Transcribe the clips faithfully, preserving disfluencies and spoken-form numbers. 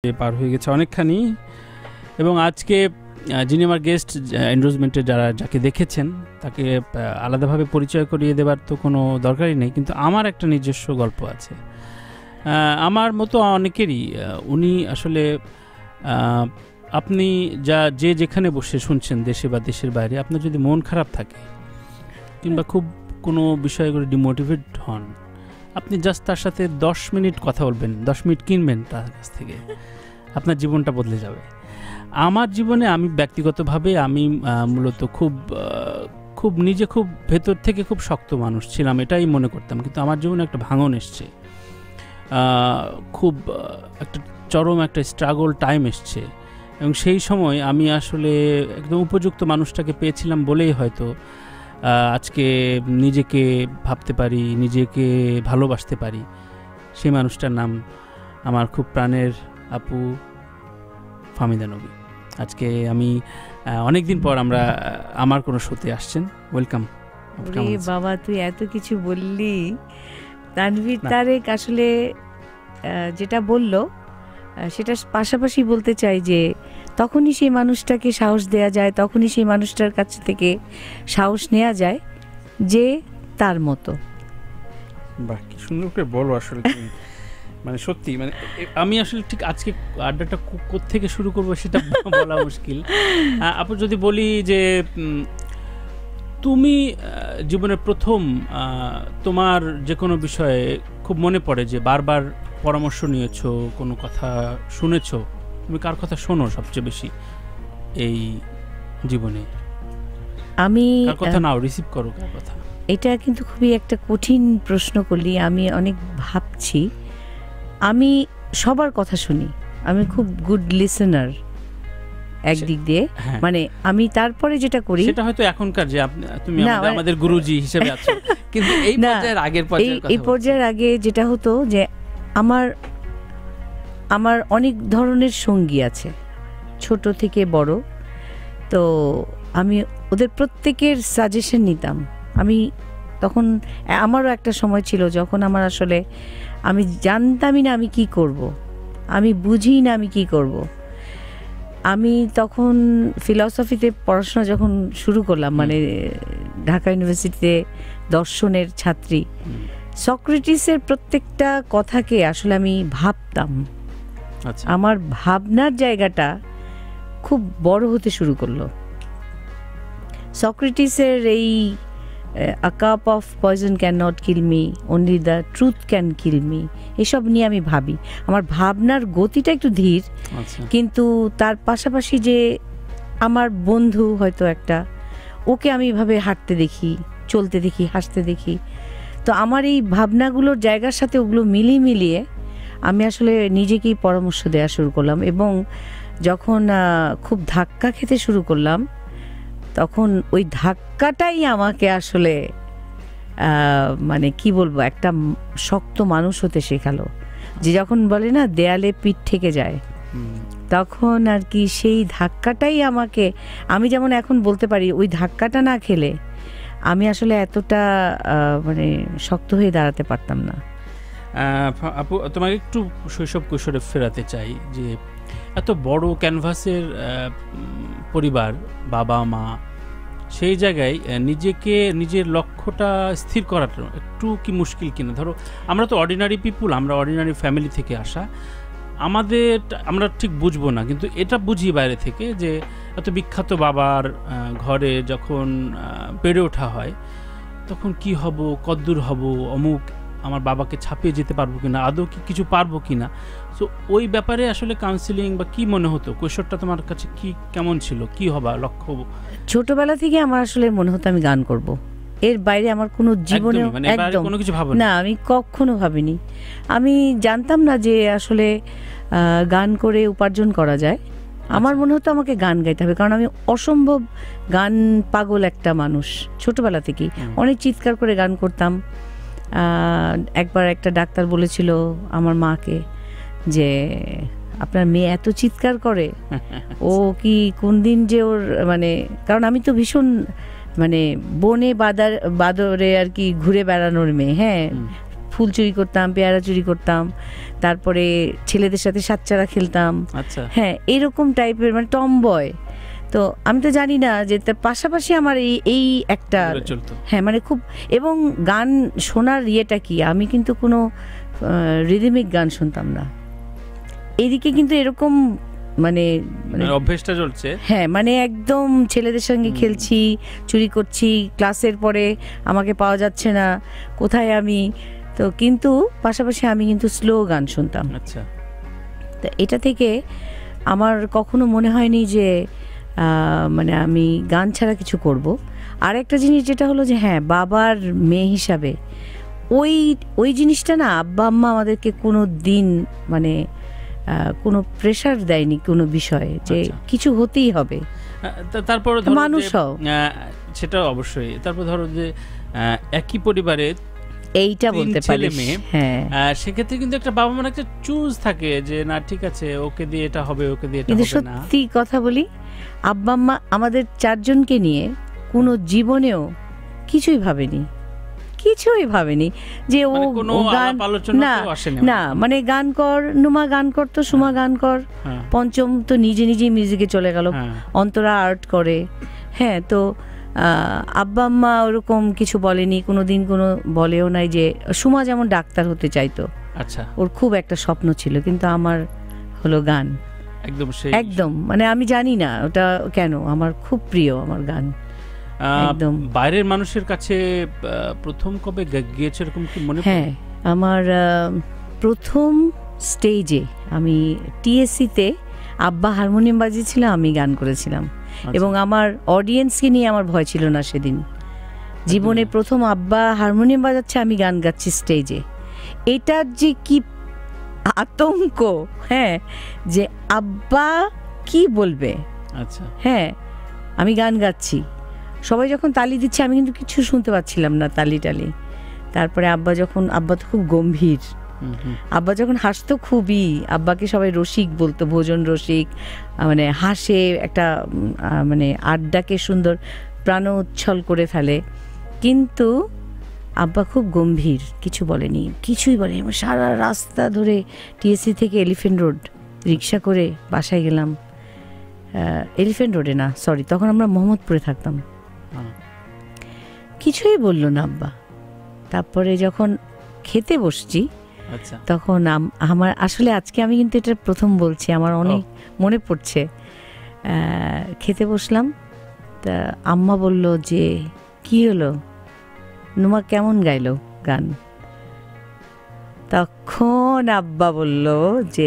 পার হয়ে গেছে অনেকখানি, এবং আজকে যিনি আমার গেস্ট এন্ডোর্সমেন্টে যারা যাকে দেখেছেন তাকে আলাদাভাবে পরিচয় করিয়ে দেবার তো কোনো দরকারই নেই, কিন্তু আমার একটা নিজস্ব গল্প আছে। আমার মতো অনেকেরই উনি আসলে আপনি যা যে যেখানে বসে শুনছেন দেশে বা দেশের বাইরে, আপনার যদি মন খারাপ থাকে কিংবা খুব কোনো বিষয়ে করে ডিমোটিভেট হন, আপনি জাস্ট তার সাথে দশ মিনিট কথা বলবেন, দশ মিনিট কিনবেন তার কাছ থেকে, আপনার জীবনটা বদলে যাবে। আমার জীবনে আমি ব্যক্তিগতভাবে আমি মূলত খুব খুব নিজে খুব ভেতর থেকে খুব শক্ত মানুষ ছিলাম, এটাই মনে করতাম, কিন্তু আমার জীবনে একটা ভাঙন এসছে, খুব একটা চরম একটা স্ট্রাগল টাইম এসছে, এবং সেই সময় আমি আসলে একদম উপযুক্ত মানুষটাকে পেয়েছিলাম বলেই হয়তো আজকে নিজেকে ভাবতে পারি, নিজেকে ভালোবাসতে পারি। সেই মানুষটার নাম আমার খুব প্রাণের আপু ফাহমিদা নবী। আজকে আমি অনেক দিন পর আমরা আমার কোনো শোতে আসছেন, ওয়েলকাম। বাবা তুই এত কিছু বললি। তানভীর তারেক আসলে যেটা বলল সেটা পাশাপাশি বলতে চাই যে তখনই সেই মানুষটাকে সাহস দেয়া যায়, তখনই সেই মানুষটার কাছ থেকে সাহস নেওয়া যায় যে তার মতো। বাহ, কি সুন্দর করে বলো আসলে, মানে সত্যি, মানে আমি আসলে ঠিক আজকে আড্ডাটা কোত্থেকে শুরু করবো সেটা বলা মুশকিল। আপু যদি বলি যে তুমি জীবনের প্রথম তোমার যে কোনো বিষয়ে খুব মনে পড়ে যে বারবার পরামর্শ নিয়েছো, কোনো কথা শুনেছো, তুমি কার কথা শোনো সবচেয়ে বেশি এই জীবনে? আমি কার কথা নাও, রিসিভ করো কার কথা? এটা কিন্তু খুবই একটা কঠিন প্রশ্ন করলি, আমি অনেক ভাবছি। আমি সবার কথা শুনি, আমি খুব গুড লিসেনার একদিক দিয়ে, মানে আমি তারপরে যেটা করি সেটা হয়তো এখনকার যে তুমি আমাদের গুরুজি হিসেবে আছো, কিন্তু এই পর্যায়ের আগের পর্যায়ের কথা, এই পর্যায়ের আগে যেটা হতো যে আমার আমার অনেক ধরনের সঙ্গী আছে, ছোট থেকে বড়, তো আমি ওদের প্রত্যেকের সাজেশন নিতাম। আমি তখন আমারও একটা সময় ছিল যখন আমার আসলে আমি জানতামই না আমি কি করব, আমি বুঝি না আমি কি করব। আমি তখন ফিলসফিতে পড়াশোনা যখন শুরু করলাম, মানে ঢাকা ইউনিভার্সিটিতে দর্শনের ছাত্রী, সক্রেটিসের প্রত্যেকটা কথাকে আসলে আমি ভাবতাম। আমার ভাবনার জায়গাটা খুব বড় হতে শুরু করলো। সক্রেটিসের এই a cup of poison can not kill me, only the truth can kill me, এসব নিয়ে আমি ভাবি। আমার ভাবনার গতিটা একটু ধীর, কিন্তু তার পাশাপাশি যে আমার বন্ধু হয়তো একটা, ওকে আমি এভাবে হাঁটতে দেখি, চলতে দেখি, হাসতে দেখি, তো আমার এই ভাবনাগুলোর জায়গার সাথে ওগুলো মিলিয়ে মিলিয়ে আমি আসলে নিজেকেই পরামর্শ দেওয়া শুরু করলাম। এবং যখন খুব ধাক্কা খেতে শুরু করলাম, তখন ওই ধাক্কাটাই আমাকে আসলে মানে কি বলবো, একটা শক্ত মানুষ হতে শেখালো। যে যখন বলে না দেয়ালে পিঠ ঠেকে যায়, তখন আর কি সেই ধাক্কাটাই আমাকে, আমি যেমন এখন বলতে পারি ওই ধাক্কাটা না খেলে আমি আসলে এতটা মানে শক্ত হয়ে দাঁড়াতে পারতাম না। আপু তোমাকে একটু শৈশব কৈশোরে ফেরাতে চাই, যে এত বড় ক্যানভাসের পরিবার, বাবা মা, সেই জায়গায় নিজেকে নিজের লক্ষ্যটা স্থির করাটা একটু কি মুশকিল কিনা? ধরো আমরা তো অর্ডিনারি পিপুল, আমরা অর্ডিনারি ফ্যামিলি থেকে আসা, আমাদের আমরা ঠিক বুঝবো না, কিন্তু এটা বুঝি বাইরে থেকে যে এত বিখ্যাত বাবার ঘরে যখন বেড়ে ওঠা হয়, তখন কি হব, কদ্দূর হব, অমুক আমার বাবাকে ছাপিয়ে যেতে পারবো কিনা, আদৌ কি কিছু পারবো কিনা। সো ওই ব্যাপারে আসলে কাউন্সিলিং বা কি মনে হতো, কৈশোরটা তোমার কাছে কি কেমন ছিল, কি হবা লক্ষ্য? ছোটবেলা থেকে আমার আসলে মনে হতো আমি গান করব, এর বাইরে আমার কোনো জীবনে একদম কোনো কিছু ভাবনা না, আমি কখনো ভাবিনি। আমি জানতাম না যে আসলে গান করে উপার্জন করা যায়। আমার মনে হতো আমাকে গান গাইতে হবে, কারণ আমি অসম্ভব গান পাগল একটা মানুষ ছোটবেলা থেকেই, অনেক চিৎকার করে গান করতাম। একবার একটা ডাক্তার বলেছিল আমার মাকে যে আপনার মেয়ে এত চিৎকার করে, ও কি কোন দিন যে ওর মানে, কারণ আমি তো ভীষণ মানে বনে বাদার বাদরে আর কি ঘুরে বেড়ানোর মেয়ে, হ্যাঁ ফুল চুরি করতাম, পেয়ারা চুরি করতাম, তারপরে ছেলেদের সাথে সাতচারা খেলতাম। আচ্ছা, হ্যাঁ, এরকম টাইপের, মানে টম বয়। তো আমি তো জানি না যে তার পাশাপাশি আমার এই এই একটা, হ্যাঁ মানে খুব, এবং গান শোনার ইয়েটা কি, আমি কিন্তু কোনো রিদমিক গান শুনতাম না। এইদিকে কিন্তু এরকম মানে মানে অভ্যেসটা চলছে, হ্যাঁ মানে একদম ছেলেদের সঙ্গে খেলছি, চুরি করছি, ক্লাসের পরে আমাকে পাওয়া যাচ্ছে না, কোথায় আমি। তো কিন্তু পাশাপাশি আমি কিন্তু স্লো গান শুনতাম। আচ্ছা, তো এটা থেকে আমার কখনো মনে হয়নি যে মানে আমি গান ছাড়া কিছু করব। আর একটা জিনিস যেটা হলো যে হ্যাঁ, বাবার মেয়ে হিসাবে ওই ওই জিনিসটা না, আব্বা আম্মা আমাদেরকে কোনো দিন মানে কোনো প্রেশার দেয়নি কোনো বিষয়ে যে কিছু হতেই হবে। তারপর মানুষ সেটা অবশ্যই। তারপর ধরো যে একই পরিবারে এইটা বলতে পারি, হ্যাঁ সেক্ষেত্রে কিন্তু একটা বাবা মার একটা চুজ থাকে যে না ঠিক আছে, ওকে দিয়ে এটা হবে, ওকে দিয়ে এটা হবে না। সত্যি কথা বলি, আব্বা আম্মা আমাদের চারজনকে নিয়ে কোনো জীবনেও কিছুই ভাবেনি, কিছুই ভাবেনি যে ও গান না না মানে গান কর, নুমা গান কর, তো সুমা গান কর, পঞ্চম তো নিজে নিজেই মিউজিকে চলে গেল, অন্তরা আর্ট করে। হ্যাঁ, তো আব্বা আম্মা ওরকম কিছু বলেনি কোনোদিন, কোনো বলেও নাই যে সুমা যেমন ডাক্তার হতে চাইতো, আচ্ছা ওর খুব একটা স্বপ্ন ছিল, কিন্তু আমার হলো গান। একদম একদম মানে আমি জানি না ওটা কেন, আমার খুব প্রিয় আমার গান। একদম বাইরের মানুষের কাছে প্রথম কবে গিয়েছে এরকম কি মনে পড়ে? হ্যাঁ, আমার প্রথম স্টেজে আমি টিএসসিতে আব্বা হারমোনিয়াম বাজিয়েছিল, আমি গান করেছিলাম। এবং আমার অডিয়েন্সকে নিয়ে আমার ভয় ছিল না সেদিন। জীবনে প্রথম আব্বা হারমোনিয়াম বাজাচ্ছে, আমি গান গাচ্ছি স্টেজে, এটার যে কি আতঙ্ক, হ্যাঁ যে আব্বা কি বলবে। আচ্ছা, হ্যাঁ আমি গান গাচ্ছি, সবাই যখন তালি দিচ্ছে আমি কিন্তু কিছু শুনতে পাচ্ছিলাম না, তালি টালি। তারপরে আব্বা যখন, আব্বা তো খুব গম্ভীর, আব্বা যখন হাসতো খুবই, আব্বাকে সবাই রসিক বলতো, ভোজন রসিক, মানে হাসে, একটা মানে আড্ডাকে সুন্দর প্রাণোচ্ছল করে ফেলে। কিন্তু আব্বা খুব গম্ভীর, কিছু বলেনি, কিছুই বলেনি। সারা রাস্তা ধরে টিএসসি থেকে এলিফ্যান্ট রোড রিক্সা করে বাসায় গেলাম। এলিফ্যান্ট রোডে না, সরি, তখন আমরা মোহাম্মদপুরে থাকতাম। কিছুই বললো না আব্বা। তারপরে যখন খেতে বসছি, তখন আমার আসলে আজকে আমি কিন্তু এটা প্রথম বলছি, আমার অনেক মনে পড়ছে। খেতে বসলাম, তা আম্মা বলল যে কি হলো, নুমা কেমন গাইলো গান? তখন আব্বা বলল যে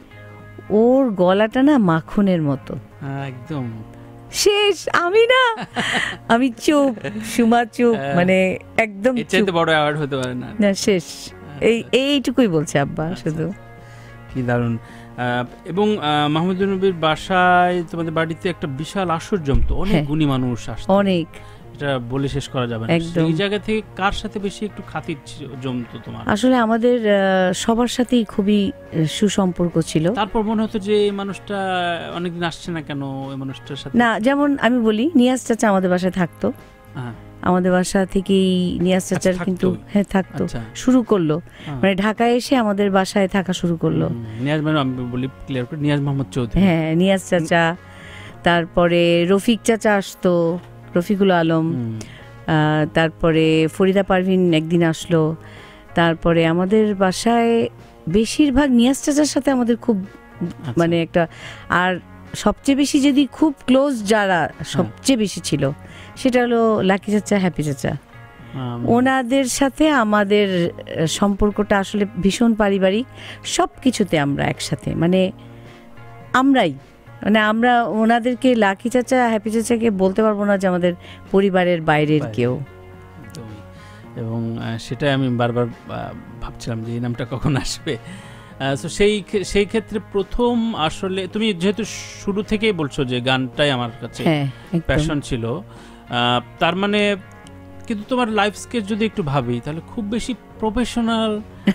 ওর গলাটা না মাখনের মতো। একদম শেষ। আমি না, আমি চুপ, সুমা চুপ, মানে একদম বড় অ্যাওয়ার্ড হতে পারে না, না শেষ। এই এইটুকুই বলছে আব্বা শুধু। কি দারুণ। এবং মাহমুদুর নবীর বাসায়, তোমাদের বাড়িতে একটা বিশাল আসর জমতো, অনেক গুণী মানুষ আসতো, অনেক, এটা বলে শেষ করা যাবে না। এই জায়গা থেকে কার সাথে বেশি একটু খাতির জমতো তোমার? আসলে আমাদের সবার সাথেই খুবই সুসম্পর্ক ছিল। তারপর মনে হতো যে এই মানুষটা অনেকদিন আসছে না কেন, এই মানুষটার সাথে না, যেমন আমি বলি, নিয়াজ চাচা আমাদের বাসায় থাকতো, আমাদের বাসা থেকেই নিয়াজ চাচার কিন্তু হ্যাঁ থাকতো, শুরু করলো, মানে ঢাকায় এসে আমাদের বাসায় থাকা শুরু করলো। নিয়াজ মানে আমি বলি ক্লিয়ার করে, নিয়াজ মোহাম্মদ চৌধুরী। হ্যাঁ, নিয়াজ চাচা, তারপরে রফিক চাচা আসতো, রফিকুল আলম, তারপরে ফরিদা পারভিন একদিন আসলো। তারপরে আমাদের বাসায় বেশিরভাগ নিয়াজ চাচার সাথে আমাদের খুব মানে একটা, আর সবচেয়ে বেশি যদি খুব ক্লোজ যারা সবচেয়ে বেশি ছিল সেটা হলো লাকি চাচা, হ্যাপি চাচা। ওনাদের সাথে আমাদের সম্পর্কটা আসলে ভীষণ পারিবারিক, সব কিছুতে আমরা একসাথে, মানে আমরাই, মানে আমরা ওনাদেরকে, লাকি চাচা, হ্যাপি চাচাকে বলতে পারবো না যে আমাদের পরিবারের বাইরের কেউ। এবং সেটাই আমি বারবার ভাবছিলাম যে এই নামটা কখন আসবে। তো সেই সেই ক্ষেত্রে প্রথম আসলে তুমি যেহেতু শুরু থেকেই বলছো যে গানটাই আমার কাছে প্যাশন ছিল, তার মানে কিন্তু তোমার লাইফ স্কেচ যদি একটু ভাবি তাহলে খুব বেশি প্রফেশনাল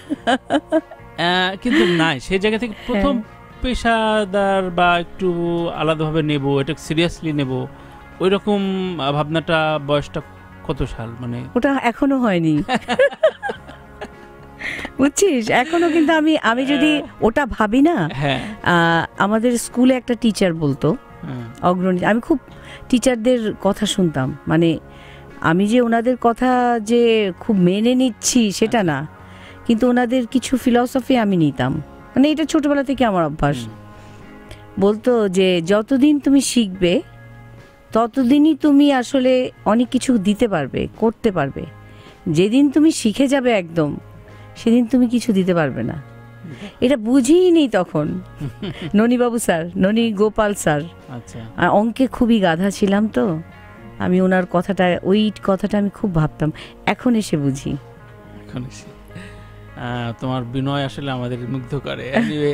কিন্তু নাই। সেই জায়গা থেকে প্রথম পেশাদার বা একটু আলাদাভাবে নেব, এটা সিরিয়াসলি নেব, ওই রকম ভাবনাটা বয়সটা কত সাল? মানে ওটা এখনো হয়নি। বুঝছিস, এখনো কিন্তু আমি আমি যদি ওটা ভাবি না, আমাদের স্কুলে একটা টিচার বলতো অগ্রণী, আমি খুব টিচারদের কথা শুনতাম, মানে আমি যে ওনাদের কথা যে খুব মেনে নিচ্ছি সেটা না, কিন্তু ওনাদের কিছু ফিলসফি আমি নিতাম, মানে এটা ছোটবেলা থেকে আমার অভ্যাস। বলতো যে যতদিন তুমি শিখবে ততদিনই তুমি আসলে অনেক কিছু দিতে পারবে, করতে পারবে। যেদিন তুমি শিখে যাবে একদম, সেদিন তুমি কিছু দিতে পারবে না। এটা বুঝিই নেই তখন। ননীবাবু স্যার, ননী গোপাল স্যার, আর অঙ্কে খুবই গাধা ছিলাম তো আমি ওনার কথাটা, ওই কথাটা আমি খুব ভাবতাম, এখন এসে বুঝি। এখন এসে তোমার বিনয় আসলে আমাদের মুগ্ধ করে।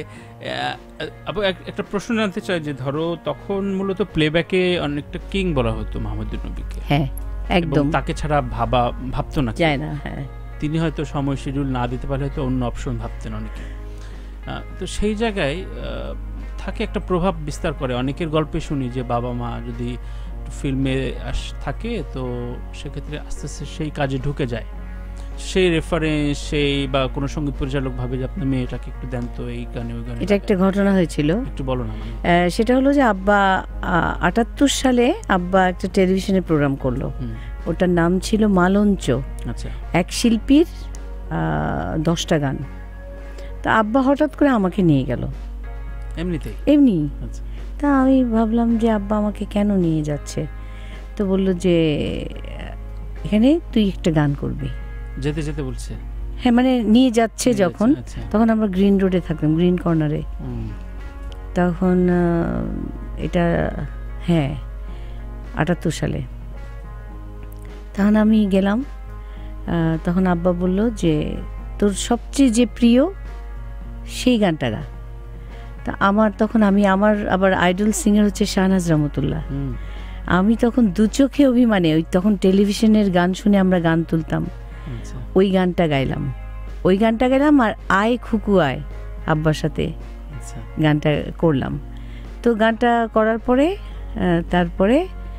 একটা প্রশ্ন জানতে চাই যে ধরো তখন মূলত প্লেব্যাকে অনেকটা কিং বলা হতো মাহমুদুর নবীকে। হ্যাঁ একদম, তাকে ছাড়া ভাবা ভাবতো না, যায় না। হ্যাঁ, তিনি হয়তো সময় শিডিউল না দিতে পারলে হয়তো অন্য অপশন ভাবতেন অনেকে। তো সেই জায়গায় থাকে একটা প্রভাব বিস্তার করে। অনেকের গল্পে শুনি যে বাবা মা যদি ফিল্মে থাকে তো সেক্ষেত্রে আস্তে আস্তে সেই কাজে ঢুকে যায়, সেই রেফারেন্স সেই বা কোনো সঙ্গীত পরিচালক ভাবে যে আপনার মেয়েটাকে একটু দেন তো এই গানে ওই গানে। এটা একটা ঘটনা হয়েছিল, একটু বলো না। সেটা হলো যে আব্বা আটাত্তর সালে আব্বা একটা টেলিভিশনে প্রোগ্রাম করলো, ওটার নাম ছিল মালঞ্চ। আচ্ছা, এক শিল্পীর দশটা গান। তা আব্বা হঠাৎ করে আমাকে নিয়ে গেল এমনিতেই, এমনি। তা আমি ভাবলাম যে আব্বা আমাকে কেন নিয়ে যাচ্ছে, তো বললো যে এখানে তুই একটা গান করবি। যেতে যেতে বলছে? হ্যাঁ, মানে নিয়ে যাচ্ছে যখন, তখন আমরা গ্রিন রোডে থাকতাম, গ্রিন কর্নারে। তখন এটা হ্যাঁ আটাত্তর সালে। তখন আমি গেলাম, তখন আব্বা বলল যে তোর সবচেয়ে যে প্রিয় সেই গানটা গা। তা আমার তখন আমি আমার আবার আইডল সিঙ্গার হচ্ছে শাহনাজ রহমতুল্লাহ। আমি তখন দু চোখে অভিমানে, ওই তখন টেলিভিশনের গান শুনে আমরা গান তুলতাম, ওই গানটা গাইলাম। ওই গানটা গাইলাম আর আয় খুকু আয় আব্বার সাথে গানটা করলাম। তো গানটা করার পরে তারপরে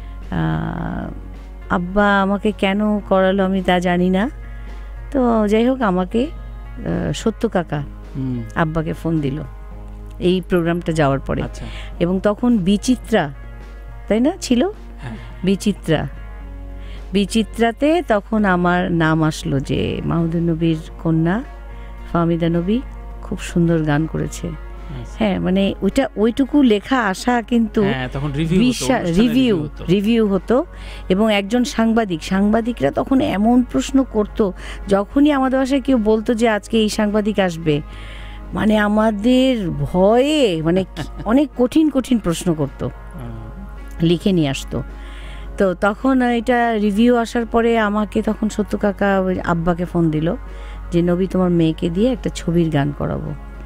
আব্বা আমাকে কেন করালো আমি তা জানি না। তো যাই হোক, আমাকে সত্য কাকা আব্বাকে ফোন দিল এই প্রোগ্রামটা যাওয়ার পরে। এবং তখন বিচিত্রা, তাই না, ছিল বিচিত্রা। বিচিত্রাতে তখন আমার নাম আসলো যে মাহমুদুর নবীর কন্যা ফাহমিদা নবী খুব সুন্দর গান করেছে। হ্যাঁ, মানে ওইটা ওইটুকু লেখা আসা কিন্তু রিভিউ রিভিউ হতো। এবং একজন সাংবাদিক, সাংবাদিকরা তখন এমন প্রশ্ন করতো, যখনই আমাদের বাসায় কেউ বলতো যে আজকে এই সাংবাদিক আসবে, মানে আমাদের ভয়ে মানে অনেক কঠিন কঠিন প্রশ্ন করতো, লিখে নিয়ে আসতো। তো তখন এটা রিভিউ আসার পরে আমাকে তখন সত্য কাকা আব্বাকে ফোন দিল যে নবী তোমার মেয়েকে দিয়ে একটা ছবির গান করাবো।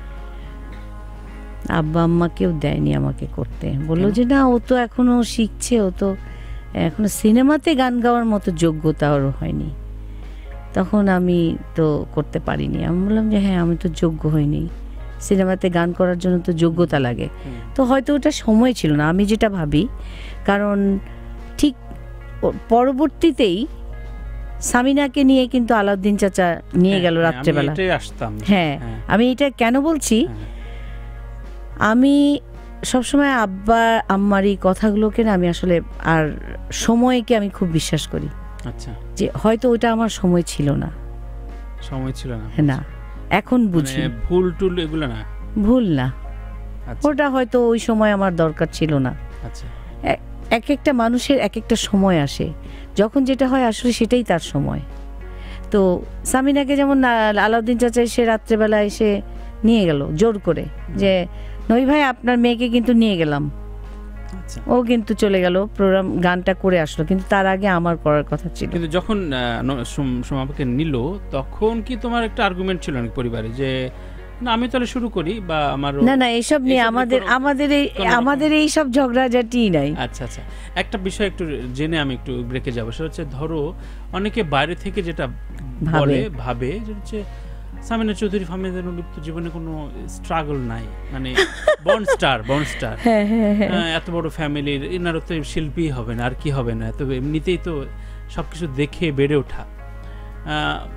আব্বা আম্মা কেউ দেয়নি আমাকে করতে, বললো যে না, ও তো এখনো শিখছে, ও তো এখনো সিনেমাতে গান গাওয়ার মতো যোগ্যতা ওর হয়নি। তখন আমি তো করতে পারিনি। আমি বললাম যে হ্যাঁ, আমি তো যোগ্য হইনি, সিনেমাতে গান করার জন্য তো যোগ্যতা লাগে। তো হয়তো ওটা সময় ছিল না, আমি যেটা ভাবি। কারণ ঠিক পরবর্তীতেই সামিনাকে নিয়ে কিন্তু আলাউদ্দিন চাচা নিয়ে গেল রাত্রেবেলা। হ্যাঁ, আমি এটা কেন বলছি, আমি সবসময় আব্বা আম্মার এই কথাগুলোকে না আমি আসলে আর সময়কে আমি খুব বিশ্বাস করি। আচ্ছা, যে হয়তো ওটা আমার সময় ছিল না, সময় ছিল না না, এখন বুঝি। ভুল টুল এগুলো না, ভুল না, ওটা হয়তো ওই সময় আমার দরকার ছিল না। আচ্ছা, এক একটা মানুষের এক একটা সময় আসে, যখন যেটা হয় আসলে সেটাই তার সময়। তো সামিনাকে যেমন আলাউদ্দিন চাচা এসে রাত্রেবেলা এসে নিয়ে গেল জোর করে, যে নবী ভাই আপনার মেয়েকে কিন্তু নিয়ে গেলাম। ও কিন্তু চলে গেল, প্রোগ্রাম গানটা করে আসলো, কিন্তু তার আগে আমার করার কথা ছিল। কিন্তু যখন সোমাকে নিল তখন কি তোমার একটা আর্গুমেন্ট ছিল নাকি পরিবারে যে না আমি তাহলে শুরু করি, বা আমার না না এইসব নিয়ে আমাদের আমাদের এই আমাদের এই সব ঝগড়াঝাটি নাই। আচ্ছা আচ্ছা, একটা বিষয় একটু জেনে আমি একটু ব্রেকে যাবো, সেটা হচ্ছে ধরো অনেকে বাইরে থেকে যেটা বলে ভাবে যে হচ্ছে সামিনা চৌধুরী ফাহমিদা নবীর তো জীবনে কোনো স্ট্রাগল নাই, মানে বর্ন স্টার বর্ন স্টার এত বড় ফ্যামিলির, এনারও তো শিল্পী হবে না, আর কি হবে না, তো এমনিতেই তো সবকিছু দেখে বেড়ে ওঠা।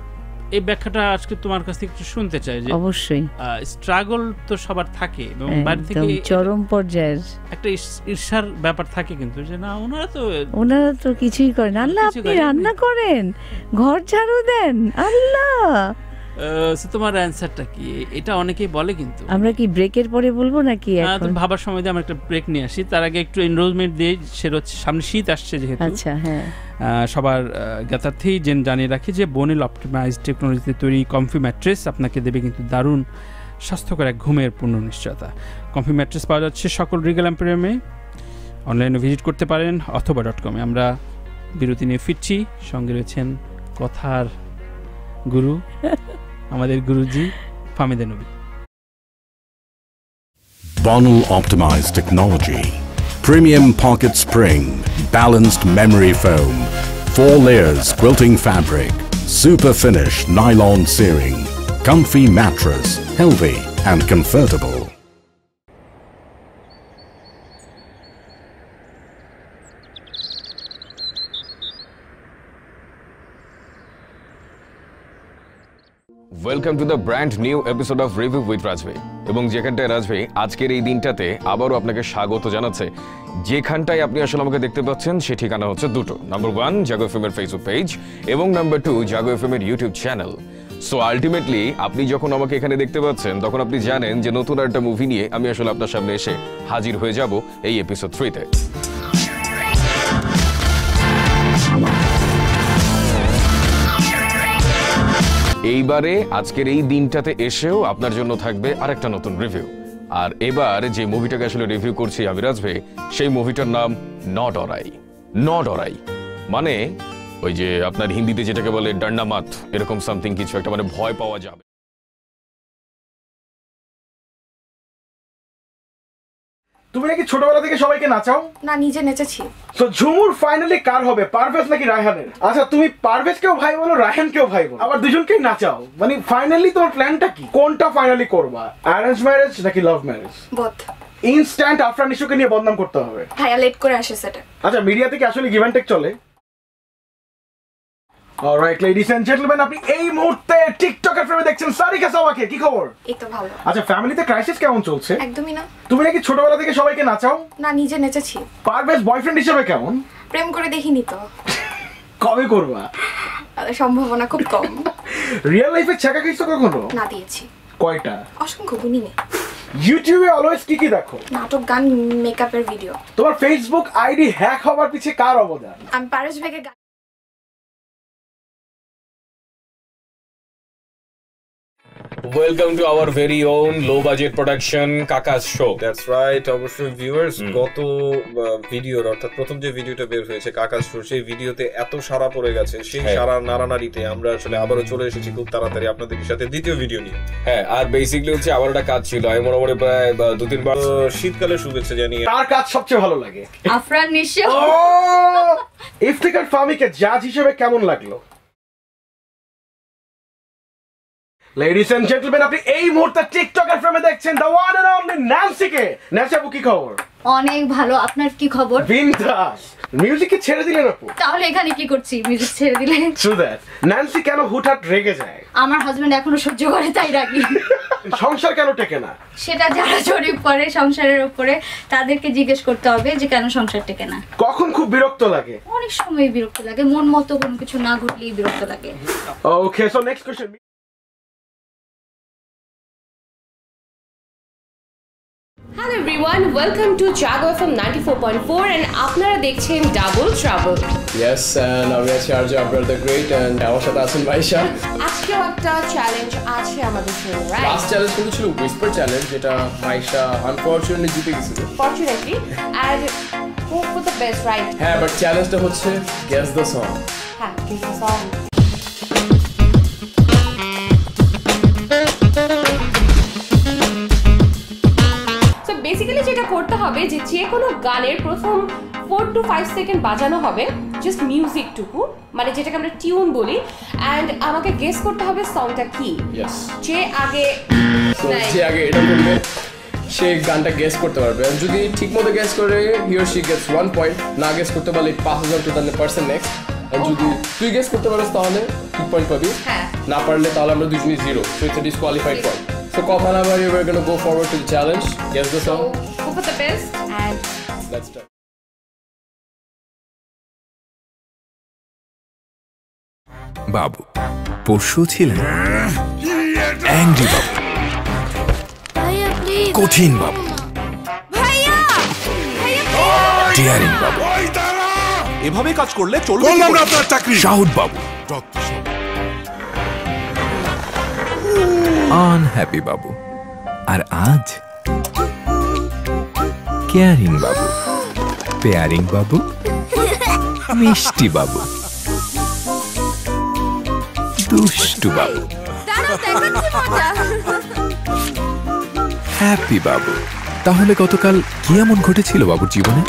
এই ব্যাখ্যাটা আজকে তোমার কাছ থেকে একটু শুনতে চাই যে অবশ্যই স্ট্রাগল তো সবার থাকে এবং বাইরে থেকে চরম পর্যায়ের একটা ঈর্ষার ব্যাপার থাকে কিন্তু যে না ওনারা তো ওনারা তো কিছুই করেন আল্লাহ আপনি রান্না করেন ঘর ঝাড়ু দেন আল্লাহ তোমার অ্যানসারটা কি এটা অনেকেই বলে কিন্তু আমরা কি ব্রেকের পরে বলবো নাকি এখন ভাবার সময় দিয়ে আমরা একটা ব্রেক নিয়ে আসি তার আগে একটু এনরোলমেন্ট দিয়ে সেটা হচ্ছে সামনে শীত আসছে যেহেতু আচ্ছা হ্যাঁ সবার জ্ঞাতার্থেই জেন জানিয়ে রাখি যে বোনেল অপটিমাইজ টেকনোলজিতে তৈরি কমফি ম্যাট্রেস আপনাকে দেবে কিন্তু দারুণ স্বাস্থ্যকর এক ঘুমের পূর্ণ নিশ্চয়তা কমফি ম্যাট্রেস পাওয়া যাচ্ছে সকল রিগেল এম্পোরিয়ামে অনলাইনে ভিজিট করতে পারেন অথবা ডট কমে আমরা বিরতি নিয়ে ফিরছি সঙ্গে রয়েছেন কথার গুরু আমাদের গুরুজি Fahmida Nabi Bonnell Optimized Technology Premium Pocket Spring Balanced Memory Foam four layers quilting fabric Super Finish Nylon Searing Comfy Mattress Healthy and comfortable welcome to the brand new episode of review with Rajbhai এবং যেখানটায় রাজভাই আজকের এই দিনটাতে আবারও আপনাকে স্বাগত জানাচ্ছে যেখানটায় আপনি আসলে আমাকে দেখতে পাচ্ছেন সে ঠিকানা হচ্ছে দুটো নাম্বার ওয়ান জাগো এফএম এর ফেসবুক পেজ এবং নাম্বার টু জাগো এফএম এর ইউটিউব চ্যানেল সো আলটিমেটলি আপনি যখন আমাকে এখানে দেখতে পাচ্ছেন তখন আপনি জানেন যে নতুন একটা মুভি নিয়ে আমি আসলে আপনার সামনে এসে হাজির হয়ে যাব এই এপিসোড থ্রিতে এইবারে আজকের এই দিনটাতে এসেও আপনার জন্য থাকবে আরেকটা নতুন রিভিউ আর এবার যে মুভিটাকে আসলে রিভিউ করছি আমি রাজভাই সেই মুভিটার নাম নট অরাই নট অরাই মানে ওই যে আপনার হিন্দিতে যেটাকে বলে ডান্ডা মাত এরকম সামথিং কিছু একটা মানে ভয় পাওয়া যাবে তুমি নাকি ছোটবেলা থেকে সবাইকে নাচাও না নিজে নেচেছি সো ঝুমুর ফাইনালি কার হবে পারভেজ নাকি রায়হানের আচ্ছা তুমি পারভেজকেও ভাই বলো রায়হানকেও ভাই বলো আবার দুজনকেই নাচাও মানে ফাইনালি তোমার প্ল্যানটা কি কোনটা ফাইনালি করবা অ্যারেঞ্জ ম্যারেজ নাকি love marriage both instant Afran নিশোকে নিয়ে বদনাম করতে হবে ভাইয়া লেট করে আসে সেটা আচ্ছা মিডিয়া থেকে আসলে গিভ অ্যান্ড টেক চলে অলরাইট লেডিস এন্ড জেন্টলম্যান আপনি এই মুহূর্তে টিকটকের ফ্রেমে দেখছেন সারিকা সাওয়াকে কি খবর এই তো ভালো আচ্ছা ফ্যামিলিতে ক্রাইসিস কেমন চলছে একদমই না তুমি নাকি ছোটবেলা থেকে সবাইকে নাচাও না নিজে নেচেছি পারভেজ বয়ফ্রেন্ড হিসেবে কেমন প্রেম করে দেখিনি তো কবে করবা সম্ভাবনা খুব কম রিয়েল লাইফে ছাকা খাইছো কখনো না দিয়েছি কয়টা অসংখ্য গুণিনি ইউটিউবে অলওয়েজ কি কি দেখো নাটক গান মেকআপের ভিডিও তোমার ফেসবুক আইডি হ্যাক হওয়ার পিছে কার অবদান আমি পারস ভাইকে Welcome to our very own low budget production Kaka's show. That's right, অবশ্যই ভিউয়ার্স গত ভিডিওর অর্থাৎ প্রথম যে ভিডিওটা বের হয়েছে কাকাস শো সেই ভিডিওতে এত সাড়া পড়ে গেছে সেই সাড়া নাড়ানাড়িতে আমরা আসলে আবারও চলে এসেছি খুব তাড়াতাড়ি আপনাদের সাথে দ্বিতীয় ভিডিও নিয়ে। হ্যাঁ আর বেসিক্যালি হচ্ছে আমার একটা কাজ ছিল আমি মোটামুটি প্রায় দু তিনবার শীতকালে শুভেচ্ছা জানিয়ে তার কাজ সবচেয়ে ভালো লাগে আফরান নিশো ইফতিকার ফাহমিকে জাজ হিসেবে কেমন লাগলো Ladies and gentlemen, আপনি এই মুহূর্তে টিকটকের ফ্রেমে দেখছেন the one and only ন্যান্সিকে। ন্যান্সি আপু কি খবর? অনেক ভালো, আপনার কি খবর? বিন্দাস। মিউজিক ছেড়ে দিলেন আপু? তাহলে এখানে কি করছি? মিউজিক ছেড়ে দিলে? So that ন্যান্সি কেন হুটহাট রেগে যায়? আমার হাজবেন্ড এখনো সহ্য করে তাই রাগি। সংসার কেন টেকে না? সেটা যারা জরিপ করে সংসারের উপরে তাদেরকে জিজ্ঞেস করতে হবে যে কেন সংসার টেকে না। কখন খুব বিরক্ত লাগে? অনেক সময় বিরক্ত লাগে, মন মতো কোনো কিছু না ঘটলেই বিরক্ত লাগে। Okay, so next question. Hello everyone, welcome to Jago F M ninety-four point four and আপনারা দেখছেন Double Trouble. Yes, and আমি আছি RJ Abrar the great and আমার সাথে আছেন ভাইশা। আজকে একটা চ্যালেঞ্জ আছে আমাদের জন্য, রাইট? লাস্ট চ্যালেঞ্জ কিন্তু ছিল হুইসপার চ্যালেঞ্জ যেটা ভাইশা আনফরচুনেটলি জিতে গেছিল। Fortunately and hope for the best, right? হ্যাঁ, বাট চ্যালেঞ্জটা হচ্ছে guess the song. হ্যাঁ, guess the song. বেসিক্যালি যেটা করতে হবে যে যে কোনো গানের প্রথম ফোর টু ফাইভ সেকেন্ড বাজানো হবে জাস্ট মিউজিকটুকু, মানে যেটাকে আমরা টিউন বলি, অ্যান্ড আমাকে গেস করতে হবে সংটা কি। ইয়েস, যে আগে যে আগে এটা বলবে সে গানটা গেস করতে পারবে, যদি ঠিক মতো গেস করে he or she gets one point, না গেস করতে পারলে পাঁচ হাজার টু দ্য পার্সন নেক্সট, আর যদি তুই গেস করতে পারিস তাহলে two পয়েন্ট পাবি, না পারলে তাহলে আমরা দুজনেই zero, so it's a disqualified point. So কথা না বাড়িয়ে we're going to go forward to the challenge. Guess the song. Hope for the best and let's start. বাবু পরশু ছিলেন অ্যাংরি বাবু, কঠিন বাবু, ডিয়ারিং বাবু, এভাবে কাজ করলে চলবে না আপনার চাকরি। শাহুদ বাবু, আনহ্যাপি বাবু, আর আজ কেয়ারিং বাবু, পেয়ারিং বাবু, মিষ্টি বাবু, দুষ্টু বাবু, হ্যাপি বাবু। তাহলে গতকাল কি এমন ঘটেছিল বাবুর জীবনে?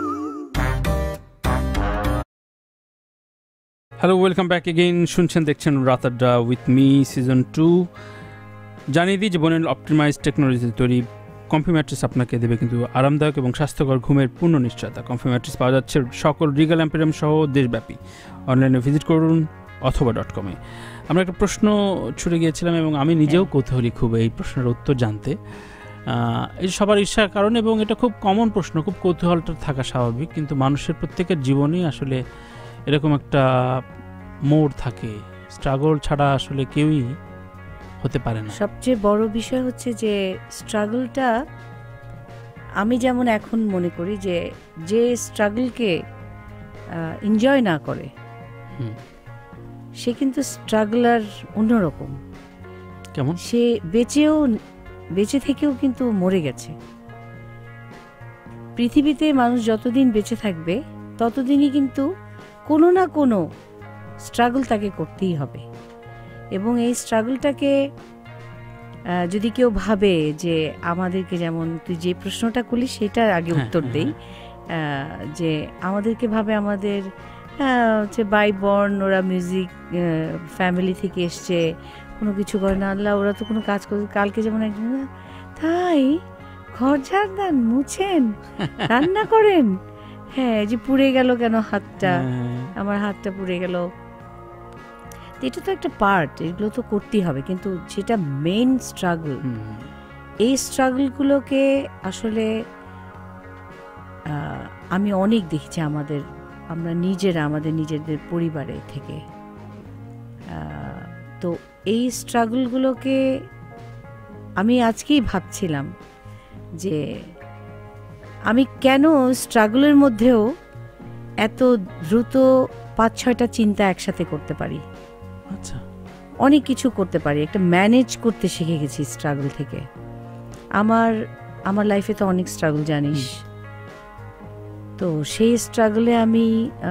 Hello, welcome back again. শুনছেন দেখছেন রাত আড্ডা উইথ মি সিজন টু। জানিয়ে দিই যে বনেল অপটিমাইজ টেকনোলজি তৈরি কমফি ম্যাট্রেস আপনাকে দেবে কিন্তু আরামদায়ক এবং স্বাস্থ্যকর ঘুমের পূর্ণ নিশ্চয়তা। কমফি ম্যাট্রেস পাওয়া যাচ্ছে সকল রিগাল এম্পেরিয়াম সহ দেশব্যাপী। অনলাইনে ভিজিট করুন অথবা ডট কমে। আমরা একটা প্রশ্ন ছুড়ে গিয়েছিলাম এবং আমি নিজেও কৌতূহলী খুব এই প্রশ্নের উত্তর জানতে। এই সবার ইচ্ছার কারণে এবং এটা খুব কমন প্রশ্ন, খুব কৌতূহলটা থাকা স্বাভাবিক, কিন্তু মানুষের প্রত্যেকের জীবনেই আসলে এরকম একটা মোড় থাকে, স্ট্রাগল ছাড়া আসলে কেউই হতে পারে না। সবচেয়ে বড় বিষয় হচ্ছে যে স্ট্রাগলটা, আমি যেমন এখন মনে করি যে যে স্ট্রাগলকে এনজয় না করে সে কিন্তু স্ট্রাগলার অন্যরকম। কেমন? সে বেঁচেও বেঁচে থেকেও কিন্তু মরে গেছে। পৃথিবীতে মানুষ যতদিন বেঁচে থাকবে ততদিনই কিন্তু কোনো না কোনো স্ট্রাগল তাকে করতেই হবে। এবং এই স্ট্রাগলটাকে যদি কেউ ভাবে যে আমাদেরকে, যেমন তুই যে প্রশ্নটা করলি সেটার আগে উত্তর দেই, যে আমাদেরকে ভাবে আমাদের হচ্ছে বাই বর্ন, ওরা মিউজিক ফ্যামিলি থেকে এসছে, কোনো কিছু করে না, আল্লাহ ওরা তো কোনো কাজ করে। কালকে যেমন একজন তাই ঘর ঝাড় দেন, মুছেন, রান্না করেন, হ্যাঁ যে পুড়ে গেল কেন হাতটা, আমার হাতটা পুড়ে গেল, এটা তো একটা পার্ট, এগুলো তো করতেই হবে। কিন্তু যেটা মেইন স্ট্রাগল, এই স্ট্রাগলগুলোকে আসলে আমি অনেক দেখছি আমাদের, আমরা নিজেরা আমাদের নিজেদের পরিবারে থেকে। তো এই স্ট্রাগলগুলোকে আমি আজকেই ভাবছিলাম যে আমি কেন স্ট্রাগলের মধ্যেও এত দ্রুত পাঁচ ছয়টা চিন্তা একসাথে করতে পারি। আচ্ছা, অনেক কিছু করতে পারি, একটা ম্যানেজ করতে শিখে গেছি স্ট্রাগল থেকে। আমার আমার লাইফে তো অনেক স্ট্রাগল জানিস, তো সেই স্ট্রাগলে আমি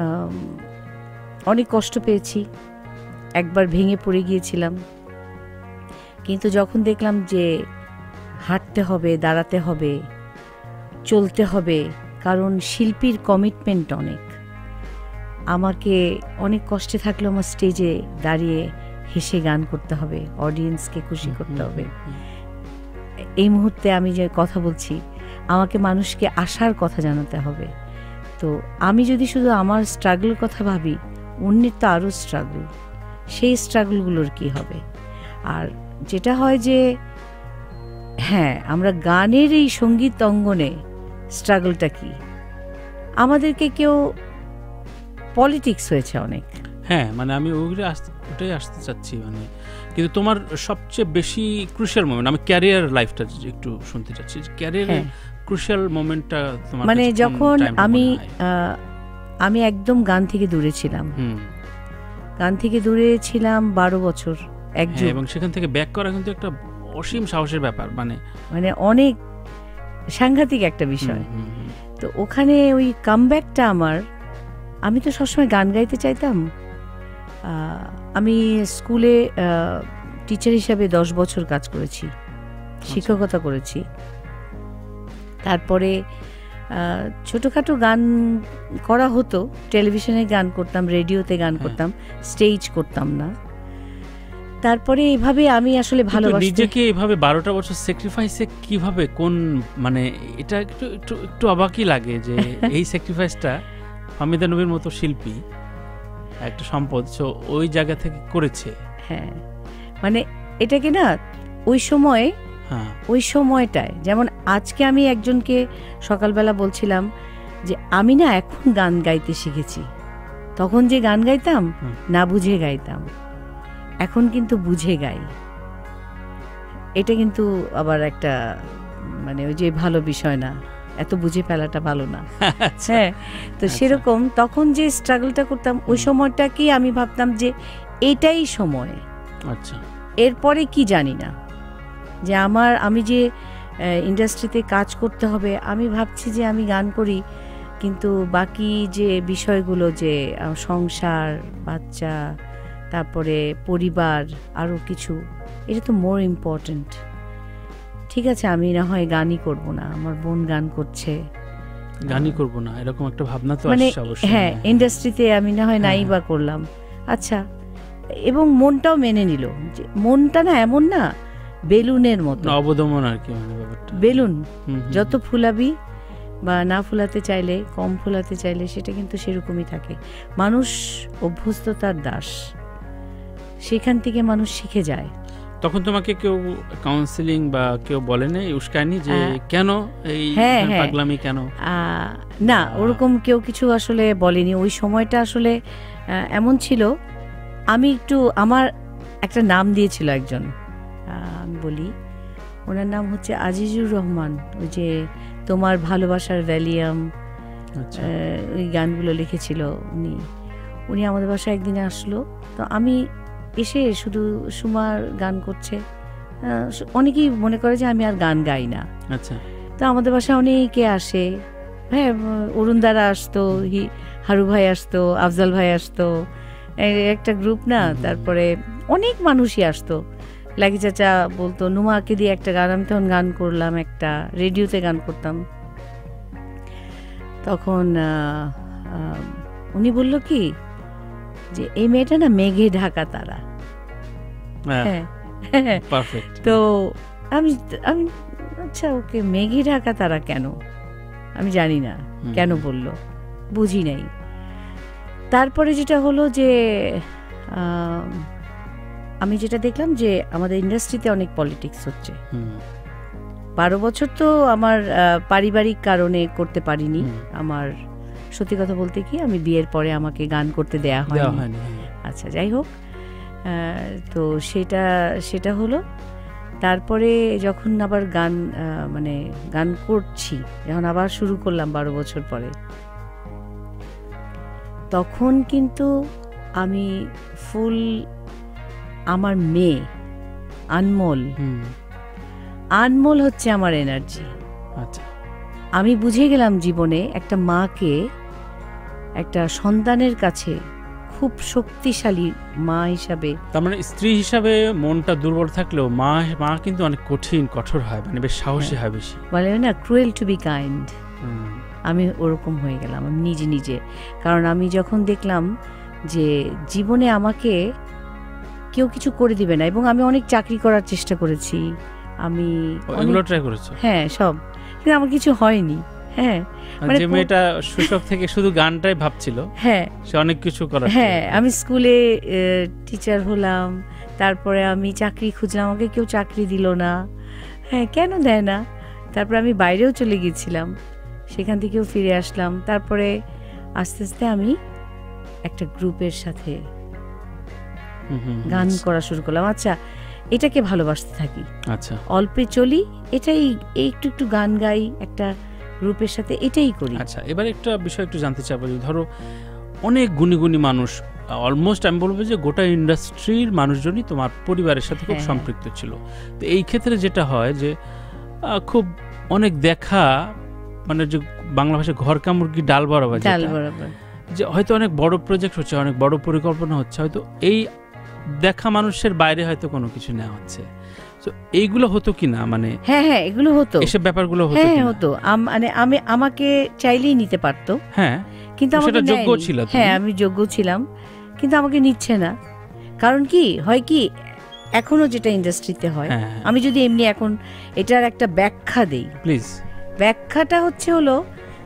অনেক কষ্ট পেয়েছি, একবার ভেঙে পড়ে গিয়েছিলাম, কিন্তু যখন দেখলাম যে হাঁটতে হবে, দাঁড়াতে হবে, চলতে হবে, কারণ শিল্পীর কমিটমেন্ট অনেক। আমাকে অনেক কষ্টে থাকলেও আমার স্টেজে দাঁড়িয়ে হেসে গান করতে হবে, অডিয়েন্সকে খুশি করতে হবে। এই মুহূর্তে আমি যে কথা বলছি, আমাকে মানুষকে আশার কথা জানাতে হবে। তো আমি যদি শুধু আমার স্ট্রাগলের কথা ভাবি, অন্যের তো আরও স্ট্রাগল, সেই স্ট্রাগলগুলোর কি হবে? আর যেটা হয় যে হ্যাঁ, আমরা গানের এই সঙ্গীত অঙ্গনে স্ট্রাগলটা কি, আমাদেরকে কেউ পলিটিক্স হয়েছে অনেক। হ্যাঁ, মানে আমি ওগুলো আসতে ওটাই আসতে চাচ্ছি। মানে কিন্তু তোমার সবচেয়ে বেশি ক্রুশিয়াল মোমেন্ট, আমি ক্যারিয়ার লাইফটা একটু শুনতে চাচ্ছি। ক্যারিয়ারের ক্রুশিয়াল মোমেন্টটা তোমার মানে যখন আমি আমি একদম গান থেকে দূরে ছিলাম, গান থেকে দূরে ছিলাম বারো বছর একজন, এবং সেখান থেকে ব্যাক করা কিন্তু একটা অসীম সাহসের ব্যাপার, মানে মানে অনেক সাংঘাতিক একটা বিষয়। তো ওখানে ওই কামব্যাকটা আমার, আমি তো সবসময় গান গাইতে চাইতাম। আমি স্কুলে টিচার হিসাবে দশ বছর কাজ করেছি, শিক্ষকতা করেছি। তারপরে ছোটোখাটো গান করা হতো, টেলিভিশনে গান করতাম, রেডিওতে গান করতাম, স্টেজ করতাম না। তারপরে এইভাবে আমি আসলে ভালোবাসি নিজেকে। এইভাবে বারোটা বছর স্যাক্রিফাইসে কিভাবে, কোন মানে এটা একটু একটু একটু অবাকই লাগে যে এই স্যাক্রিফাইসটা হামিদা নবীর মতো শিল্পী একটা সম্পদ, সো ওই জায়গা থেকে করেছে। হ্যাঁ, মানে এটাকে না ওই সময়, হ্যাঁ ওই সময়টায়, যেমন আজকে আমি একজনকে সকালবেলা বলছিলাম যে আমি না এখন গান গাইতে শিখেছি, তখন যে গান গাইতাম না বুঝে গাইতাম, এখন কিন্তু বুঝে গাই। এটা কিন্তু আবার একটা মানে ওই যে ভালো বিষয় না, এত বুঝে ফেলাটা ভালো না। হ্যাঁ, তো সেরকম তখন যে স্ট্রাগলটা করতাম ওই সময়টা কি আমি ভাবতাম যে এটাই সময়। আচ্ছা, এরপরে কি জানি না, যে আমার আমি যে ইন্ডাস্ট্রিতে কাজ করতে হবে, আমি ভাবছি যে আমি গান করি, কিন্তু বাকি যে বিষয়গুলো, যে সংসার, বাচ্চা, তারপরে পরিবার, আরও কিছু, এটা তো মোর ইম্পর্টেন্ট। ঠিক আছে, আমি না হয় গানই করব না, আমার বোন গান করছে, গানই করব না, এরকম একটা ভাবনা তো মানে আসছে অবশ্যই। হ্যাঁ, ইন্ডাস্ট্রিতে আমি না হয় নাই বা করলাম, আচ্ছা, এবং মনটাও মেনে নিল। যে মনটা না এমন না, বেলুনের মতো অবদমন আর কি, মানে ব্যাপারটা বেলুন, যত ফুলাবি বা না ফুলাতে চাইলে, কম ফুলাতে চাইলে সেটা কিন্তু সেরকমই থাকে। মানুষ অভ্যস্ততার দাস, সেখান থেকে মানুষ শিখে যায়। তখন তোমাকে কেউ কাউন্সিলিং বা কেউ বলেনি, উস্কায়নি যে কেন এই পাগলামি কেন? না, ওরকম কেউ কিছু আসলে বলেনি। ওই সময়টা আসলে এমন ছিল, আমি একটু, আমার একটা নাম দিয়েছিল একজন, আমি বলি, ওনার নাম হচ্ছে আজিজুর রহমান, ওই যে তোমার ভালোবাসার ভ্যালিয়াম, ওই গানগুলো লিখেছিল উনি। উনি আমাদের বাসায় একদিন আসলো, তো আমি এসে শুধু সুমার গান করছে, অনেকেই মনে করে যে আমি আর গান গাই না। আচ্ছা, তো আমাদের বাসায় অনেকে আসে, হ্যাঁ, অরুণ দ্বারা আসতো, হারু ভাই আসতো, আফজাল ভাই আসতো, একটা গ্রুপ না, তারপরে অনেক মানুষই আসতো। লাগি চাচা বলতো নুমাকে দিয়ে একটা গান, আমি তখন গান করলাম, একটা রেডিওতে গান করতাম। তখন উনি বলল কি যে এই মেয়েটা না মেঘে ঢাকা তারা। হ্যাঁ, তো আমি আমি আচ্ছা, ওকে মেঘে ঢাকা তারা কেন, আমি জানি না কেন বলল, বুঝি নাই। তারপরে যেটা হলো যে আমি যেটা দেখলাম যে আমাদের ইন্ডাস্ট্রিতে অনেক পলিটিক্স হচ্ছে। বারো বছর তো আমার পারিবারিক কারণে করতে পারিনি। আমার সত্যি কথা বলতে কি, আমি বিয়ের পরে আমাকে গান করতে দেয়া হয়নি। আচ্ছা, যাই হোক, তো সেটা সেটা হলো। তারপরে যখন আবার গান মানে গান করছি, যখন আবার শুরু করলাম বারো বছর পরে, তখন কিন্তু আমি ফুল, আমার মেয়ে আনমোল, আনমোল হচ্ছে আমার এনার্জি। আচ্ছা, আমি বুঝে গেলাম জীবনে একটা মাকে, একটা সন্তানের কাছে খুব শক্তিশালী মা হিসাবে, তার মানে স্ত্রী হিসাবে মনটা দুর্বল থাকলেও মা মা কিন্তু অনেক কঠিন, কঠোর হয়, মানে বেশ সাহসী হয় বেশি, বলে না ক্রুয়েল টু বি কাইন্ড। আমি ওরকম হয়ে গেলাম আমি নিজে নিজে। কারণ আমি যখন দেখলাম যে জীবনে আমাকে কেউ কিছু করে দিবে না, এবং আমি অনেক চাকরি করার চেষ্টা করেছি, আমি এগুলো ট্রাই করেছো? হ্যাঁ, সব, কিন্তু আমার কিছু হয়নি। হ্যাঁ, মানে যে মেয়েটা শৈশব থেকে শুধু গানটাই ভাবছিল, হ্যাঁ, সে অনেক কিছু করার। হ্যাঁ, আমি স্কুলে টিচার হলাম, তারপরে আমি চাকরি খুঁজলাম, আমাকে কেউ চাকরি দিল না। হ্যাঁ, কেন দেয় না? তারপরে আমি বাইরেও চলে গিয়েছিলাম, সেখান থেকেও ফিরে আসলাম। তারপরে আস্তে আস্তে আমি একটা গ্রুপের সাথে গান করা শুরু করলাম। আচ্ছা, এটাকে ভালোবাসতে থাকি। আচ্ছা, অল্পে চলি, এটাই একটু একটু গান গাই একটা গ্রুপের সাথে, এটাই করি। আচ্ছা, এবার একটা বিষয় একটু জানতে চাইবো, ধরো অনেক গুণী গুণী মানুষ, অলমোস্ট আমি বলবো যে গোটা ইন্ডাস্ট্রির মানুষজনই তোমার পরিবারের সাথে খুব সম্পৃক্ত ছিল। তো এই ক্ষেত্রে যেটা হয় যে খুব অনেক দেখা, মানে যে বাংলা ভাষায় ঘর কামুরগি ডাল বরাবর, ডাল বরাবর, যে হয়তো অনেক বড় প্রজেক্ট হচ্ছে, অনেক বড় পরিকল্পনা হচ্ছে, হয়তো এই দেখা মানুষের বাইরে হয়তো কোনো কিছু নেওয়া হচ্ছে। তো এইগুলো হতো কি না, মানে হ্যাঁ হ্যাঁ এগুলো হতো, এসব ব্যাপারগুলো হতো হ্যাঁ হতো, মানে আমি আমাকে চাইলেই নিতে পারতো, হ্যাঁ, কিন্তু আমাকে যোগ্য ছিল, হ্যাঁ আমি যোগ্য ছিলাম, কিন্তু আমাকে নিচ্ছে না। কারণ কি হয়, কি এখনো যেটা ইন্ডাস্ট্রিতে হয়, আমি যদি এমনি এখন এটার একটা ব্যাখ্যা দেই, প্লিজ। ব্যাখ্যাটা হচ্ছে হলো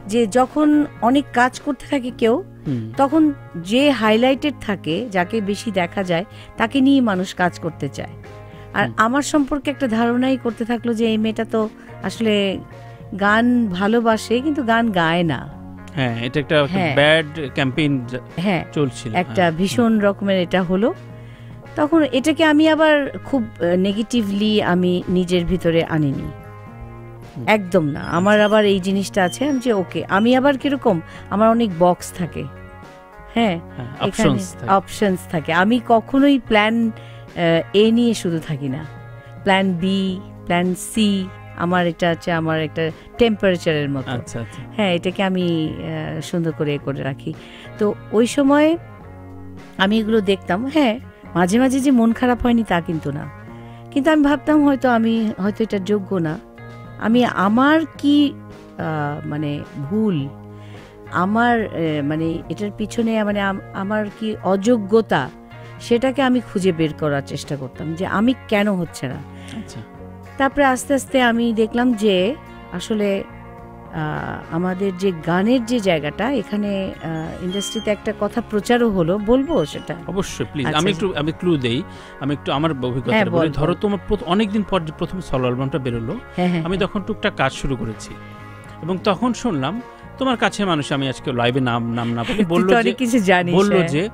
যে যখন অনেক কাজ করতে থাকে কেউ, তখন যে হাইলাইটেড থাকে, যাকে বেশি দেখা যায়, তাকে নিয়ে মানুষ কাজ করতে চায়। আর আমার সম্পর্কে একটা ধারণাই করতে থাকলো যে এই মেয়েটা তো আসলে গান ভালোবাসে কিন্তু গান গায় না। হ্যাঁ, এটা একটা ব্যাড ক্যাম্পেইন হ্যাঁ চলছিল, একটা ভীষণ রকমের এটা হলো। তখন এটাকে আমি আবার খুব নেগেটিভলি আমি নিজের ভিতরে আনিনি, একদম না। আমার আবার এই জিনিসটা আছে যে ওকে, আমি আবার কিরকম, আমার অনেক বক্স থাকে, হ্যাঁ এখানে অপশনস থাকে। আমি কখনোই প্ল্যান এ নিয়ে শুধু থাকি না, প্ল্যান বি, প্ল্যান সি। আমার এটা হচ্ছে আমার একটা টেম্পারেচারের মতো, হ্যাঁ এটাকে আমি সুন্দর করে করে রাখি। তো ওই সময় আমি এগুলো দেখতাম, হ্যাঁ মাঝে মাঝে যে মন খারাপ হয়নি তা কিন্তু না, কিন্তু আমি ভাবতাম হয়তো আমি হয়তো এটা যোগ্য না। আমি আমার কি মানে ভুল, আমার মানে এটার পিছনে মানে আমার কি অযোগ্যতা, সেটাকে আমি খুঁজে বের করার চেষ্টা করতাম যে আমি কেন হচ্ছে না। তারপরে আস্তে আস্তে আমি দেখলাম যে আসলে আমাদের যে গানের যে জায়গাটা, এখানে ইন্ডাস্ট্রিতে একটা কথা প্রচারও হলো, বলবো সেটা? অবশ্যই, প্লিজ। আমি একটু আমি ক্লু দেই, আমি একটু আমার অভিজ্ঞতা বলি। ধরো তোমার অনেকদিন পর যে প্রথম সলো অ্যালবামটা বেরোলো, আমি তখন টুকটাক কাজ শুরু করেছি এবং তখন শুনলাম তোমার কাছে মানুষ, আমি আজকে লাইভে নাম নাম না বলে বললো যে বললো যে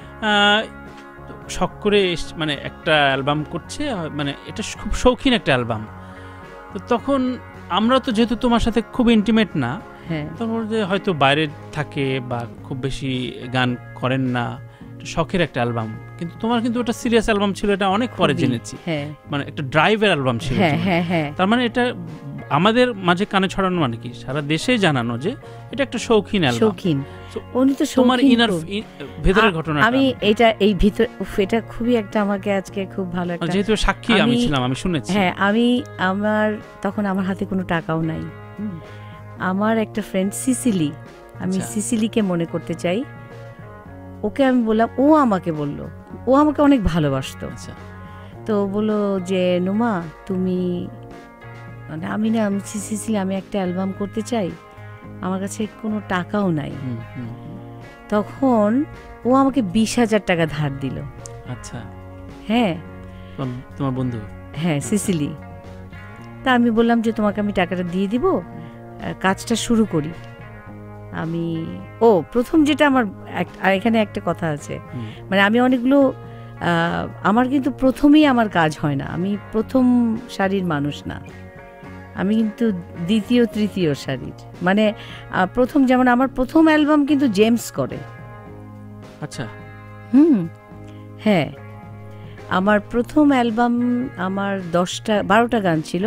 শখ করে মানে একটা অ্যালবাম করছে, মানে এটা খুব শৌখিন একটা অ্যালবাম। তো তখন আমরা তো যেহেতু তোমার সাথে খুব ইন্টিমেট না, তারপর যে হয়তো বাইরে থাকে বা খুব বেশি গান করেন না, শখের একটা অ্যালবাম, কিন্তু তোমার কিন্তু ওটা সিরিয়াস অ্যালবাম ছিল, এটা অনেক পরে জেনেছি, মানে একটা ড্রাইভের অ্যালবাম ছিল। তার মানে এটা আমাদের মাঝে কানে ছড়ানো মানে কি সারা দেশে জানানো যে এটা একটা শৌখিন অ্যালবাম। শৌখিন, উনি তো তোমার ইনার ভেতরের ঘটনা। আমি এটা এই ভিতর এটা খুবই একটা আমাকে আজকে খুব ভালো একটা, যেহেতু সাক্ষী আমি ছিলাম, আমি শুনেছি। হ্যাঁ, আমি আমার তখন আমার হাতে কোনো টাকাও নাই। আমার একটা ফ্রেন্ড সিসিলি, আমি সিসিলিকে মনে করতে চাই, ওকে আমি বললাম, ও আমাকে বলল, ও আমাকে অনেক ভালোবাসতো। তো বললো যে নুমা তুমি, মানে আমি না আমি সিসিলি আমি একটা অ্যালবাম করতে চাই, আমার কাছে কোনো টাকাও নাই। তখন ও আমাকে বিশ হাজার টাকা ধার দিল। আচ্ছা, হ্যাঁ তোমার বন্ধু? হ্যাঁ, সিসিলি। তা আমি বললাম যে তোমাকে আমি টাকাটা দিয়ে দিব, কাজটা শুরু করি। আমি ও প্রথম যেটা আমার এখানে একটা কথা আছে, মানে আমি অনেকগুলো আমার কিন্তু প্রথমেই আমার কাজ হয় না, আমি প্রথম সারির মানুষ না, আমি কিন্তু দ্বিতীয় তৃতীয় সারির, মানে প্রথম, যেমন আমার প্রথম অ্যালবাম কিন্তু জেমস করে। আচ্ছা, হুম, হ্যাঁ আমার প্রথম অ্যালবাম আমার দশটা বারোটা গান ছিল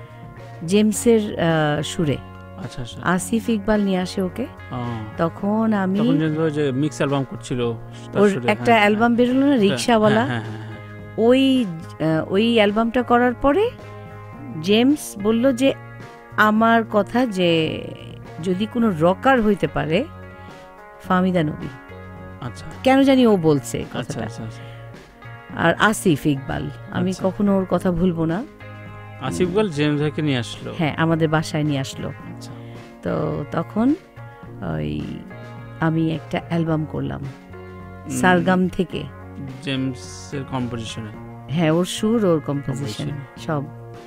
জেমসের সুরে। আচ্ছা আচ্ছা, আসিফ ইকবাল নিয়ে আসে ওকে, তখন আমি মিক্স অ্যালবাম করছিল, ওর একটা অ্যালবাম বেরোলো না রিক্সাওয়ালা, ওই ওই অ্যালবামটা করার পরে জেমস বলল যে আমার কথা যে যদি কোনো রকার হইতে পারে ফাহমিদা নবী। আচ্ছা, কেন জানি ও বলছে কথাটা। আর আসিফ ইকবাল, আমি কখনো ওর কথা ভুলবো না। আসিফ ইকবাল জেমস ভাইকে নিয়ে আসলো, হ্যাঁ আমাদের বাসায় নিয়ে আসলো। তো তখন ওই আমি একটা অ্যালবাম করলাম সারগাম থেকে, জেমসের কম্পোজিশনে, হ্যাঁ ওর সুর ওর কম্পোজিশন সব।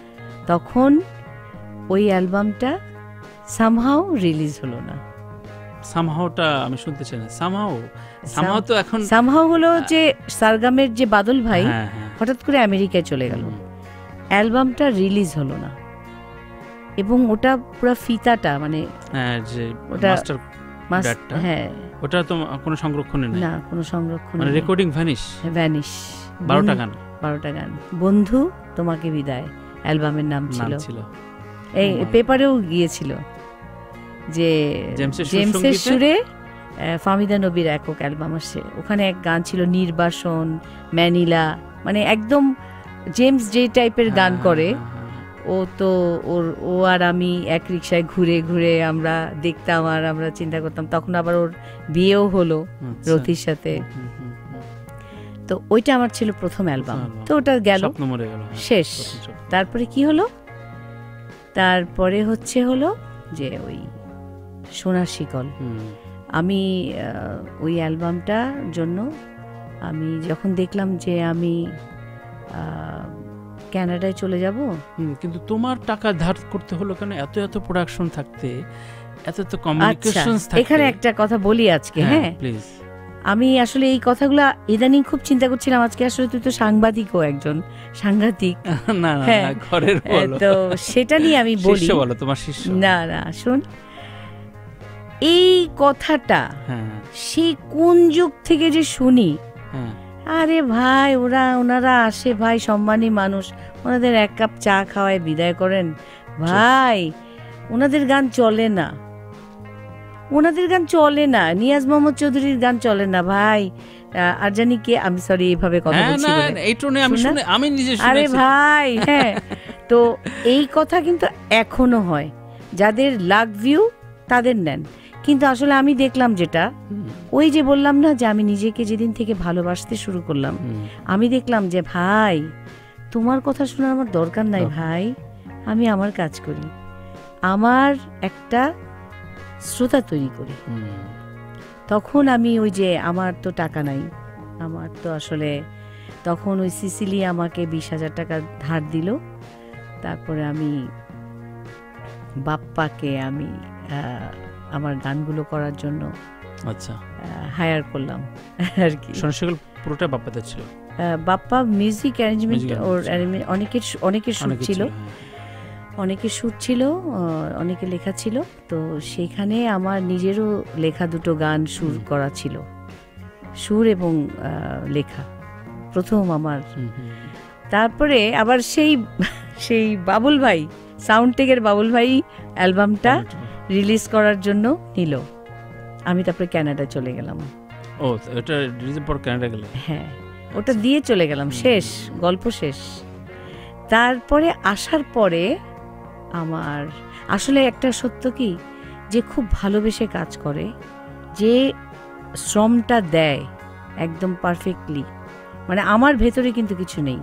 তখন ওই অ্যালবামটা সামহাও রিলিজ হলো না। সামহাওটা আমি শুনতে চাই না। সামহাও সামহাও তো এখন সামহাও হলো যে সারগামের যে বাদল ভাই হঠাৎ করে আমেরিকায় চলে গেল, অ্যালবামটা রিলিজ হলো না, এবং ওটা পুরো ফিতাটা মানে হ্যাঁ যে ওটা মাস্টার, হ্যাঁ ওটা তো কোনো সংরক্ষণে নেই, না কোনো সংরক্ষণ, মানে রেকর্ডিং ভ্যানিশ ভ্যানিশ বারোটা গান বারোটা গান বন্ধু তোমাকে বিদায় অ্যালবামের নাম ছিল, এই পেপারেও গিয়েছিল যে জেমসের সুরে ফাহমিদা নবীর একক অ্যালবাম আসছে, ওখানে এক গান ছিল নির্বাসন, ম্যানিলা, মানে একদম জেমস যে টাইপের গান করে ও তো ওর ও আর আমি এক রিকশায় ঘুরে ঘুরে আমরা দেখতাম আর আমরা চিন্তা করতাম। তখন আবার ওর বিয়েও হলো রতির সাথে, তো ওইটা আমার ছিল প্রথম অ্যালবাম। তো ওটা গেল শেষ। তারপরে কি হলো, তারপরে হচ্ছে হলো যে ওই সোনার শিকল। আমি ওই অ্যালবামটার জন্য আমি যখন দেখলাম যে আমি কানাডায় চলে যাব, কিন্তু তোমার টাকা ধার করতে হলো কেন? এত এত প্রোডাকশন থাকতে, এত এত কমিউনিকেশনস থাকতে। এখানে একটা কথা বলি আজকে, হ্যাঁ প্লিজ। আমি আসলে এই কথাগুলো ইদানিং খুব চিন্তা করছিলাম। আজকে আসলে তুই তো সাংবাদিকও একজন, সাংঘাতিক। না না ঘরের বলো। তো সেটা নিয়ে আমি বলি। শিষ্য বলো, তোমার শিষ্য। না না শুন, এই কথাটা সেই কোন যুগ থেকে যে শুনি, আরে ভাই ওরা ওনারা আসে ভাই, সম্মানী মানুষ, ওনাদের এক কাপ চা খাওয়ায় বিদায় করেন ভাই, ওনাদের গান চলে না, ওনাদের গান চলে না, নিয়াজ মোহাম্মদ চৌধুরীর গান চলে না ভাই। আর জানি কে, আমি সরি এইভাবে কথা বলছি বলে, আমি নিজে আরে ভাই হ্যাঁ। তো এই কথা কিন্তু এখনো হয়, যাদের লাক ভিউ তাদের নেন। কিন্তু আসলে আমি দেখলাম যেটা, ওই যে বললাম না যে আমি নিজেকে যেদিন থেকে ভালোবাসতে শুরু করলাম, আমি দেখলাম যে ভাই তোমার কথা শোনার আমার দরকার নাই ভাই, আমি আমার কাজ করি, আমার একটা শ্রোতা তৈরি করি। তখন আমি ওই যে আমার তো টাকা নাই, আমার তো আসলে তখন ওই সিসিলি আমাকে বিশ হাজার টাকা ধার দিল। তারপরে আমি বাপ্পাকে আমি আমার গানগুলো করার জন্য আচ্ছা হায়ার করলাম আর কি। সোনার পুরোটা বাপ্পাদের ছিল। বাপ্পা মিউজিক অ্যারেঞ্জমেন্ট ওর অনেকের অনেকের সুর ছিল, অনেকের সুর ছিল, অনেকে লেখা ছিল। তো সেখানে আমার নিজেরও লেখা দুটো গান সুর করা ছিল, সুর এবং লেখা প্রথম আমার। তারপরে আবার সেই সেই বাবুল ভাই, সাউন্ডটেকের বাবুল ভাই অ্যালবামটা রিলিজ করার জন্য নিল। আমি তারপরে কানাডা চলে গেলাম। ও এটা রিলিজের পর কানাডা গেলে? হ্যাঁ, ওটা দিয়ে চলে গেলাম, শেষ গল্প শেষ। তারপরে আসার পরে আমার আসলে একটা সত্য কি, যে খুব ভালোবেসে কাজ করে, যে শ্রমটা দেয় একদম পারফেক্টলি, মানে আমার ভেতরে কিন্তু কিছু নেই।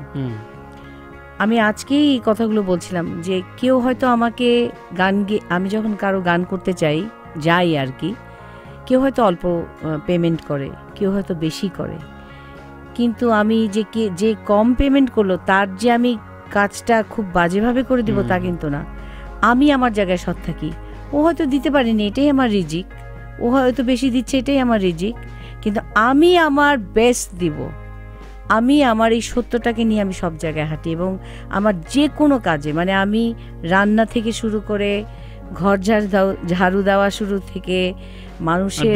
আমি আজকেই এই কথাগুলো বলছিলাম যে কেউ হয়তো আমাকে গান গে আমি যখন কারো গান করতে চাই যাই আর কি, কেউ হয়তো অল্প পেমেন্ট করে, কেউ হয়তো বেশি করে, কিন্তু আমি যে কে যে কম পেমেন্ট করলো তার যে আমি কাজটা খুব বাজেভাবে করে দিব তা কিন্তু না। আমি আমার জায়গায় সৎ থাকি। ও হয়তো দিতে পারেনি, এটাই আমার রিজিক, ও হয়তো বেশি দিচ্ছে, এটাই আমার রিজিক, কিন্তু আমি আমার বেস্ট দিব। আমি আমার এই সত্যটাকে নিয়ে আমি সব জায়গায় হাঁটি, এবং আমার যে কোনো কাজে, মানে আমি রান্না থেকে শুরু করে ঘর ঝাড়ু ঝাড়ু দেওয়া শুরু থেকে মানুষের,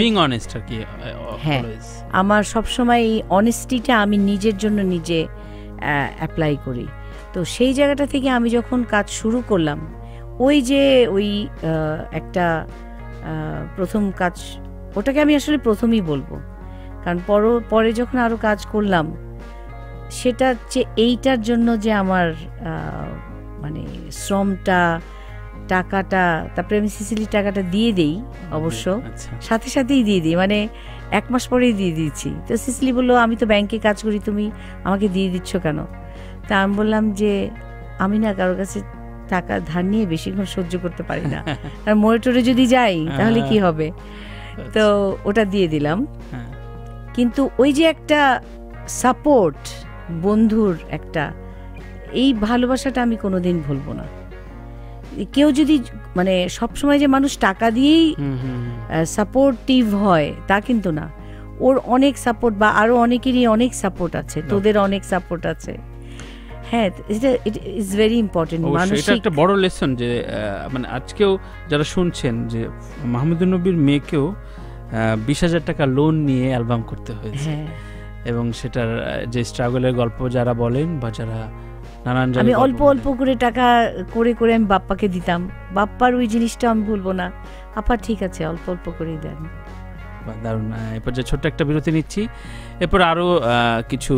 হ্যাঁ আমার সবসময় এই অনেস্টিটা আমি নিজের জন্য নিজে অ্যাপ্লাই করি। তো সেই জায়গাটা থেকে আমি যখন কাজ শুরু করলাম, ওই যে ওই একটা প্রথম কাজ, ওটাকে আমি আসলে প্রথমেই বলবো, কারণ পর পরে যখন আরও কাজ করলাম, সেটা যে এইটার জন্য যে আমার মানে শ্রমটা, টাকাটা, তারপরে আমি সিসিলি টাকাটা দিয়ে দেই, অবশ্য সাথে সাথেই দিয়ে দিই, মানে এক মাস পরেই দিয়ে দিয়েছি। তো সিসিলি বললো আমি তো ব্যাংকে কাজ করি, তুমি আমাকে দিয়ে দিচ্ছ কেন? তা আমি বললাম যে আমি না কারোর কাছে টাকা ধার নিয়ে বেশিক্ষণ সহ্য করতে পারি না, আর মোড়ে টোড়ে যদি যাই তাহলে কি হবে। তো ওটা দিয়ে দিলাম। কিন্তু ওই যে একটা সাপোর্ট, বন্ধুর একটা, এই ভালোবাসাটা আমি কোনোদিন ভুলবো না। কেউ যদি মানে সবসময় যে মানুষ টাকা দিয়েই সাপোর্টিভ হয় তা কিন্তু না, ওর অনেক সাপোর্ট, বা আরো অনেকেরই অনেক সাপোর্ট আছে, তোদের অনেক সাপোর্ট আছে। হ্যাঁ, এটা ইট ইজ ভেরি ইম্পর্টেন্ট। মানুষ এটা একটা বড় লেসন, যে মানে আজকেও যারা শুনছেন যে মাহমুদুর নবীর মেয়েকেও বিশ হাজার টাকা লোন নিয়ে অ্যালবাম করতে হয়েছে, এবং সেটার যে স্ট্রাগলের গল্প যারা বলেন বা যারা নানান, আমি অল্প অল্প করে টাকা করে করে আমি বাপ্পাকে দিতাম, বাপ্পার ওই জিনিসটা আমি ভুলবো না। আপা ঠিক আছে, অল্প অল্প করেই দেন। দারুণ। এরপর যে ছোট্ট একটা বিরতি নিচ্ছি, এরপর আরও কিছু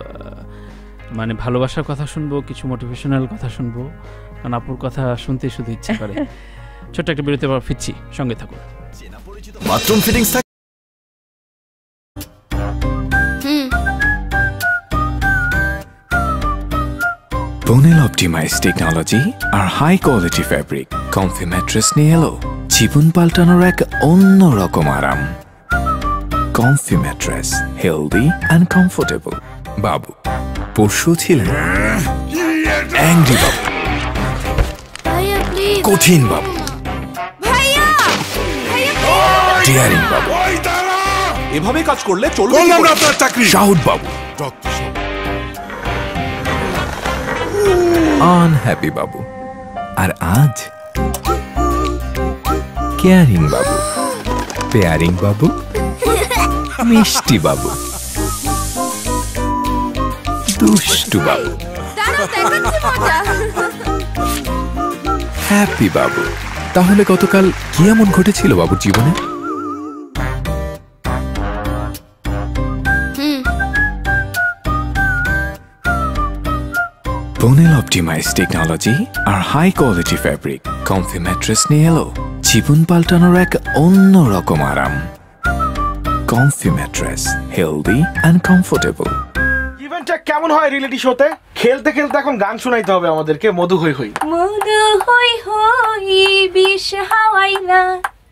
মানে ভালোবাসার কথা শুনবো, কিছু মোটিভেশনাল কথা শুনবো, কারণ আপুর কথা শুনতে শুধু ইচ্ছে করে। ছোট্ট একটা বিরতির পর ফিরছি, সঙ্গে থাকুন। Bathroom fittings Bonel optimized technology আর high quality fabric comfy mattress নিয়ে এলো জীবন পাল্টানোর এক অন্য রকম আরাম। Comfy mattress, healthy and comfortable. বাবু পরশু ছিলেন অ্যাংরি বাবু, কঠিন বাবু, ডিয়ারিং বাবু, এভাবে কাজ করলে চলবে না আপনার চাকরি। শাহুদ বাবু, আনহ্যাপি বাবু, আর আজ কেয়ারিং বাবু, পেয়ারিং বাবু, মিষ্টি বাবু, দুষ্টু বাবু, হ্যাপি বাবু। তাহলে গতকাল কি এমন ঘটেছিল বাবুর জীবনে? Bonel optimized technology আর high quality fabric comfy mattress নিয়ে এলো জীবন পাল্টানোর এক অন্য রকম আরাম। Comfy mattress, healthy and comfortable. ইভেন্টটা কেমন হয় রিয়েলিটি শোতে? খেলতে খেলতে এখন গান শোনাইতে হবে আমাদেরকে। মধু হই হই, মধু হই হই বিষ হাওয়াইলা।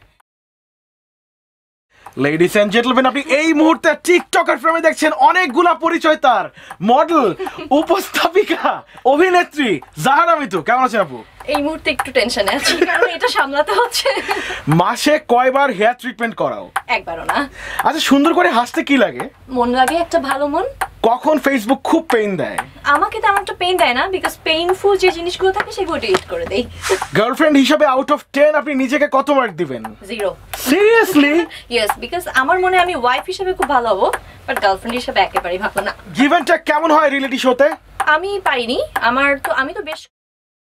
লেডিস এন্ড জেন্টলম্যান, আপনি এই মুহূর্তে টিকটকার ফ্রেমে দেখছেন অনেকগুলা পরিচয় তার। মডেল, উপস্থাপিকা, অভিনেত্রী জাহারা মিতু। কেমন আছেন আপু? এই মুহূর্তে একটু টেনশনে আছি কারণ এটা সামলাতে হচ্ছে। মাসে কয়বার হেয়ার ট্রিটমেন্ট করাও? একবারও না। আচ্ছা, সুন্দর করে হাসতে কি লাগে? মন লাগে, একটা ভালো মন। কখন ফেসবুক খুব পেইন দেয়? আমাকে তেমন একটা পেইন দেয় না, বিকজ পেইনফুল যে জিনিসগুলো থাকে সেগুলো ডিলিট করে দেই। গার্লফ্রেন্ড হিসেবে আউট অফ টেন আপনি নিজেকে কত মার্ক দিবেন? জিরো। সিরিয়াসলি? ইয়েস, বিকজ আমার মনে হয় আমি ওয়াইফ হিসেবে খুব ভালো হবো, বাট গার্লফ্রেন্ড হিসেবে একেবারেই ভালো না। ইভেন্টটা কেমন হয় রিয়েলিটি শোতে? আমি পারিনি, আমার তো আমি তো বেশ।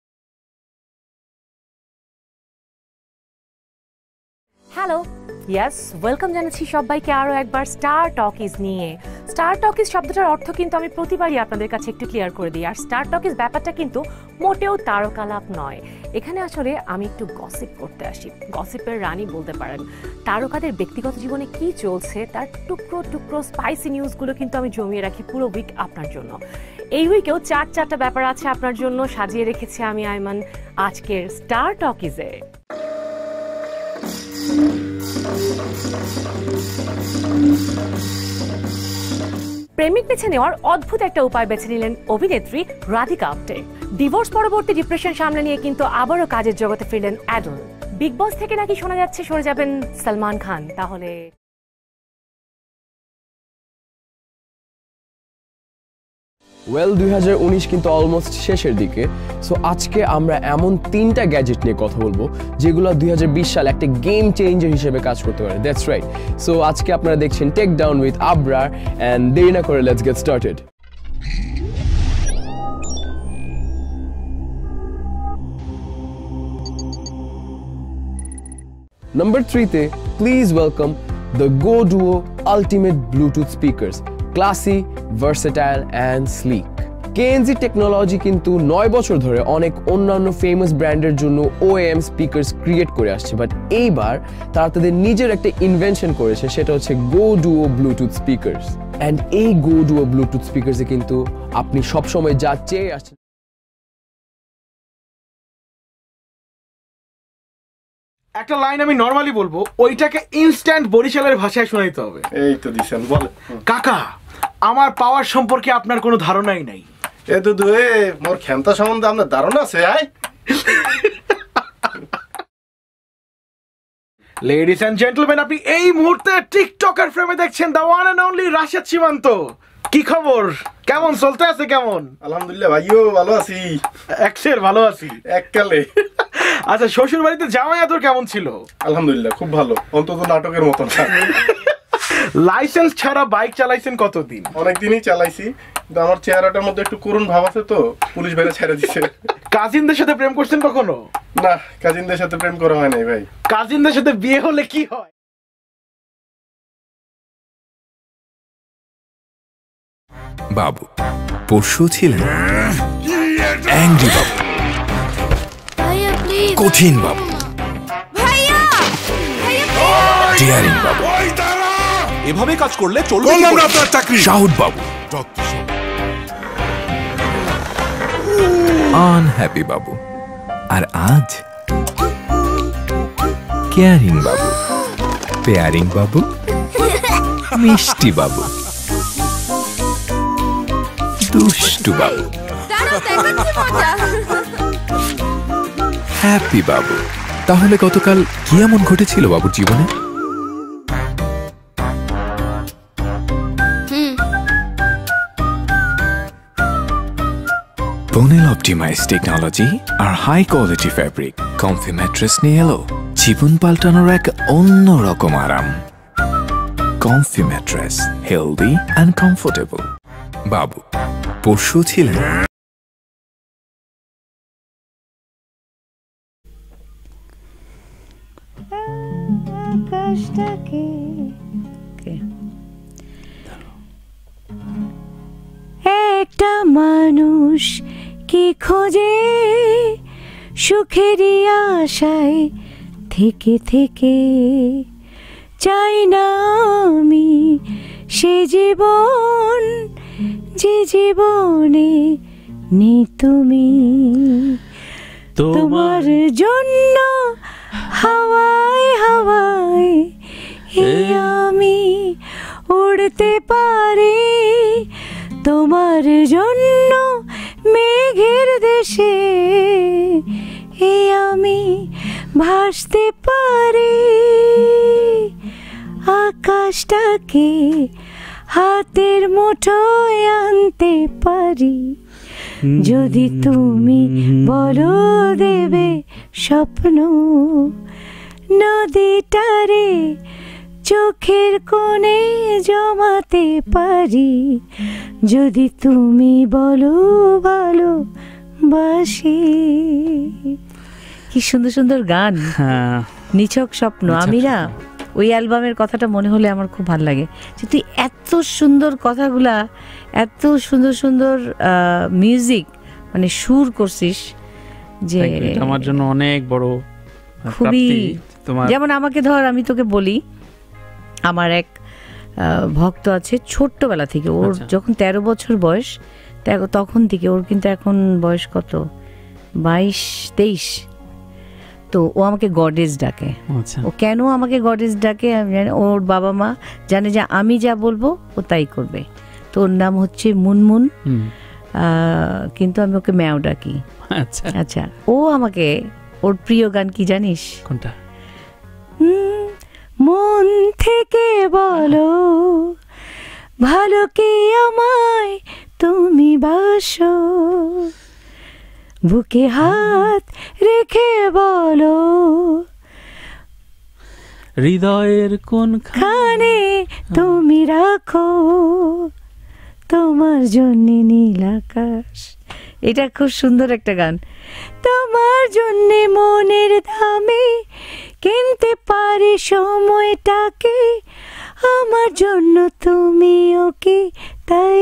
হ্যালো, ইয়েস, ওয়েলকাম জানাচ্ছি সবাইকে আরও একবার স্টার টকিজ নিয়ে। স্টার টকিজ শব্দটার অর্থ কিন্তু আমি প্রতিবারই আপনাদের কাছে একটু ক্লিয়ার করে দিই। আর স্টার টকিজ ব্যাপারটা কিন্তু মোটেও তারকালাপ নয়। এখানে আসলে আমি একটু গসিপ করতে আসি, গসিপের রানী বলতে পারেন। তারকাদের ব্যক্তিগত জীবনে কি চলছে তার টুকরো টুকরো স্পাইসি নিউজগুলো কিন্তু আমি জমিয়ে রাখি পুরো উইক আপনার জন্য। এই উইকেও চার চারটা ব্যাপার আছে আপনার জন্য সাজিয়ে রেখেছি আমি আইমান আজকের স্টার টকিজে। প্রেমিক বেছে নেওয়ার অদ্ভুত একটা উপায় বেছে নিলেন অভিনেত্রী রাধিকা আপ্তে। ডিভোর্স পরবর্তী ডিপ্রেশন সামলে নিয়ে কিন্তু আবারও কাজের জগতে ফিরলেন অ্যাডল। বিগ বস থেকে নাকি শোনা যাচ্ছে সরে যাবেন সালমান খান। তাহলে ওয়েল দুই হাজার উনিশ কিন্তু অলমোস্ট শেষের দিকে। সো আজকে আমরা এমন তিনটা গ্যাজেট নিয়ে কথা বলবো যেগুলো দুই হাজার বিশ সালে একটা গেম চেঞ্জার হিসেবে কাজ করতে পারে। That's right. সো আজকে আপনারা দেখছেন take down with Abrar, and দেরি না করে লেটস গেট স্টার্টেড। নাম্বার থ্রিতে please welcome the go duo ultimate Bluetooth speakers, classy, versatile and sleek. KNG technology কিন্তু নয় বছর ধরে অনেক অন্যান্য ফেমাস ব্র্যান্ডের জন্য ওএম স্পিকার্স ক্রিয়েট করে আসছে, বাট এইবার তারা তাদের নিজের একটা ইনভেনশন করেছে, সেটা হচ্ছে go duo Bluetooth speakers. And এই গো ডুও ব্লুটুথ স্পিকার্সে কিন্তু আপনি সবসময় যা চেয়ে আসছেন। একটা লাইন আমি নরমালি বলবো, ওইটাকে ইনস্ট্যান্ট বরিশালের ভাষায় শোনাইতে হবে। এই তো দিছেন, বলে কাকা আমার পাওয়ার সম্পর্কে আপনার কোনো ধারণাই নাই। এ দুদু, এ মোর ক্ষমতা সম্বন্ধে আপনার ধারণা আছে? আয় লেডিস এন্ড জেন্টলম্যান, আপনি এই মুহূর্তে টিকটকার ফ্রেমে দেখছেন the one and only Rashed Simanto. কি খবর? কেমন চলতে আছে? কেমন? আলহামদুলিল্লাহ ভাইও ভালো আছি, একশের ভালো আছি এককালে। আচ্ছা, শ্বশুর বাড়িতে জামাই আদর কেমন ছিল? আলহামদুলিল্লাহ খুব ভালো, অন্তত নাটকের মতন। লাইসেন্স ছাড়া বাইক চালাইছেন কতদিন? অনেকদিনই চালাইছি, কিন্তু আমার চেহারাটার মধ্যে একটু করুণ ভাব আছে তো পুলিশ ভাইরা ছেড়ে দিচ্ছে। কাজিনদের সাথে প্রেম করছেন কখনো? না, কাজিনদের সাথে প্রেম করা হয় নাই ভাই। কাজিনদের সাথে বিয়ে হলে কি হয়? বাবু পরশু ছিলেন অ্যাংরি বাবু, কঠিন বাবু, ডিয়ারিং বাবু, এভাবে কাজ করলে চলবে না আপনার চাকরি। শাহুদ বাবু, আনহ্যাপি বাবু, আর আজ কেয়ারিং বাবু, পেয়ারিং বাবু, মিষ্টি বাবু, দুষ্টু বাবু, হ্যাপি বাবু। তাহলে গতকাল কি এমন ঘটেছিল বাবুর জীবনে? Bonil Optimized Technology আর high quality fabric comfy mattress নিয়ে এলো জীবন পাল্টানোর এক অন্য রকম আরাম। Comfy mattress, healthy and comfortable. বাবু পরশু ছিলেন একটা মানুষ কি খোঁজে সুখেরই আশায় থেকে থেকে, চাই না আমি সে জীবন যে জীবনে নেই তুমি। তোমার জন্য হাওয়ায় হাওয়ায় এই আমি উড়তে পারি, তোমার জন্য মেঘের দেশে এই আমি ভাসতে পারি, আকাশটাকে হাতের মুঠোয় আনতে পারি, যদি তুমি বলো দেবে স্বপ্ন নদীটারে চোখের কোণে জমাতে পারি, যদি তুমি বলো ভালোবাসি। কি সুন্দর সুন্দর গান, নিছক স্বপ্ন। আমি না ওই অ্যালবামের কথাটা মনে হলে আমার খুব ভালো লাগে যে তুই এত সুন্দর কথাগুলা, এত সুন্দর সুন্দর মিউজিক মানে সুর করছিস যে আমার জন্য অনেক বড় খুবই। যেমন আমাকে ধর, আমি তোকে বলি, আমার এক ভক্ত আছে ছোট্টবেলা থেকে, ওর যখন তেরো বছর বয়স তখন থেকে, ওর কিন্তু এখন বয়স কত, বাইশ তেইশ, তো ও আমাকে গডেস ডাকে। ও কেন আমাকে গডেস ডাকে আমি জানি, ওর বাবা মা জানে যে আমি যা বলবো ও তাই করবে। তো ওর নাম হচ্ছে মুনমুন, কিন্তু আমি ওকে ম্যাও ডাকি। আচ্ছা আচ্ছা ও আমাকে, ওর প্রিয় গান কি জানিস কোনটা? মন থেকে বলো ভালো কি আমায় তুমি বাসো, বুকে হাত রেখে বলো হৃদয়ের কোন খানে তুমি রাখো তোমার জন্য নীল আকাশ। এটা খুব সুন্দর একটা গান। তোমার জন্য মনের দামে কিনতে পারি সময়টাকে, আমার জন্য তুমি ওকে তাই।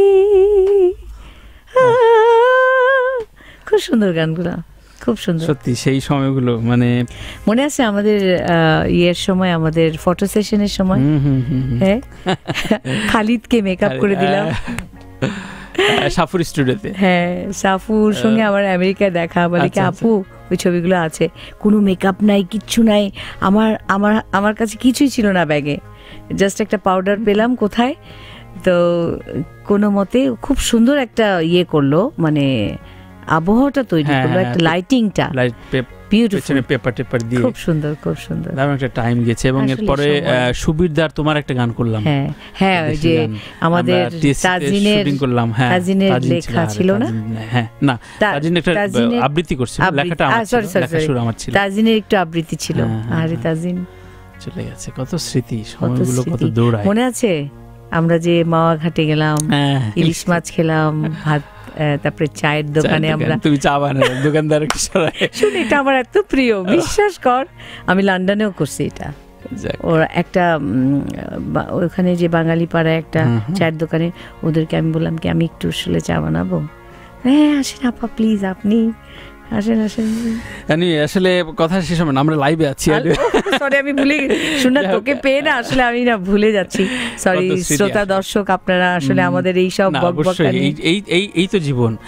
খুব সুন্দর গানগুলো, খুব সুন্দর সত্যি। সেই সময়গুলো মানে মনে আছে আমাদের ইয়ের সময়, আমাদের ফটো সেশনের সময়, হ্যাঁ খালিদকে মেকআপ করে দিলাম সাফুর স্টুডিওতে। হ্যাঁ সাফুর সঙ্গে আমার আমেরিকায় দেখা, বলে কি আপু ওই ছবিগুলো আছে, কোনো মেকআপ নাই, কিচ্ছু নাই, আমার আমার আমার কাছে কিছুই ছিল না ব্যাগে, জাস্ট একটা পাউডার পেলাম কোথায়, তো কোনো মতে খুব সুন্দর একটা ইয়ে করলো, মানে আবহাওয়াটা তৈরি করলো, একটা লাইটিংটা বিউটিফুল, পেপার টেপার দিয়ে খুব সুন্দর, খুব সুন্দর। দারুণ একটা টাইম গেছে। এবং এরপরে সুবিরদার তোমার একটা গান করলাম। হ্যাঁ হ্যাঁ ওই যে আমাদের তাজিনের শুটিং করলাম। হ্যাঁ তাজিনের লেখা ছিল না? হ্যাঁ না, তাজিন একটা আবৃত্তি করছিল, লেখাটা আমার ছিল, লেখা শুরু আমার ছিল। তাজিনের একটু আবৃত্তি ছিল। আরে তাজিন চলে গেছে, কত স্মৃতি, সময়গুলো কত দৌড়ায়। মনে আছে আমরা যে মাওয়া ঘাটে গেলাম, ইলিশ মাছ খেলাম, ভাত, তারপরে চায়ের দোকানে আমরা, তুমি চা বানাও দোকানদারের কি সরাই শুনে, এটা আমার এত প্রিয়, বিশ্বাস কর। আমি লন্ডনেও করছি এটা। ওর একটা ওখানে যে বাঙালি পাড়ায় একটা চায়ের দোকানে, ওদেরকে আমি বললাম কি আমি একটু আসলে চা বানাবো। হ্যাঁ আসেন আপা প্লিজ, আপনি আসেন আসেন। আসলে কথা শেষ হবে না, আমরা লাইভে আছি। সরি আমি ভুলে শুনে তোকে পেয়ে না, আসলে আমি না ভুলে যাচ্ছি, সরি শ্রোতা দর্শক আপনারা, আসলে আমাদের এই সব এই এই এই তো জীবন।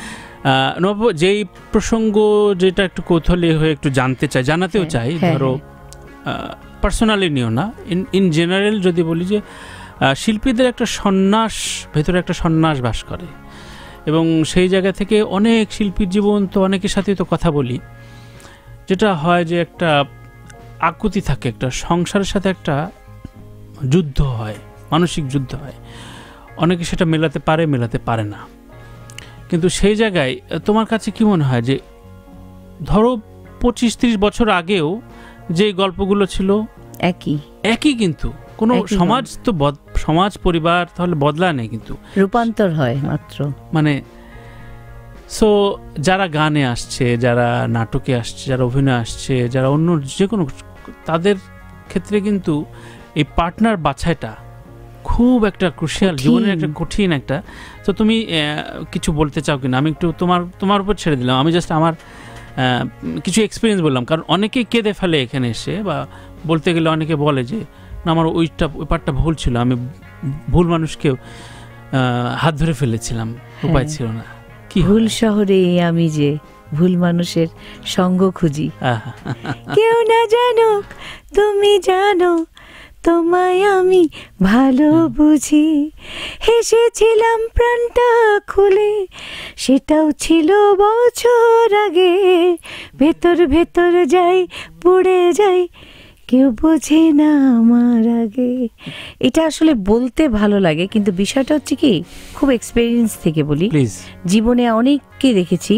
নবাব, যেই প্রসঙ্গ যেটা একটু কৌতূহলী হয়ে একটু জানতে চাই, জানাতেও চাই, ধরো পার্সোনালি নিও না, ইন ইন জেনারেল যদি বলি যে শিল্পীদের একটা সন্ন্যাস, ভেতরে একটা সন্ন্যাস বাস করে, এবং সেই জায়গা থেকে অনেক শিল্পীর জীবন, তো অনেকের সাথে তো কথা বলি, যেটা হয় যে একটা আকুতি থাকে, একটা সংসারের সাথে একটা যুদ্ধ হয়, মানসিক যুদ্ধ হয়, অনেকে সেটা মেলাতে পারে, মেলাতে পারে না। কিন্তু সেই জায়গায় তোমার কাছে কি মনে হয় যে ধরো পঁচিশ তিরিশ বছর আগেও যে গল্পগুলো ছিল একই একই কিন্তু কোনো সমাজ তো সমাজ পরিবার তাহলে বদলা নেই, কিন্তু রূপান্তর হয় মাত্র। মানে সো যারা গানে আসছে, যারা নাটকে আসছে, যারা অভিনয় আসছে, যারা অন্য যে কোনো, তাদের ক্ষেত্রে কিন্তু এই পার্টনার বাছাইটা খুব একটা ক্রুশিয়াল, জীবনের একটা কঠিন একটা। তো তুমি কিছু বলতে চাও কিনা? আমি একটু তোমার তোমার উপর ছেড়ে দিলাম, আমি জাস্ট আমার কিছু এক্সপিরিয়েন্স বললাম, কারণ অনেকেই কেঁদে ফেলে এখানে এসে, বা বলতে গেলে অনেকে বলে যে না আমার ওইটা ওই পার্টটা ভুল ছিল, আমি ভুল মানুষকে হাত ধরে ফেলেছিলাম, উপায় ছিল না। কি ভুল শহরে আমি যে ভুল মানুষের সঙ্গ খুঁজি, কেউ না জানুক তুমি জানো তোমায় আমি ভালো বুঝি, হেসেছিলাম প্রাণটা খুলে সেটাও ছিল বছর আগে, ভেতর ভেতর যাই পুড়ে যাই কেউ বোঝে না আমার আগে। এটা আসলে বলতে ভালো লাগে, কিন্তু বিষয়টা হচ্ছে কি, খুব এক্সপেরিয়েন্স থেকে বলি, জীবনে অনেককে দেখেছি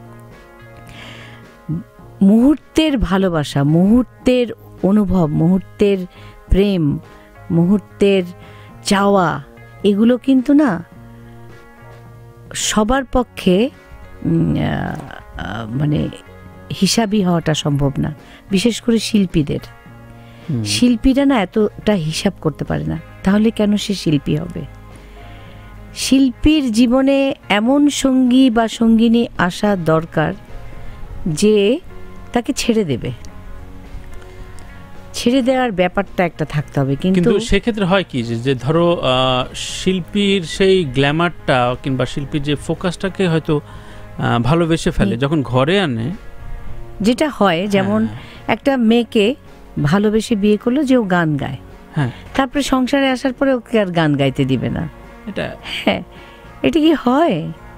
মুহূর্তের ভালোবাসা, মুহূর্তের অনুভব, মুহূর্তের প্রেম, মুহূর্তের চাওয়া, এগুলো কিন্তু না সবার পক্ষে মানে হিসাবই হওয়াটা সম্ভব না, বিশেষ করে শিল্পীদের। শিল্পীরা না এতটা হিসাব করতে পারে না, তাহলে কেন সে শিল্পী হবে? শিল্পীর জীবনে এমন সঙ্গী বা সঙ্গিনী আসা দরকার যে তাকে ছেড়ে দেবে, ছেড়ে দেওয়ার ব্যাপারটা একটা থাকতে হবে। কিন্তু সেক্ষেত্রে হয় কি যে ধরো শিল্পীর সেই গ্ল্যামারটা কিংবা শিল্পীর যে ফোকাসটাকে হয়তো ভালোবেসে ফেলে, যখন ঘরে আনে যেটা হয়, যেমন একটা মেয়েকে ভালোবেসে বিয়ে করলো যে ও গান গায়, হ্যাঁ, তারপরে সংসারে আসার পরে ওকে আর গান গাইতে দিবে না, এটা হ্যাঁ, এটা কি হয়?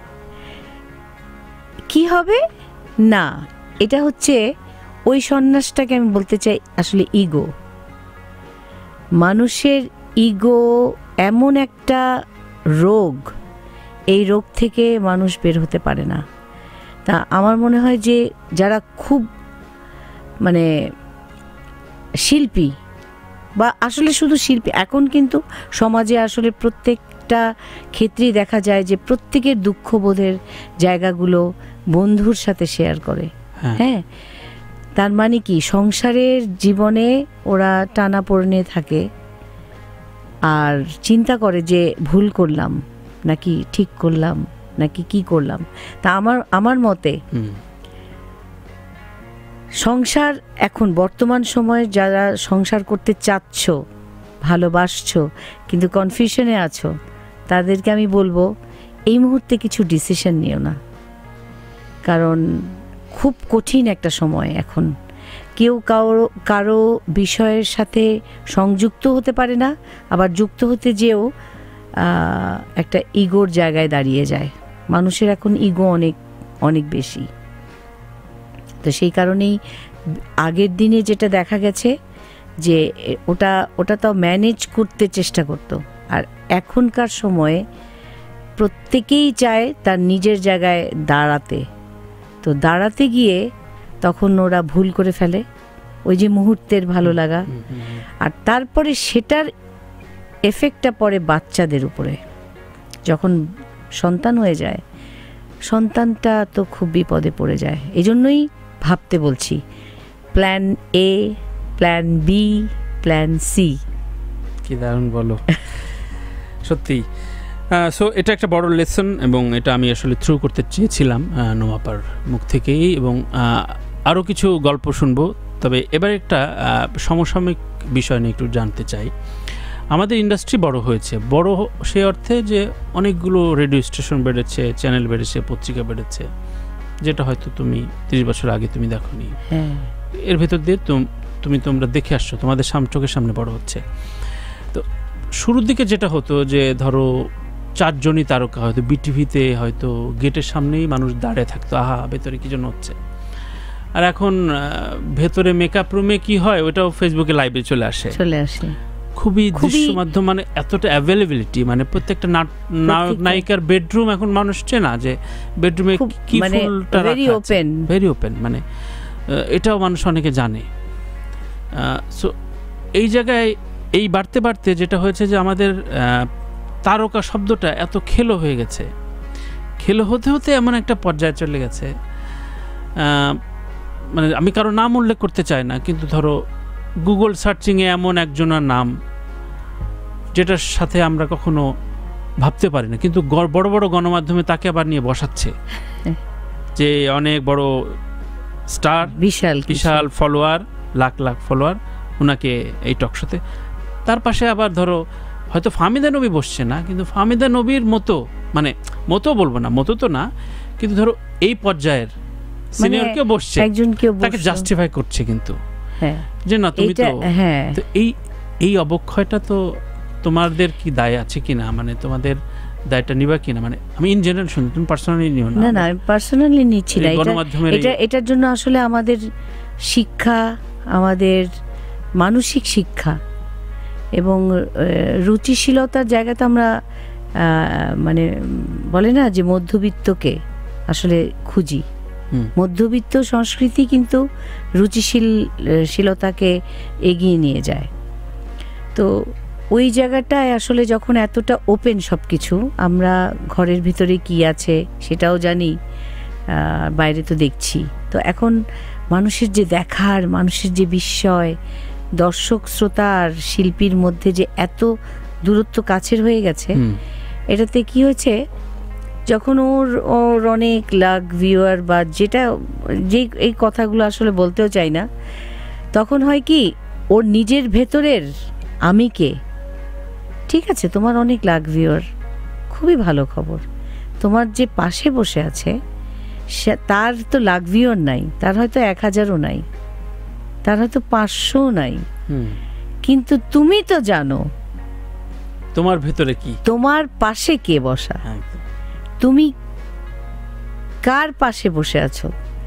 কি হবে না, এটা হচ্ছে ওই সন্ন্যাসটাকে আমি বলতে চাই আসলে ইগো। মানুষের ইগো এমন একটা রোগ, এই রোগ থেকে মানুষ বের হতে পারে না। তা আমার মনে হয় যে যারা খুব মানে শিল্পী, বা আসলে শুধু শিল্পী, এখন কিন্তু সমাজে আসলে প্রত্যেকটা ক্ষেত্রেই দেখা যায় যে প্রত্যেকের দুঃখবোধের জায়গাগুলো বন্ধুর সাথে শেয়ার করে, হ্যাঁ, তার মানে কি সংসারের জীবনে ওরা টানা পড়ে থাকে আর চিন্তা করে যে ভুল করলাম নাকি ঠিক করলাম নাকি কি করলাম। তা আমার আমার মতে সংসার এখন বর্তমান সময়ে যারা সংসার করতে চাচ্ছ, ভালোবাসছো কিন্তু কনফিউশনে আছো, তাদেরকে আমি বলবো এই মুহূর্তে কিছু ডিসিশন নিও না, কারণ খুব কঠিন একটা সময় এখন। কেউ কারো কারো বিষয়ের সাথে সংযুক্ত হতে পারে না, আবার যুক্ত হতে যেও একটা ইগোর জায়গায় দাঁড়িয়ে যায়। মানুষের এখন ইগো অনেক অনেক বেশি। তো সেই কারণেই আগের দিনে যেটা দেখা গেছে যে ওটা ওটা তো ম্যানেজ করতে চেষ্টা করতো, আর এখনকার সময়ে প্রত্যেকেই চায় তার নিজের জায়গায় দাঁড়াতে। তো দাঁড়াতে গিয়ে তখন ওরা ভুল করে ফেলে, ওই যে মুহূর্তের ভালো লাগা, আর তারপরে সেটার এফেক্টটা পড়ে বাচ্চাদের উপরে। যখন সন্তান হয়ে যায়, সন্তানটা তো খুব বিপদে পড়ে যায়। এই জন্যই ভাবতে বলছি, plan A, plan B, plan C. কি দারুণ বলো, সত্যি। সো এটা একটা বড় লেসন, এবং এটা আমি আসলে থ্রু করতে চেয়েছিলাম নোমাপার মুখ থেকেই, এবং আরও কিছু গল্প শুনবো। তবে এবার একটা সমসাময়িক বিষয় নিয়ে একটু জানতে চাই। আমাদের ইন্ডাস্ট্রি বড় হয়েছে, বড় সে অর্থে যে অনেকগুলো রেডিও স্টেশন বেড়েছে, চ্যানেল বেড়েছে, পত্রিকা বেড়েছে, যেটা হয়তো তুমি তিরিশ বছর আগে তুমি দেখোনি। এর ভেতর দিয়ে তুমি তোমরা দেখে আসছো, তোমাদের সাম চোখের সামনে বড় হচ্ছে। তো শুরুর দিকে যেটা হতো যে ধরো চারজনই তারকা, হয়তো বিটিভিতে হয়তো গেটের সামনেই মানুষ দাঁড়িয়ে থাকতো, আহা ভেতরে কি জন্য হচ্ছে। আর এখন ভেতরে মেকআপ রুমে কি হয় ওটাও ফেসবুকে লাইভে চলে আসে চলে আসে খুবই দৃশ্য মাধ্যম, মানে এতটা অ্যাভেলেবিলিটি, মানে প্রত্যেকটা নায়ক নায়িকার বেডরুম এখন মানুষ চেনা যে বেডরুমে কি ফুলটা ভেরি ওপেন ভেরি ওপেন মানে এটাও মানুষ অনেকে জানে। সো এই জায়গায় এই বাড়তে বাড়তে যেটা হয়েছে যে আমাদের তারকা শব্দটা এত খেলো হয়ে গেছে, খেলো হতে হতে এমন একটা পর্যায়ে চলে গেছে, মানে আমি কারো নাম উল্লেখ করতে চাই না, কিন্তু ধরো গুগল সার্চিংয়ে এমন একজনের নাম যেটার সাথে আমরা কখনো ভাবতে পারি না, কিন্তু বড় বড় গণমাধ্যমে তাকে আবার নিয়ে বসাচ্ছে যে অনেক বড় স্টার, বিশাল বিশাল ফলোয়ার, লাখ লাখ ফলোয়ার, ওনাকে এই টকশোতে। তার পাশে আবার ধরো হয়তো ফাহমিদা নবী বসছে না, কিন্তু ফাহমিদা নবীর মতো, মানে মতো বলবো না, মতো তো না, কিন্তু ধরো এই পর্যায়ের সিনিয়র কেউ বসছে, তাকে জাস্টিফাই করছে কিন্তু যে না তুমি তো। তো এই এই অবক্ষয়টা তো তোমাদের কি দায় আছে কিনা, মানে তোমাদের দায়টা নিবা কিনা, মানে আমি ইন জেনারেল শুনি, তুমি পার্সোনালি নিও না। না না আমি পার্সোনালি নিচ্ছি না, এটা এটার জন্য আসলে আমাদের শিক্ষা, আমাদের মানসিক শিক্ষা এবং রুচিশীলতার জায়গাতে আমরা মানে বলে না যে মধ্যবিত্তকে আসলে খুঁজি, মধ্যবিত্ত সংস্কৃতি কিন্তু রুচিশীল শীলতাকে এগিয়ে নিয়ে যায়। তো ওই জায়গাটায় আসলে যখন এতটা ওপেন সব কিছু, আমরা ঘরের ভিতরে কি আছে সেটাও জানি, বাইরে তো দেখছি, তো এখন মানুষের যে দেখার, মানুষের যে বিস্ময়, দর্শক শ্রোতা আর শিল্পীর মধ্যে যে এত দূরত্ব কাছের হয়ে গেছে, এটাতে কি হয়েছে যখন ওর ওর অনেক লাখ ভিউয়ার বা যেটা যেই এই কথাগুলো আসলে বলতেও চাই না, তখন হয় কি ওর নিজের ভেতরের আমি কে, ঠিক আছে তোমার অনেক লাখ ভিউয়ার, খুবই ভালো খবর, তোমার যে পাশে বসে আছে সে তার তো লাখ ভিউয়ার নাই, তার হয়তো এক হাজারও নাই, তার হয়তো পাঁচশো নাই, কিন্তু তুমি তো জানো তোমার ভেতরে কি, তোমার পাশে কে বসা, তুমি কার পাশে বসে আছো।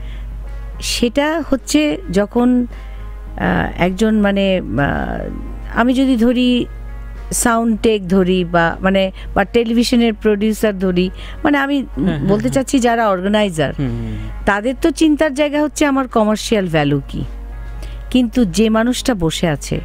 সেটা হচ্ছে যখন একজন মানে আমি যদি ধরি সাউন্ড টেক ধরি বা মানে বা টেলিভিশনের প্রডিউসার ধরি, মানে আমি বলতে চাচ্ছি যারা অর্গানাইজার, তাদের তো চিন্তার জায়গা হচ্ছে আমার কমার্শিয়াল ভ্যালু কি, কিন্তু যে মানুষটা বসে আছে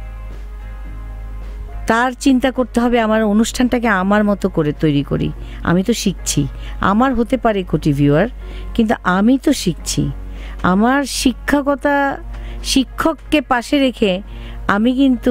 তার চিন্তা করতে হবে আমার অনুষ্ঠানটাকে আমার মতো করে তৈরি করি, আমি তো শিখছি, আমার হতে পারে কোটি ভিউয়ার, কিন্তু আমি তো শিখছি, আমার শিক্ষকতা শিক্ষককে পাশে রেখে আমি কিন্তু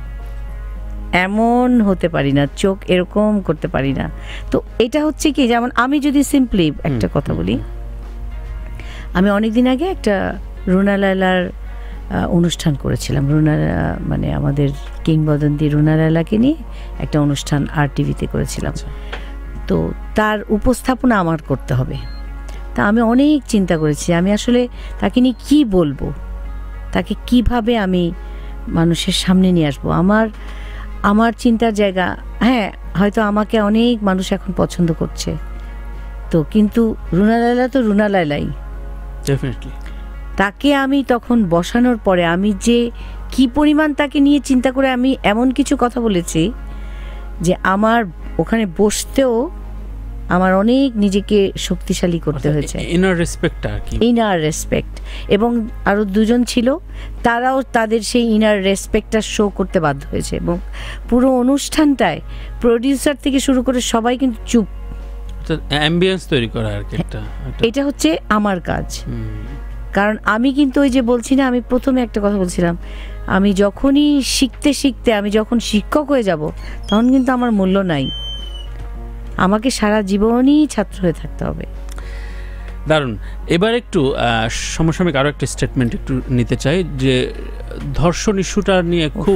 এমন হতে পারি না, চোখ এরকম করতে পারি না। তো এটা হচ্ছে কি, যেমন আমি যদি সিম্পলি একটা কথা বলি, আমি অনেকদিন আগে একটা রুনা লায়লার অনুষ্ঠান করেছিলাম, রুনা মানে আমাদের কিংবদন্তি রুনা লায়লাকে নিয়ে একটা অনুষ্ঠান আর টিভিতে করেছিলাম। তো তার উপস্থাপনা আমার করতে হবে, তা আমি অনেক চিন্তা করেছি আমি আসলে তাকে নিয়ে কী বলবো, তাকে কিভাবে আমি মানুষের সামনে নিয়ে আসবো। আমার আমার চিন্তার জায়গা, হ্যাঁ হয়তো আমাকে অনেক মানুষ এখন পছন্দ করছে, তো কিন্তু রুনা লায়লা তো রুনা লায়লাই, ডেফিনেটলি তাকে আমি তখন বসানোর পরে আমি যে কি পরিমাণ তাকে নিয়ে চিন্তা করে আমি এমন কিছু কথা বলেছি যে আমার ওখানে বসতেও আমার অনেক নিজেকে শক্তিশালী করতে হয়েছে, ইনার রেসপেক্ট আর কি, ইনার রেসপেক্ট, এবং আরও দুজন ছিল তারাও তাদের সেই ইনার রেসপেক্টটা শো করতে বাধ্য হয়েছে, এবং পুরো অনুষ্ঠানটায় প্রডিউসার থেকে শুরু করে সবাই কিন্তু চুপ, অ্যাম্বিয়েন্স তৈরি করা আর কি, এটা হচ্ছে আমার কাজ। কারণ আমি কিন্তু ওই যে বলছি না, আমি প্রথমে একটা কথা বলছিলাম, আমি যখনই শিখতে শিখতে আমি যখন শিক্ষক হয়ে যাব তখন কিন্তু আমার মূল্য নাই, আমাকে সারা জীবনই ছাত্র হয়ে থাকতে হবে। দারুণ। এবার একটু সমসাময়িক আরও একটা স্টেটমেন্ট একটু নিতে চাই, যে ধর্ষণ ইস্যুটা নিয়ে খুব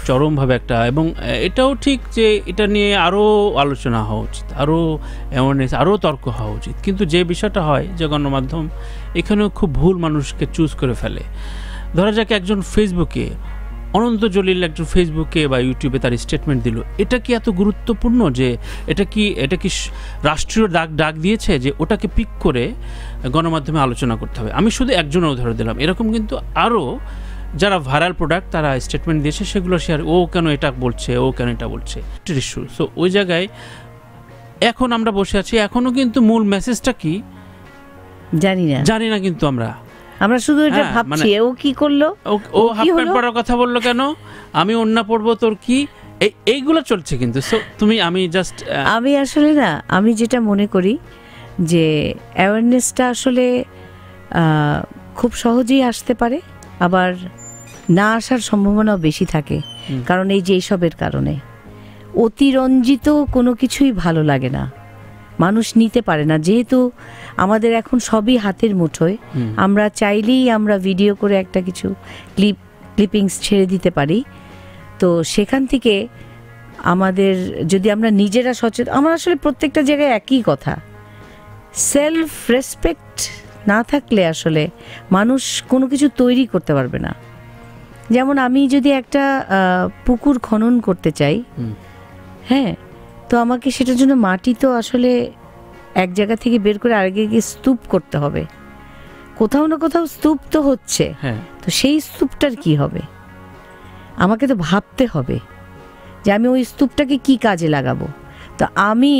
চরমভাবে একটা, এবং এটাও ঠিক যে এটা নিয়ে আরও আলোচনা হওয়া উচিত, আরও অ্যাওয়ারনেস, আরও তর্ক হওয়া উচিত। কিন্তু যে বিষয়টা হয় যে গণমাধ্যম এখানেও খুব ভুল মানুষকে চুজ করে ফেলে। ধরা যাক একজন ফেসবুকে, অনন্ত জলিল একজন ফেসবুকে বা ইউটিউবে তার স্টেটমেন্ট দিল, এটা কি এত গুরুত্বপূর্ণ যে এটা কি এটা কি রাষ্ট্রীয় ডাক ডাক দিয়েছে যে ওটাকে পিক করে গণমাধ্যমে আলোচনা করতে হবে? আমি শুধু একজনের উদাহরণ দিলাম, এরকম কিন্তু আরও যারা ভাইরাল প্রোডাক্ট তারা স্টেটমেন্ট দিয়েছে, সেগুলো শেয়ার, ও কেন এটা বলছে, ও কেন এটা বলছে, ইস্যু। সো ওই জায়গায় এখন আমরা বসে আছি, এখনও কিন্তু মূল মেসেজটা কি জানি না জানি না কিন্তু আমরা আমরা শুধু এটা ভাবছি ও কি করলো, ও হাফ প্যান্ট পরার কথা বললো কেন, আমি ওন্না পরবো তোর কি, এইগুলো চলছে কিন্তু। সো তুমি আমি জাস্ট আমি আসলে না আমি যেটা মনে করি যে অ্যাওয়ারনেসটা আসলে খুব সহজেই আসতে পারে, আবার না আসার সম্ভাবনাও বেশি থাকে, কারণ এই যে এইসবের কারণে অতিরঞ্জিত কোনো কিছুই ভালো লাগে না, মানুষ নিতে পারে না। যেহেতু আমাদের এখন সবই হাতের মুঠোয়, আমরা চাইলেই আমরা ভিডিও করে একটা কিছু ক্লিপ ক্লিপিংস ছেড়ে দিতে পারি। তো সেখান থেকে আমাদের যদি আমরা নিজেরা সচেতন, আমার আসলে প্রত্যেকটা জায়গায় একই কথা, সেলফ রেসপেক্ট না থাকলে আসলে মানুষ কোনো কিছু তৈরি করতে পারবে না। যেমন আমি যদি একটা পুকুর খনন করতে চাই, হ্যাঁ, তো আমাকে সেটার জন্য মাটি তো আসলে এক জায়গা থেকে বের করে আরেক গিয়ে স্তূপ করতে হবে, কোথাও না কোথাও স্তূপ তো হচ্ছে, তো সেই স্তূপটার কি হবে আমাকে তো ভাবতে হবে যে আমি ওই স্তূপটাকে কি কাজে লাগাবো। তো আমি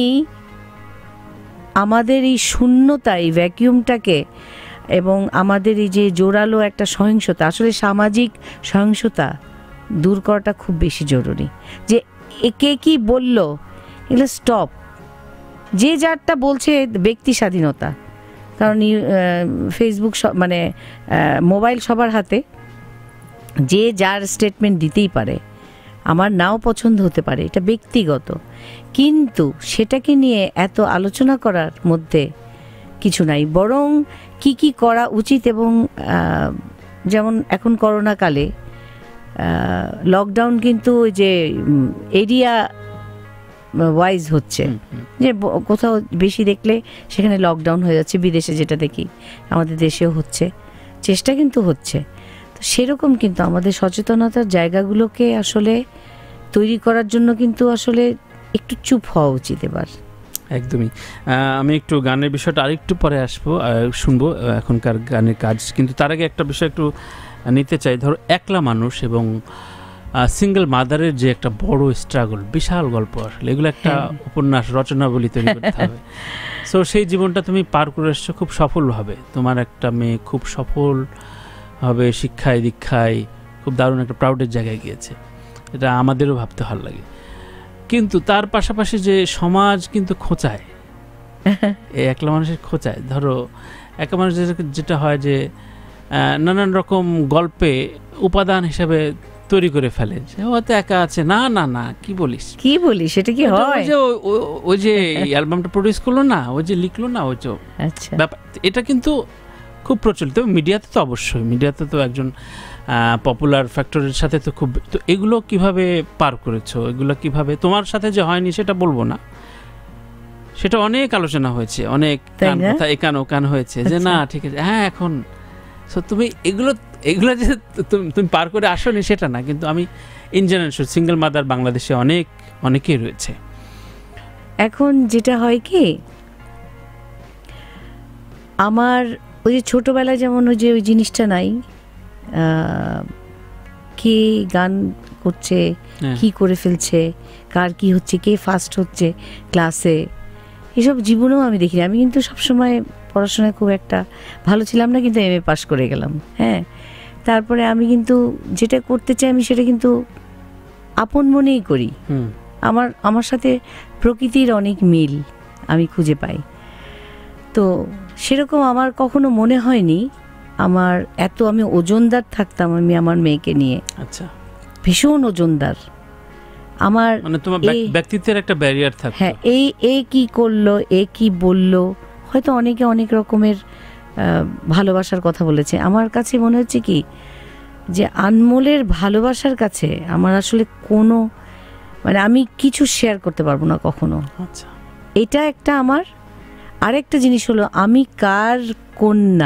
আমাদের এই শূন্যতা, এই ভ্যাকিউমটাকে, এবং আমাদের এই যে জোরালো একটা সহিংসতা, আসলে সামাজিক সহিংসতা দূর করাটা খুব বেশি জরুরি। যে একে কি বলল এগুলো স্টপ, যে যারটা বলছে ব্যক্তি স্বাধীনতা, কারণ ফেসবুক মানে মোবাইল সবার হাতে, যে যার স্টেটমেন্ট দিতেই পারে, আমার নাও পছন্দ হতে পারে, এটা ব্যক্তিগত, কিন্তু সেটাকে নিয়ে এত আলোচনা করার মধ্যে কিছু নাই। বরং কি কি করা উচিত, এবং যেমন এখন করোনাকালে লকডাউন কিন্তু ওই যে এরিয়া ওয়াইজ হচ্ছে, যে কোথাও বেশি দেখলে সেখানে লকডাউন হয়ে যাচ্ছে, বিদেশে যেটা দেখি আমাদের দেশেও হচ্ছে, চেষ্টা কিন্তু হচ্ছে। তো সেরকম কিন্তু আমাদের সচেতনতার জায়গাগুলোকে আসলে তৈরি করার জন্য কিন্তু আসলে একটু চুপ হওয়া উচিত এবার। একদমই। আমি একটু গানের বিষয়টা আরেকটু পরে আসবো, শুনবো এখনকার গানের কাজ, কিন্তু তার আগে একটা বিষয় একটু নিতে চাই। ধরো একলা মানুষ এবং সিঙ্গেল মাদারের যে একটা বড় স্ট্রাগল, বিশাল গল্প, আসলে এগুলো একটা উপন্যাস রচনাবলী তৈরি করতে হবে। সো সেই জীবনটা তুমি পার করে এসছো খুব সফলভাবে, তোমার একটা মেয়ে খুব সফল হবে শিক্ষায় দীক্ষায়, খুব দারুণ একটা প্রাউডের জায়গায় গিয়েছে, এটা আমাদেরও ভাবতে ভালো লাগে। কিন্তু তার পাশাপাশি যে সমাজ কিন্তু খোঁচায়, এই একলা মানুষের খোঁচায়। ধরো একা মানুষ যেটা হয় যে নানান রকম গল্পে উপাদান হিসাবে তৈরি করে ফেলে, যে হয়তো একা আছে, না না না কি বলিস কি বলিস সেটা কি হয়, যে ওই যে অ্যালবামটা প্রডিউস করলো না, ওই যে লিখলো না, ওই যে ব্যাপার, এটা কিন্তু খুব প্রচলিত মিডিয়াতে। তো অবশ্যই মিডিয়াতে তো একজন পপুলার ফ্যাক্টরের সাথে তো খুব, তো এগুলো কিভাবে পার করেছো, এগুলো কিভাবে, তোমার সাথে যে হয়নি সেটা বলবো না, সেটা অনেক আলোচনা হয়েছে, অনেক কথা একান ওকান হয়েছে, যে না ঠিক আছে, হ্যাঁ এখন সো তুমি এগুলো এগুলো যে তুমি পার করে আসোনি সেটা না, কিন্তু আমি ইন জেনারেল সিঙ্গেল মাদার বাংলাদেশে অনেক অনেকেই রয়েছে। এখন যেটা হয় কি, আমার ওই যে ছোটোবেলায় যেমন ওই যে ওই জিনিসটা নাই, কে গান করছে, কি করে ফেলছে, কার কি হচ্ছে, কে ফার্স্ট হচ্ছে ক্লাসে, এসব জীবনেও আমি দেখিনি। আমি কিন্তু সবসময় পড়াশোনায় খুব একটা ভালো ছিলাম না, কিন্তু এম এ পাস করে গেলাম। হ্যাঁ, তারপরে আমি কিন্তু যেটা করতে চাই আমি সেটা কিন্তু আপন মনেই করি। আমার আমার সাথে প্রকৃতির অনেক মিল আমি খুঁজে পাই। তো সেরকম আমার কখনো মনে হয়নি আমার এত আমি ওজনদার থাকতাম আমি আমার মেয়েকে নিয়ে। আচ্ছা, ভীষণ ওজনদার আমার, মানে তোমার ব্যক্তিত্বের একটা ব্যারিয়ার থাকে। হ্যাঁ, এই এ কি করলো, এ কি বললো, হয়তো অনেকে অনেক রকমের ভালোবাসার কথা বলেছে। আমার কাছে মনে হচ্ছে কি যে আনমোলের ভালোবাসার কাছে আমার আসলে কোনো মানে আমি কিছু শেয়ার করতে পারবো না কখনো। আচ্ছা, এটা একটা আমার আরেকটা জিনিস হলো আমি কার কন্যা,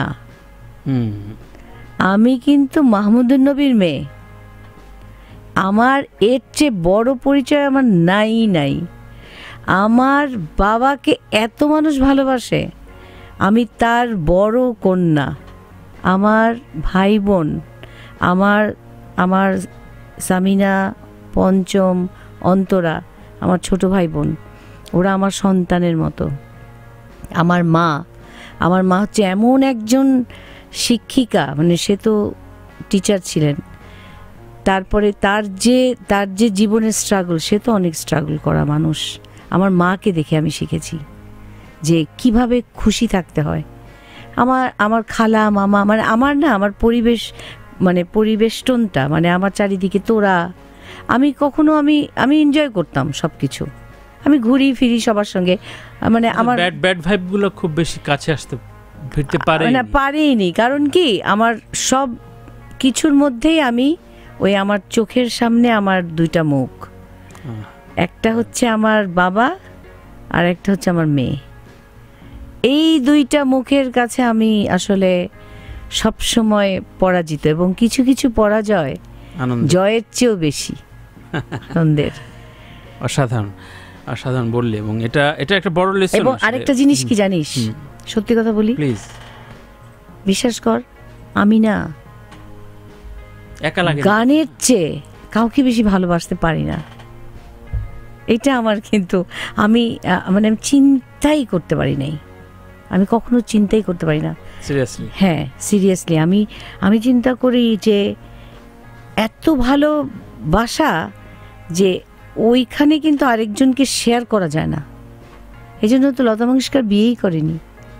আমি কিন্তু মাহমুদুর নবীর মেয়ে। আমার এর চেয়ে বড় পরিচয় আমার নাই নাই আমার বাবাকে এত মানুষ ভালোবাসে, আমি তার বড় কন্যা। আমার ভাই বোন, আমার আমার সামিনা, পঞ্চম, অন্তরা, আমার ছোট ভাই বোন, ওরা আমার সন্তানের মতো। আমার মা আমার মা হচ্ছে এমন একজন শিক্ষিকা, মানে সে তো টিচার ছিলেন, তারপরে তার যে তার যে জীবনের স্ট্রাগল, সে তো অনেক স্ট্রাগল করা মানুষ। আমার মাকে দেখে আমি শিখেছি যে কিভাবে খুশি থাকতে হয়। আমার আমার খালা মামা মানে আমার না আমার পরিবেশ মানে পরিবেষ্টনটা মানে আমার চারিদিকে তোরা, আমি কখনো আমি আমি এনজয় করতাম সব কিছু, আমি ঘুরি ফিরি সবার সঙ্গে, মানে আমার ব্যাড ব্যাড ভাইবগুলো খুব বেশি কাছে আসতে ফিরতে পারে না পারেইনি। কারণ কি আমার সব কিছুর মধ্যেই আমি ওই আমার চোখের সামনে আমার দুইটা মুখ, একটা হচ্ছে আমার বাবা আর একটা হচ্ছে আমার মেয়ে। এই দুইটা মুখের কাছে আমি আসলে সব সময় পরাজিত, এবং কিছু কিছু পরাজয় জয়ের চেয়েও বেশি আনন্দের। অসাধারণ অসাধারণ বললে, এবং এটা এটা একটা বড় লেসন। এবং আরেকটা জিনিস কি জানিস, সত্যি কথা বলি, প্লিজ বিশ্বাস কর, আমি না একা লাগে গানের চেয়ে কাউকে বেশি ভালোবাসতে পারি না। এটা আমার কিন্তু আমি মানে আমি চিন্তাই করতে পারি নাই, আমি কখনো চিন্তাই করতে পারি না সিরিয়াসলি। হ্যাঁ সিরিয়াসলি আমি আমি চিন্তা করি যে এত ভালোবাসা যে ওইখানে কিন্তু আরেকজনকে শেয়ার করা যায় না। এই জন্য তো লতা মঙ্গেশকর বিয়েই করেনি।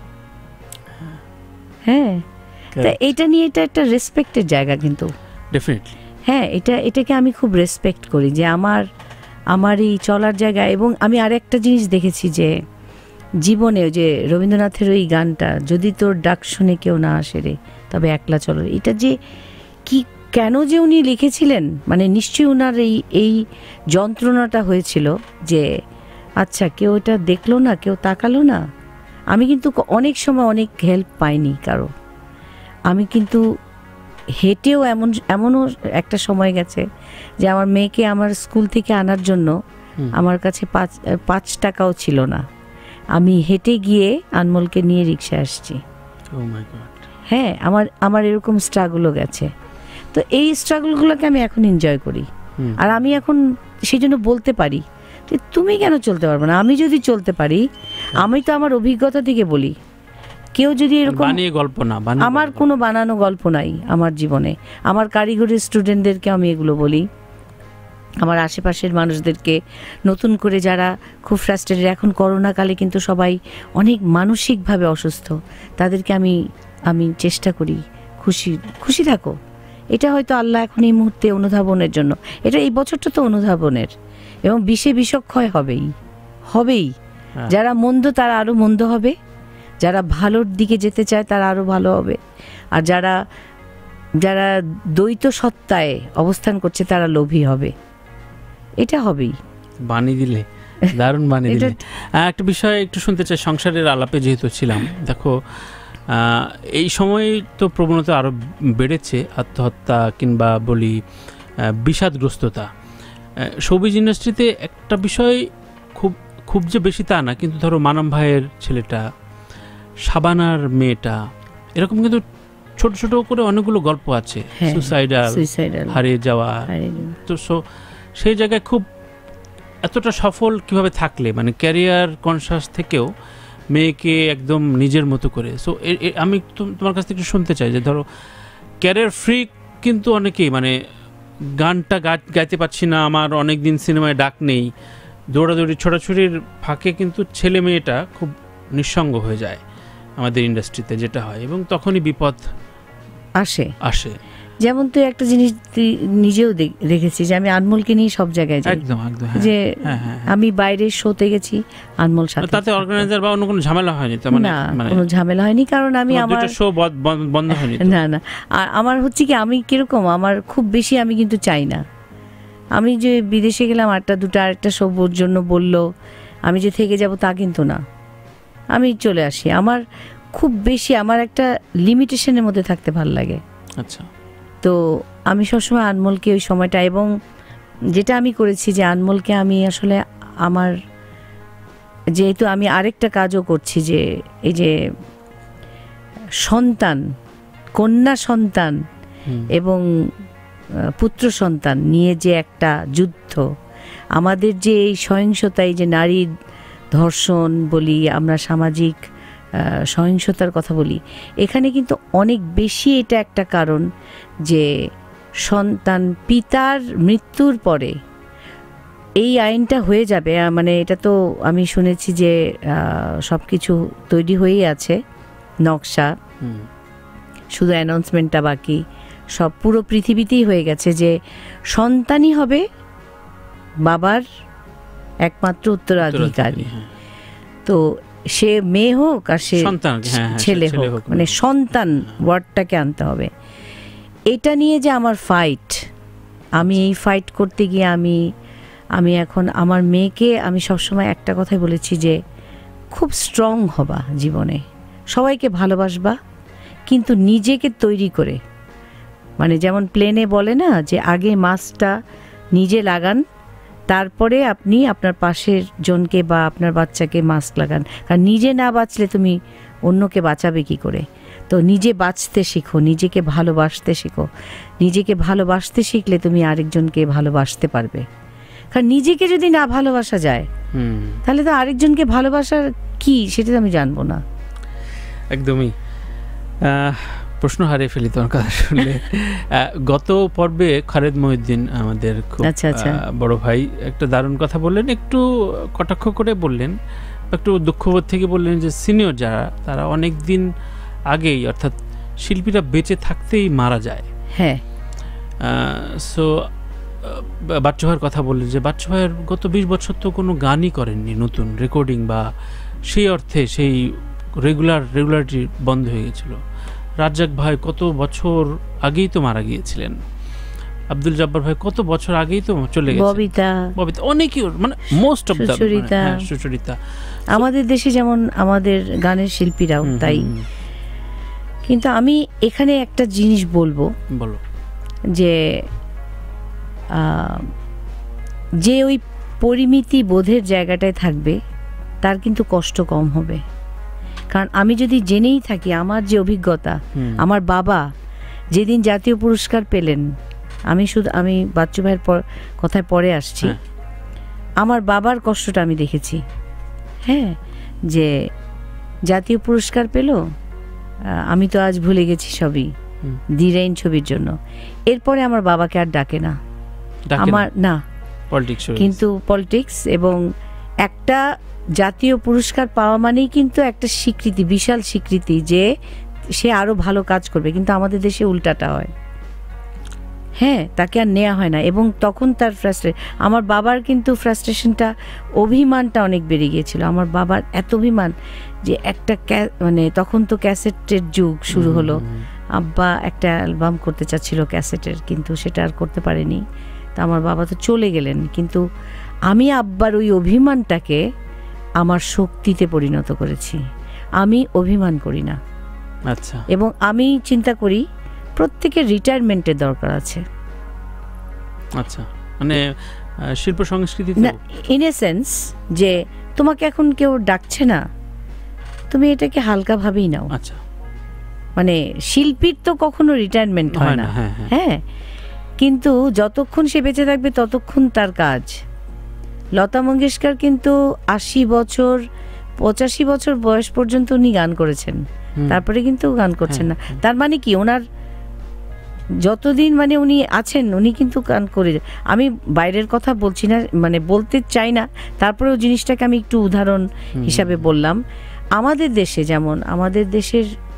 হ্যাঁ, তা এটা নিয়ে এটা একটা রেসপেক্টের জায়গা কিন্তু ডেফিনেটলি। হ্যাঁ, এটা এটাকে আমি খুব রেসপেক্ট করি যে আমার আমার এই চলার জায়গা। এবং আমি আরেকটা জিনিস দেখেছি যে জীবনে যে রবীন্দ্রনাথের ওই গানটা, যদি তোর ডাক শুনে কেউ না আসে রে তবে একলা চলো, এটা যে কি কেন যে উনি লিখেছিলেন, মানে নিশ্চয়ই ওনার এই এই যন্ত্রণাটা হয়েছিল যে আচ্ছা কেউ এটা দেখলো না, কেউ তাকালো না। আমি কিন্তু অনেক সময় অনেক হেল্প পাইনি কারো, আমি কিন্তু হেঁটেও এমন এমনও একটা সময় গেছে যে আমার মেয়েকে আমার স্কুল থেকে আনার জন্য আমার কাছে পাঁচ পাঁচ টাকাও ছিল না, আমি হেঁটে গিয়ে আনমোলকে নিয়ে রিক্সায় আসছি। হ্যাঁ, আমার আমার এরকম স্ট্রাগলও গেছে। তো এই স্ট্রাগলগুলোকে আমি এখন এনজয় করি, আর আমি এখন সেই জন্য বলতে পারি যে তুমি কেন চলতে পারবে না। আমি যদি চলতে পারি, আমি তো আমার অভিজ্ঞতা থেকে বলি, কেউ যদি এরকম বানিয়ে গল্প না, আমার কোনো বানানো গল্প নাই আমার জীবনে। আমার কারিগরি স্টুডেন্টদেরকে আমি এগুলো বলি, আমার আশেপাশের মানুষদেরকে, নতুন করে যারা খুব ফ্রাস্ট্রেটেড, এখন করোনাকালে কিন্তু সবাই অনেক মানসিকভাবে অসুস্থ, তাদেরকে আমি আমি চেষ্টা করি খুশি খুশি থাকো। এটা হয়তো আল্লাহ এখন এই মুহূর্তে অনুধাবনের জন্য, এটা এই বছরটা তো অনুধাবনের, এবং বিষে বিষক্ষয় হবেই হবেই। যারা মন্দ তারা আরও মন্দ হবে, যারা ভালোর দিকে যেতে চায় তারা আরও ভালো হবে, আর যারা যারা দ্বৈত সত্তায় অবস্থান করছে তারা লোভী হবে। এটা হবেই। বানিয়ে দিলে দারুণ বানিয়ে দিলে। একটা বিষয় একটু শুনতে চাই, সংসারের আলাপে যেহেতু ছিলাম, দেখো এই সময় তো প্রবণতা আরও বেড়েছে, আত্মহত্যা কিংবা বলি বিষাদগ্রস্ততা। শোবিজ ইন্ডাস্ট্রিতে একটা বিষয় খুব খুব যে বেশি তা না, কিন্তু ধরো মানাম ভাইয়ের ছেলেটা, শাবানার মেয়েটা, এরকম কিন্তু ছোট ছোট করে অনেকগুলো গল্প আছে, সুসাইডাল, হারিয়ে যাওয়া। তো সেই জায়গায় খুব এতটা সফল কিভাবে থাকলে, মানে ক্যারিয়ার কনসাস থেকেও মেয়েকে একদম নিজের মতো করে। সো আমি তোমার কাছ থেকে শুনতে চাই যে ধরো ক্যারিয়ার ফ্রি কিন্তু অনেকেই, মানে গানটা গাইতে পারছি না, আমার অনেক দিন সিনেমায় ডাক নেই, দৌড়াদৌড়ি ছোটাছুটির ফাঁকে কিন্তু ছেলে মেয়েটা খুব নিঃসঙ্গ হয়ে যায় আমাদের ইন্ডাস্ট্রিতে, যেটা হয়, এবং তখনই বিপদ আসে আসে যেমন তুই একটা জিনিস তুই নিজেও দেখেছি যে আমি আনমোলকে নিয়ে সব জায়গায় যাই, একদম একদম, যে আমি বাইরের শোতে গেছি আনমোল সাথে, তাতে অর্গানাইজার বা অন্য কোনো ঝামেলা হয়নি? তো না, কোনো ঝামেলা হয়নি, কারণ আমি আমার শো বন্ধ হয়নি। না না, আর আমার হচ্ছে কি, আমি কিরকম, আমার খুব বেশি আমি কিন্তু চাই না। আমি যে বিদেশে গেলাম আটটা দুটা আরেকটা শোর জন্য বললো আমি যে থেকে যাব তা কিন্তু না, আমি চলে আসি। আমার খুব বেশি আমার একটা লিমিটেশনের মধ্যে থাকতে ভালো লাগে। আচ্ছা, তো আমি সবসময় আনমোলকে ওই সময়টা, এবং যেটা আমি করেছি যে আনমোলকে আমি আসলে আমার, যেহেতু আমি আরেকটা কাজও করছি, যে এই যে সন্তান, কন্যা সন্তান এবং পুত্র সন্তান নিয়ে যে একটা যুদ্ধ, আমাদের যে এই সহিংসতায়, যে নারীর ধর্ষণ বলি আমরা, সামাজিক সহিংসতার কথা বলি, এখানে কিন্তু অনেক বেশি এটা একটা কারণ যে সন্তান পিতার মৃত্যুর পরে এই আইনটা হয়ে যাবে, মানে এটা তো আমি শুনেছি যে সব কিছু তৈরি হয়েই আছে, নকশা, শুধু অ্যানাউন্সমেন্টটা বাকি, সব পুরো পৃথিবীতেই হয়ে গেছে যে সন্তানই হবে বাবার একমাত্র উত্তরাধিকারী। তো সে মেয়ে হোক আর সে ছেলে হোক, মানে সন্তান ওয়ার্ডটাকে আনতে হবে। এটা নিয়ে যে আমার ফাইট, আমি এই ফাইট করতে গিয়ে আমি আমি এখন আমার মেয়েকে আমি সবসময় একটা কথাই বলেছি যে খুব স্ট্রং হবা জীবনে, সবাইকে ভালোবাসবা, কিন্তু নিজেকে তৈরি করে, মানে যেমন প্লেনে বলে না যে আগে মাস্কটা নিজে লাগান, তারপরে আপনি আপনার পাশের জনকে বা আপনার বাচ্চাকে মাস্ক লাগান, কারণ নিজে না বাঁচলে তুমি অন্যকে বাঁচাবে কি করে। তো নিজে বাঁচতে শিখো, নিজেকে ভালোবাসতে শিখো, নিজেকে ভালোবাসতে শিখলে তুমি আরেকজনকে ভালোবাসতে পারবে। কারণ নিজেকে যদি না ভালোবাসা যায় তাহলে তো আরেকজনকে ভালোবাসার কি সেটা আমি জানবো না। একদমই, প্রশ্ন হারিয়ে ফেলি তোমার কথা শুনলে। গত পর্বে খালেদ মহিউদ্দিন আমাদের খুব বড় ভাই একটা দারুণ কথা বললেন, একটু কটাক্ষ করে বললেন, একটু দুঃখবোধ থেকে বললেন যে সিনিয়র যারা তারা অনেক দিন আগেই, অর্থাৎ শিল্পীরা বেঁচে থাকতেই মারা যায়। হ্যাঁ, সো বাচ্চু ভাইয়ের কথা বললেন যে বাচ্চু ভাইয়ের গত বিশ বছর তো কোনো গানই করেননি নতুন রেকর্ডিং, বা সেই অর্থে সেই রেগুলার রেগুলারিটি বন্ধ হয়ে গেছিল। রাজ্জাক ভাই কত বছর আগেই তো মারা গিয়েছিলেন, আব্দুল জব্বার ভাই কত বছর আগেই তো চলে গেছে, ববিতা ববিতা অনেকেই, মানে মোস্ট অফ দ্য, সুচরিতা। আমাদের দেশে যেমন আমাদের গানের শিল্পীরাও তাই। কিন্তু আমি এখানে একটা জিনিস বলবো, বলো, যে যে ওই পরিমিতি বোধের জায়গাটায় থাকবে তার কিন্তু কষ্ট কম হবে। কারণ আমি যদি জেনেই থাকি, আমার যে অভিজ্ঞতা, আমার বাবা যেদিন জাতীয় পুরস্কার পেলেন, আমি শুধু আমি বাচ্চু ভাইয়ের কথায় পরে আসছি, আমার বাবার কষ্টটা আমি দেখেছি। হ্যাঁ, যে জাতীয় পুরস্কার পেল, আমি তো আজ ভুলে গেছি সবই, দিরাইন ছবির জন্য। এরপরে আমার বাবাকে আর ডাকে না, আমার না, কিন্তু পলিটিক্স, এবং একটা জাতীয় পুরস্কার পাওয়া মানেই কিন্তু একটা স্বীকৃতি, বিশাল স্বীকৃতি যে সে আরো ভালো কাজ করবে। কিন্তু আমাদের দেশে উল্টাটা হয়, হ্যাঁ, তাকে আর নেওয়া হয় না, এবং তখন তার ফ্রাস্ট্রেশন, আমার বাবার কিন্তু ফ্রাস্ট্রেশনটা, অভিমানটা অনেক বেড়ে গিয়েছিল। আমার বাবার এত অভিমান যে একটা মানে তখন তো ক্যাসেটের যুগ শুরু হলো, আব্বা একটা অ্যালবাম করতে চাচ্ছিল ক্যাসেটের, কিন্তু সেটা আর করতে পারেনি। তা আমার বাবা তো চলে গেলেন, কিন্তু আমি আব্বার ওই অভিমানটাকে আমার শক্তিতে পরিণত করেছি। আমি অভিমান করি না। আচ্ছা, এবং আমি চিন্তা করি প্রত্যেকের রিটায়ারমেন্টের দরকার আছে। আচ্ছা, মানে শিল্প সংস্কৃতি না, ইন এ সেন্স যে তোমাকে এখন কেউ ডাকছে না, তুমি এটাকে হালকা ভাবেই নাও। আচ্ছা, মানে শিল্পীর তো কখনো রিটায়ারমেন্ট হয় না, হ্যাঁ, কিন্তু যতক্ষণ সে বেঁচে থাকবে ততক্ষণ তার কাজ। লতা মঙ্গেশকর কিন্তু আশি বছর পঁচাশি বছর বয়স পর্যন্ত উনি গান করেছেন, তারপরে কিন্তু গান করছেন না। তার মানে কি, ওনার যতদিন মানে উনি আছেন উনি কিন্তু গান করে। আমি বাইরের কথা বলছি না, মানে বলতে চাই না, তারপরেও জিনিসটাকে আমি একটু উদাহরণ হিসাবে বললাম। আমাদের দেশে যেমন, আমাদের দেশের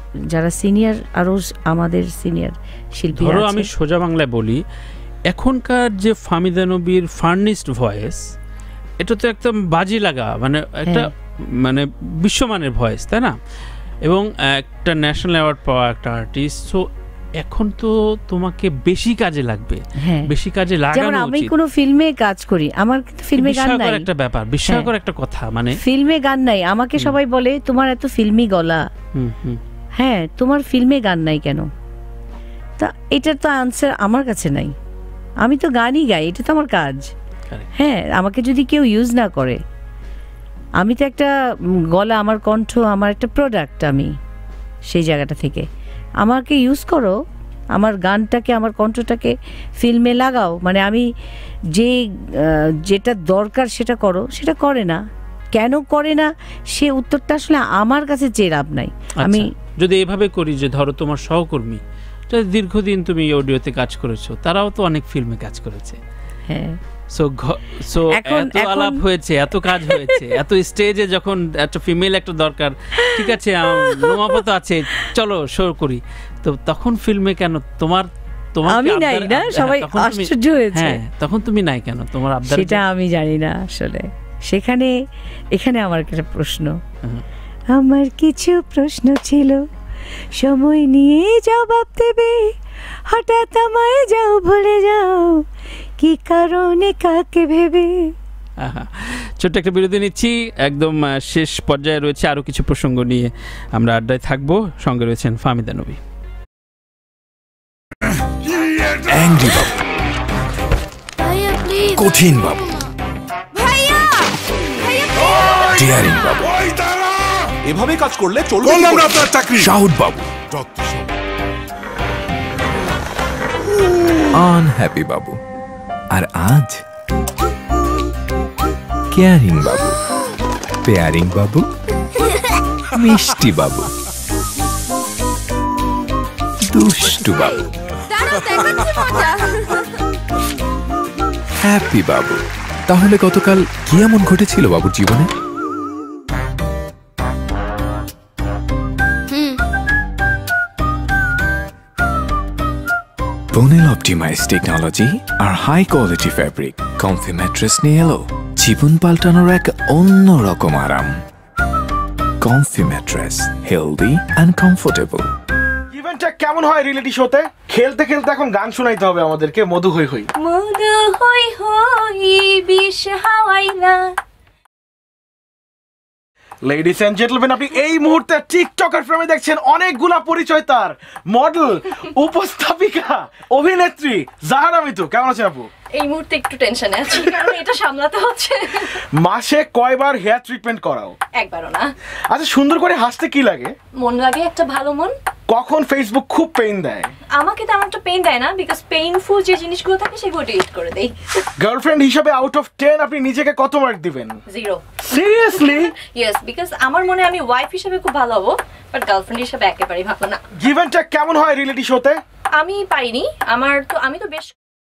যারা সিনিয়র আরও আমাদের সিনিয়র শিল্পী ধরো আমি সোজা বাংলায় বলি, এখনকার যে ফাহমিদা নবীর ফার্নিশড ভয়েস, এটা তো একদম বাজি লাগা, মানে একটা মানে বিশ্বমানের ভয়েস, তাই না? এবং একটা ন্যাশনাল অ্যাওয়ার্ড পাওয়া একটা আর্টিস্ট। সো এখন তো তোমাকে বেশি কাজে লাগবে, বেশি কাজে লাগানো উচিত। আমি কোনো ফিল্মে কাজ করি, আমার ফিল্মে গান নাই, একটা ব্যাপার, বিস্ময়কর একটা কথা, মানে ফিল্মে গান নাই। আমাকে সবাই বলে তোমার এত ফিল্মি গলা, হ্যাঁ তোমার ফিল্মে গান নাই কেন? তা এটার তো আনসার আমার কাছে নাই। আমি তো গানই গাই, এটা তো আমার কাজ। হ্যাঁ, আমাকে যদি কেউ ইউজ না করে, আমি তো একটা গলা, আমার কণ্ঠ আমার একটা প্রোডাক্ট, আমি সেই জায়গাটা থেকে আমাকে ইউজ করো, আমার গানটাকে, আমার কণ্ঠটাকে ফিল্মে লাগাও। মানে আমি যে যেটা দরকার সেটা করো, সেটা করে না। কেন করে না সে উত্তরটা আসলে আমার কাছে চেয়ে লাভ নাই। আমি যদি এভাবে করি যে ধরো তোমার সহকর্মী দীর্ঘদিন তুমি অডিওতে কাজ করেছো, তারাও তো অনেক ফিল্মে কাজ করেছে, হ্যাঁ, সো সো এত আলাপ হয়েছে, এত কাজ হয়েছে, এত স্টেজে যখন একটা ফিমেল একটা দরকার, ঠিক আছে নোমাপত আছে, চলো শো করি, তো তখন ফিল্মে কেন তোমার তোমার আমি নাই না? সবাই আশ্চর্য হয়েছে, হ্যাঁ তখন তুমি নাই কেন? তোমার আবদার সেটা আমি জানি না আসলে। সেখানে এখানে আমার একটা প্রশ্ন, আমার কিছু প্রশ্ন ছিল, সময় নিয়ে জবাব দেবে, হঠাৎ আমায় যাও ভুলে যাও, কি কারণে কাকে ভেবে। ছোট্ট একটা বিরতি নিচ্ছি, একদম শেষ পর্যায়ে রয়েছে আরো কিছু প্রসঙ্গ নিয়ে আমরা আড্ডায় থাকবো। সঙ্গে রয়েছেন ফাহমিদা নবী। কঠিন বাবু, ডিয়ারিং বাবু, এভাবে কাজ করলে চলবে না আপনার চাকরি। শাহুদ বাবু, আনহ্যাপি বাবু, আর আজ কেয়ারিং বাবু, পেয়ারিং বাবু, মিষ্টি বাবু, দুষ্টু বাবু, হ্যাপি বাবু। তাহলে গতকাল কি এমন ঘটেছিল বাবুর জীবনে? Bonel optimized technology আর high quality fabric comfy mattress নিয়ে এলো জীবন পাল্টানোর এক অন্য রকম আরাম। Comfy mattress, healthy and comfortable. ইভেন্টটা কেমন হয় রিয়েলিটি শোতে? খেলতে খেলতে এখন গান শোনাইতে হবে আমাদেরকে, মধু হই হই। মধু হই হই বিষ হাওয়াইলা। লেডিস এন্ড জেন্টলম্যান, আপনি এই মুহূর্তে টিকটকার ফ্রেমে দেখছেন অনেকগুলা পরিচয় তার, মডেল, উপস্থাপিকা, অভিনেত্রী জাহারা মিতু। কেমন আছেন আপু? এই মুহূর্তে একটু টেনশনে আছি, কারণ এটা সামলাতে হচ্ছে। মাসে কয়বার হেয়ার ট্রিটমেন্ট করাও? একবারও না। আচ্ছা, সুন্দর করে হাসতে কি লাগে? মন লাগে, একটা ভালো মন। কখন ফেসবুক খুব পেইন দেয়? আমাকে তেমন একটা পেইন দেয় না, বিকজ পেইনফুল যে জিনিসগুলো থাকে সেগুলো ডিলিট করে দেই। গার্লফ্রেন্ড হিসেবে আউট অফ টেন আপনি নিজেকে কত মার্ক দিবেন? জিরো। সিরিয়াসলি? ইয়েস, বিকজ আমার মনে আমি ওয়াইফ হিসেবে খুব ভালো হবো, বাট গার্লফ্রেন্ড হিসেবে একেবারেই ভালো না। ইভেন্টটা কেমন হয় রিয়েলিটি শোতে? আমি পাইনি, আমার তো আমি তো বেশ।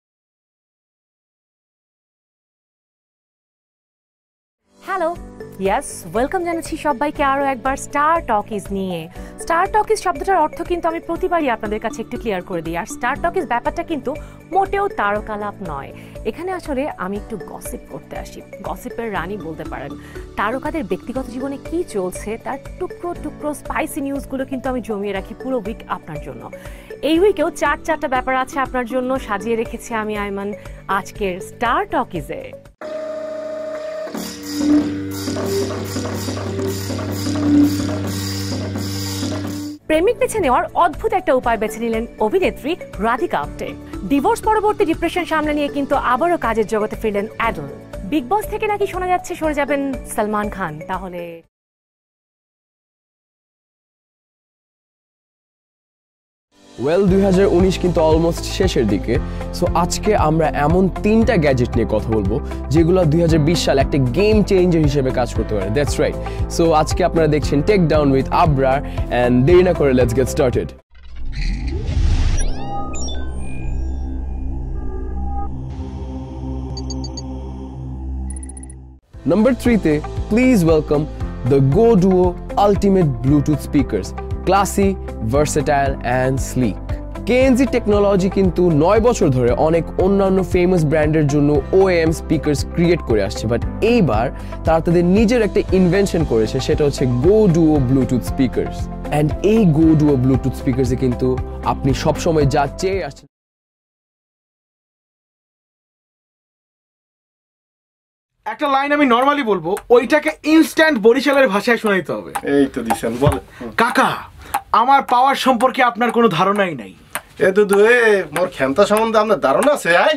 হ্যালো, ইয়েস, ওয়েলকাম জানাচ্ছি সবাইকে আরও একবার স্টার টকিজ নিয়ে। স্টার টকিজ শব্দটার অর্থ কিন্তু আমি প্রতিবারই আপনাদের কাছে একটু ক্লিয়ার করে দিই। আর স্টার টকিজ ব্যাপারটা কিন্তু মোটেও তারকালাপ নয়। এখানে আসলে আমি একটু গসিপ করতে আসি, গসিপের রানী বলতে পারেন। তারকাদের ব্যক্তিগত জীবনে কি চলছে তার টুকরো টুকরো স্পাইসি নিউজগুলো কিন্তু আমি জমিয়ে রাখি পুরো উইক আপনার জন্য। এই উইকেও চার চারটা ব্যাপার আছে আপনার জন্য সাজিয়ে রেখেছি আমি আইমান আজকের স্টার টকিজে। প্রেমিক বেছে নেওয়ার অদ্ভুত একটা উপায় বেছে নিলেন অভিনেত্রী রাধিকা আপ্টে। ডিভোর্স পরবর্তী ডিপ্রেশন সামনে নিয়ে কিন্তু আবারও কাজের জগতে ফিরলেন অ্যাডল। বিগ বস থেকে নাকি শোনা যাচ্ছে সরে যাবেন সালমান খান। তাহলে ওয়েল দুই হাজার উনিশ কিন্তু অলমোস্ট শেষের দিকে, সো আজকে আমরা এমন তিনটা গ্যাজেট নিয়ে কথা বলবো যেগুলো দুই হাজার বিশ সালে একটা গেম চেঞ্জার হিসেবে কাজ করতে পারে। That's right. সো আজকে আপনারা দেখছেন take down with Abrar, and দেরি না করে লেটস গেট স্টার্টেড। নাম্বার থ্রিতে please welcome the go duo ultimate Bluetooth speakers, classy, versatile and sleek. KNG technology কিন্তু নয় বছর ধরে অনেক অন্যান্য ফেমাস ব্র্যান্ডের জন্য ওএম স্পিকার্স ক্রিয়েট করে আসছে, বাট এইবার তারা তাদের নিজের একটা ইনভেনশন করেছে, সেটা হচ্ছে go duo Bluetooth speakers. And এই গো ডুও ব্লুটুথ স্পিকার্সে কিন্তু আপনি সবসময় যা চেয়ে আসছেন। একটা লাইন আমি নরমালি বলবো, ওইটাকে ইনস্ট্যান্ট বরিশালের ভাষায় শোনাইতে হবে। এই তো দিছেন, বল। কাকা, আমার পাওয়ার সম্পর্কে আপনার কোনো ধারণাই নাই। এ দুদু, এ মোর ক্ষমতা সম্বন্ধে আপনার ধারণা আছে? আয়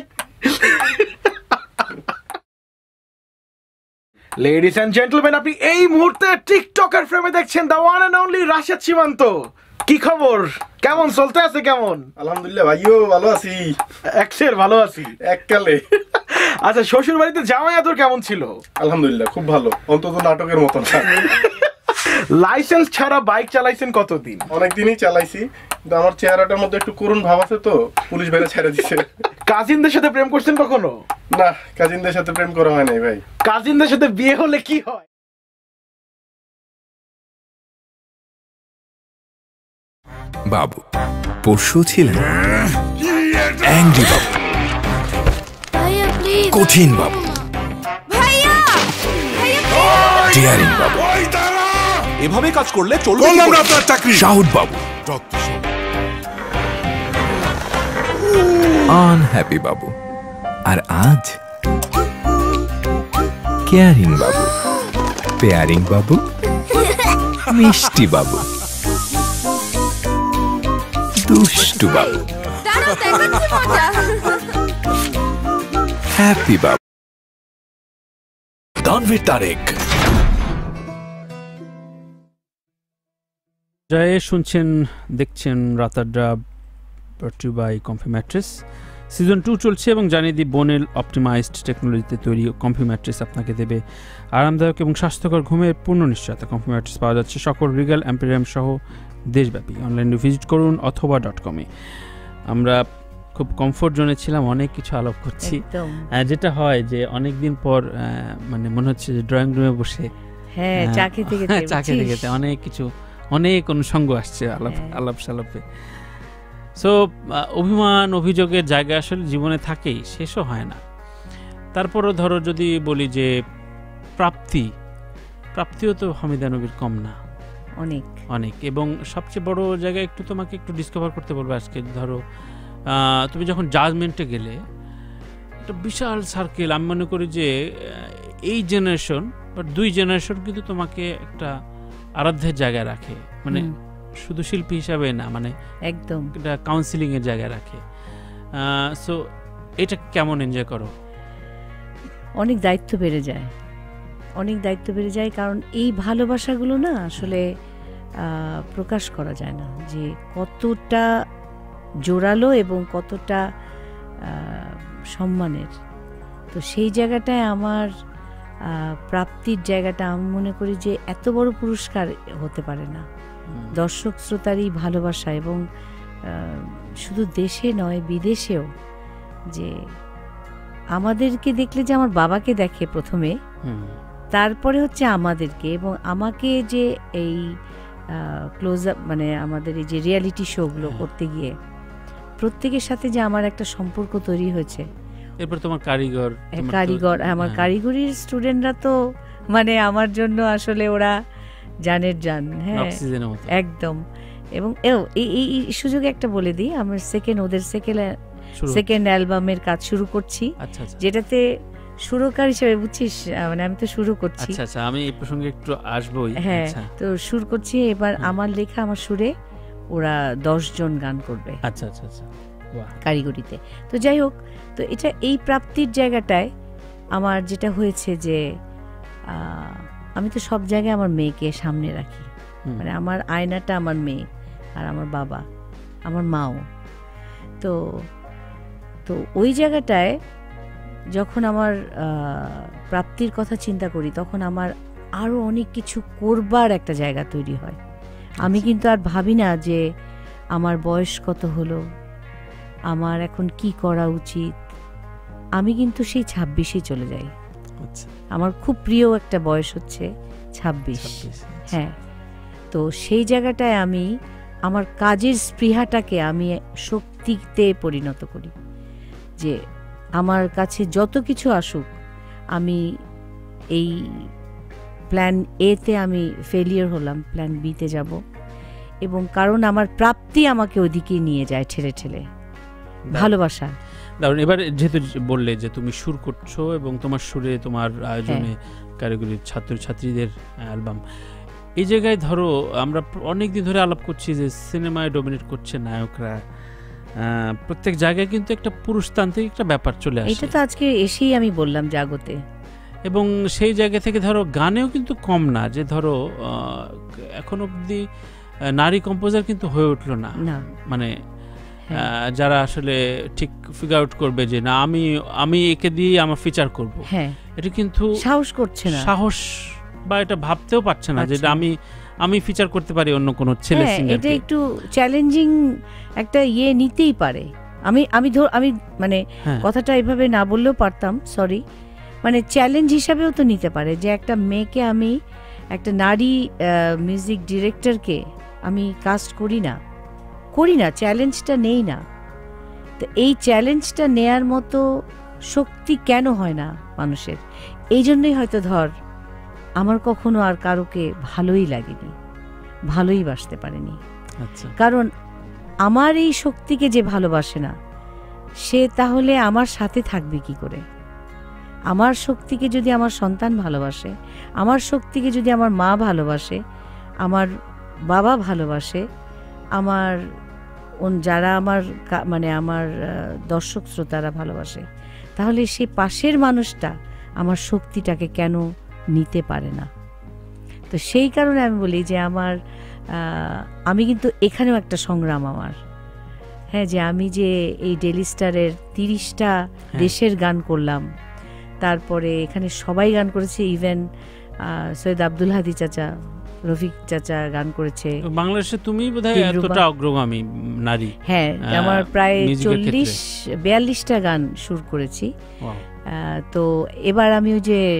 লেডিস এন্ড জেন্টলম্যান, আপনি এই মুহূর্তে টিকটকের ফ্রেমে দেখছেন the one and only Rashed Simanto. কি খবর, কেমন চলতে আছে? কেমন? আলহামদুলিল্লাহ ভাইও ভালো আছি, একশের ভালো আছি এককালে। আচ্ছা, শ্বশুর বাড়িতে জামাই আদর কেমন ছিল? আলহামদুলিল্লাহ খুব ভালো, অন্তত নাটকের মতন। লাইসেন্স ছাড়া বাইক চালাইছেন কতদিন? অনেকদিনই চালাইছি, কিন্তু আমার চেহারাটার মধ্যে একটু করুণ ভাব আছে তো পুলিশ ভাইরা ছেড়ে দিছে। কাজিনদের সাথে প্রেম করছেন কখনো? না, কাজিনদের সাথে প্রেম করা হয় নাই ভাই। কাজিনদের সাথে বিয়ে হলে কি হয়? বাবু পরশু ছিলেন অ্যাংরি বাবু, কঠিন বাবু, ডিয়ারিং বাবু, এভাবে কাজ করলে চলবে না আপনার চাকরি। শাহুদ বাবু, আনহ্যাপি বাবু, আর আজ কেয়ারিং বাবু, পেয়ারিং বাবু, মিষ্টি বাবু, দুষ্টু বাবু, হ্যাপি বাবু। তানভীর তারেক। জয়ে শুনছেন, দেখছেন রাতারডা by comfy mattress. Season two চলছে এবং জানিয়ে দিই, বোনেল অপটিমাইজড টেকনোলজিতে তৈরি কমফি ম্যাট্রেস আপনাকে দেবে আরামদায়ক এবং স্বাস্থ্যকর ঘুমের পূর্ণ নিশ্চয়তা। কমফি ম্যাট্রেস পাওয়া যাচ্ছে সকল রিগাল এম্পেরিয়াম সহ দেশব্যাপী। অনলাইনে ভিজিট করুন অথবা ডট কমে। আমরা খুব কমফোর্ট জোনে ছিলাম, অনেক কিছু আলাপ করছি, যেটা হয় যে অনেক দিন পর মানে মনে হচ্ছে যে ড্রয়িং রুমে বসে হ্যাঁ চা খেতে খেতে চা খেতে খেতে অনেক কিছু, অনেক অনুষঙ্গ আসছে আলাপ আলাপ সালাপে। সো অভিমান অভিযোগের জায়গা আসলে জীবনে থাকেই, শেষও হয় না। তারপরও ধরো যদি বলি যে প্রাপ্তি, প্রাপ্তিও তো হামিদা নবীর কম না, অনেক অনেক। এবং সবচেয়ে বড় জায়গায় একটু তোমাকে একটু ডিসকভার করতে বলবো আজকে। ধরো তুমি যখন জাজমেন্টে গেলে, একটা বিশাল সার্কেল, আমি মনে করি যে এই জেনারেশন বা দুই জেনারেশন কিন্তু তোমাকে একটা আরাধ্যের জায়গায় রাখে, মানে শুধু শিল্পী হিসাবে না, মানে একদম এটা কাউন্সিলিং এর জায়গায় রাখে। সো এটা কেমন এনজয় করো? অনেক দায়িত্ব বেড়ে যায়, অনেক দায়িত্ব বেড়ে যায়, কারণ এই ভালোবাসাগুলো না আসলে প্রকাশ করা যায় না যে কতটা জোরালো এবং কতটা সম্মানের। তো সেই জায়গাটায় আমার প্রাপ্তির জায়গাটা আমি মনে করি যে এত বড় পুরস্কার হতে পারে না। দর্শক শ্রোতারই ভালোবাসা, এবং শুধু দেশে নয় বিদেশেও, যে আমাদেরকে দেখলে যে আমার বাবাকে দেখে প্রথমে, তারপরে হচ্ছে আমাদেরকে, এবং আমাকে যে এই ক্লোজ আপ মানে আমাদের এই যে রিয়ালিটি শোগুলো করতে গিয়ে প্রত্যেকের সাথে যে আমার একটা সম্পর্ক তৈরি হয়েছে। এরপর তোমার কারিগর কারিগর আমার কারিগরির স্টুডেন্টরা তো মানে আমার জন্য আসলে ওরা জানের জান, হ্যাঁ একদম। এবং এই এই সুযোগে একটা বলে দিই, আমার সেকেন্ড ওদের সেকেন্ড সেকেন্ড অ্যালবামের কাজ শুরু করছি, যেটাতে সুরকার হিসেবে, বুঝছিস, মানে আমি তো শুরু করছি। আচ্ছা আচ্ছা, আমি এই প্রসঙ্গে একটু আসবোই। হ্যাঁ, তো শুরু করছি এবার আমার লেখা, আমার সুরে ওরা দশ জন গান করবে। আচ্ছা আচ্ছা আচ্ছা, কারিগরিতে। তো যাই হোক, তো এটা এই প্রাপ্তির জায়গাটায় আমার যেটা হয়েছে যে আমি তো সব জায়গায় আমার মেয়েকে সামনে রাখি, মানে আমার আয়নাটা আমার মেয়ে আর আমার বাবা, আমার মাও। তো তো ওই জায়গাটায় যখন আমার প্রাপ্তির কথা চিন্তা করি, তখন আমার আরও অনেক কিছু করবার একটা জায়গা তৈরি হয়। আমি কিন্তু আর ভাবি না যে আমার বয়স কত হলো, আমার এখন কি করা উচিত। আমি কিন্তু সেই ছাব্বিশে চলে যাই। আমার খুব প্রিয় একটা বয়স হচ্ছে ছাব্বিশ। হ্যাঁ, তো সেই জায়গাটায় আমি আমার কাজের স্পৃহাটাকে আমি শক্তিতে পরিণত করি, যে আমার কাছে যত কিছু আসুক আমি এই প্ল্যান এতে আমি ফেলিয়ার হলাম, প্ল্যান বিতে যাব, এবং কারণ আমার প্রাপ্তি আমাকে ওদিকে নিয়ে যায় ঠেলে ঠেলে। ভালোবাসা। দারুণ। এবার যেহেতু বললে যে তুমি সুর করছো এবং তোমার সুরে তোমার আয়োজনে কারিগরির ছাত্রছাত্রীদের অ্যালবাম, এই জায়গায় ধরো আমরা অনেক দিন ধরে আলাপ করছি যে সিনেমায় ডমিনেট করছে নায়করা, প্রত্যেক জায়গায় কিন্তু একটা পুরুষতান্ত্রিক একটা ব্যাপার চলে আসে। এটা তো আজকে এসেই আমি বললাম জাগতে। এবং সেই জায়গা থেকে ধরো গানেও কিন্তু কম না, যে ধরো এখন অবধি নারী কম্পোজার কিন্তু হয়ে উঠলো না, মানে যারা আসলে ঠিক ফিগার আউট করবে যে না আমি আমি একে দিয়ে আমার ফিচার করব, হ্যাঁ এটা কিন্তু সাহস করছে না, সাহস বা এটা ভাবতেও পারছে না যে আমি আমি ফিচার করতে পারি অন্য কোনো ছেলে সিঙ্গারকে। এটা একটু চ্যালেঞ্জিং একটা ইয়ে নিতেই পারে। আমি আমি ধর আমি মানে কথাটা এইভাবে না বললেও পারতাম, সরি, মানে চ্যালেঞ্জ হিসাবেও তো নিতে পারে যে একটা মেয়েকে আমি একটা নারী মিউজিক ডিরেক্টরকে আমি কাস্ট করি না করি না চ্যালেঞ্জটা নেই না। তো এই চ্যালেঞ্জটা নেয়ার মতো শক্তি কেন হয় না মানুষের? এই জন্যই হয়তো ধর আমার কখনো আর কারোকে ভালোই লাগেনি, ভালোই বাসতে পারেনি। আচ্ছা, কারণ আমার এই শক্তিকে যে ভালোবাসে না সে তাহলে আমার সাথে থাকবে কি করে? আমার শক্তিকে যদি আমার সন্তান ভালোবাসে, আমার শক্তিকে যদি আমার মা ভালোবাসে, আমার বাবা ভালোবাসে, আমার যারা আমার মানে আমার দর্শক শ্রোতারা ভালোবাসে, তাহলে সে পাশের মানুষটা আমার শক্তিটাকে কেন নিতে পারে না? তো সেই কারণে আমি বলি যে আমার আমি কিন্তু এখানেও একটা সংগ্রাম আমার, হ্যাঁ, যে আমি যে এই ডেলি স্টারের তিরিশটা দেশের গান করলাম, তারপরে এখানে সবাই গান করেছে, ইভেন সৈয়দ আব্দুল হাদি চাচা, রফিক চাচা গান করেছে। বাংলাদেশে তুমি বোধহয় এতটা অগ্রগামী নারী। হ্যাঁ, আমার প্রায় চল্লিশ বিয়াল্লিশটা গান সুর করেছি। তো এবার আমি ওই যে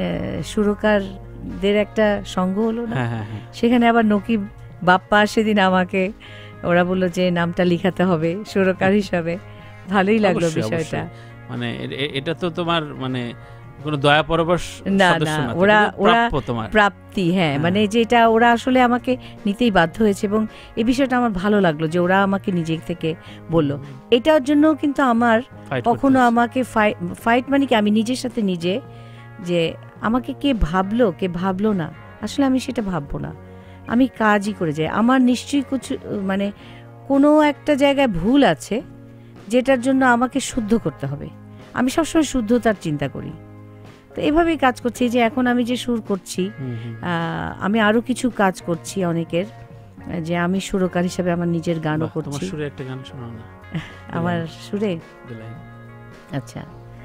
সুরকারদের একটা সংঘ হলো না, সেখানে আবার নকিব বাপ্পা সেদিন আমাকে ওরা বললো যে নামটা লিখাতে হবে সুরকার হিসাবে। ভালোই লাগলো বিষয়টা। মানে এটা তো তোমার মানে কোনো দয়া পরবশ না না, ওরা ওরা প্রাপ্তি, হ্যাঁ, মানে যেটা ওরা আসলে আমাকে নিতেই বাধ্য হয়েছে, এবং এই বিষয়টা আমার ভালো লাগলো যে ওরা আমাকে নিজে থেকে বললো। এটার জন্য কিন্তু আমার কখনো আমাকে ফাইট মানে কি, আমি নিজের সাথে নিজে যে আমাকে কে ভাবলো কে ভাবলো না, আসলে আমি সেটা ভাববো না, আমি কাজই করে যাই। আমার নিশ্চয়ই কিছু মানে কোনো একটা জায়গায় ভুল আছে যেটার জন্য আমাকে শুদ্ধ করতে হবে, আমি সবসময় শুদ্ধতার চিন্তা করি। তো এভাবেই কাজ করছি, যে এখন আমি যে সুর করছি, আমি আরো কিছু কাজ করছি অনেকের, যে আমি সুরকার হিসেবে আমার নিজের গানও করছি। তোমার সুরে একটা গান শোনাও না। আমার সুরে? আচ্ছা,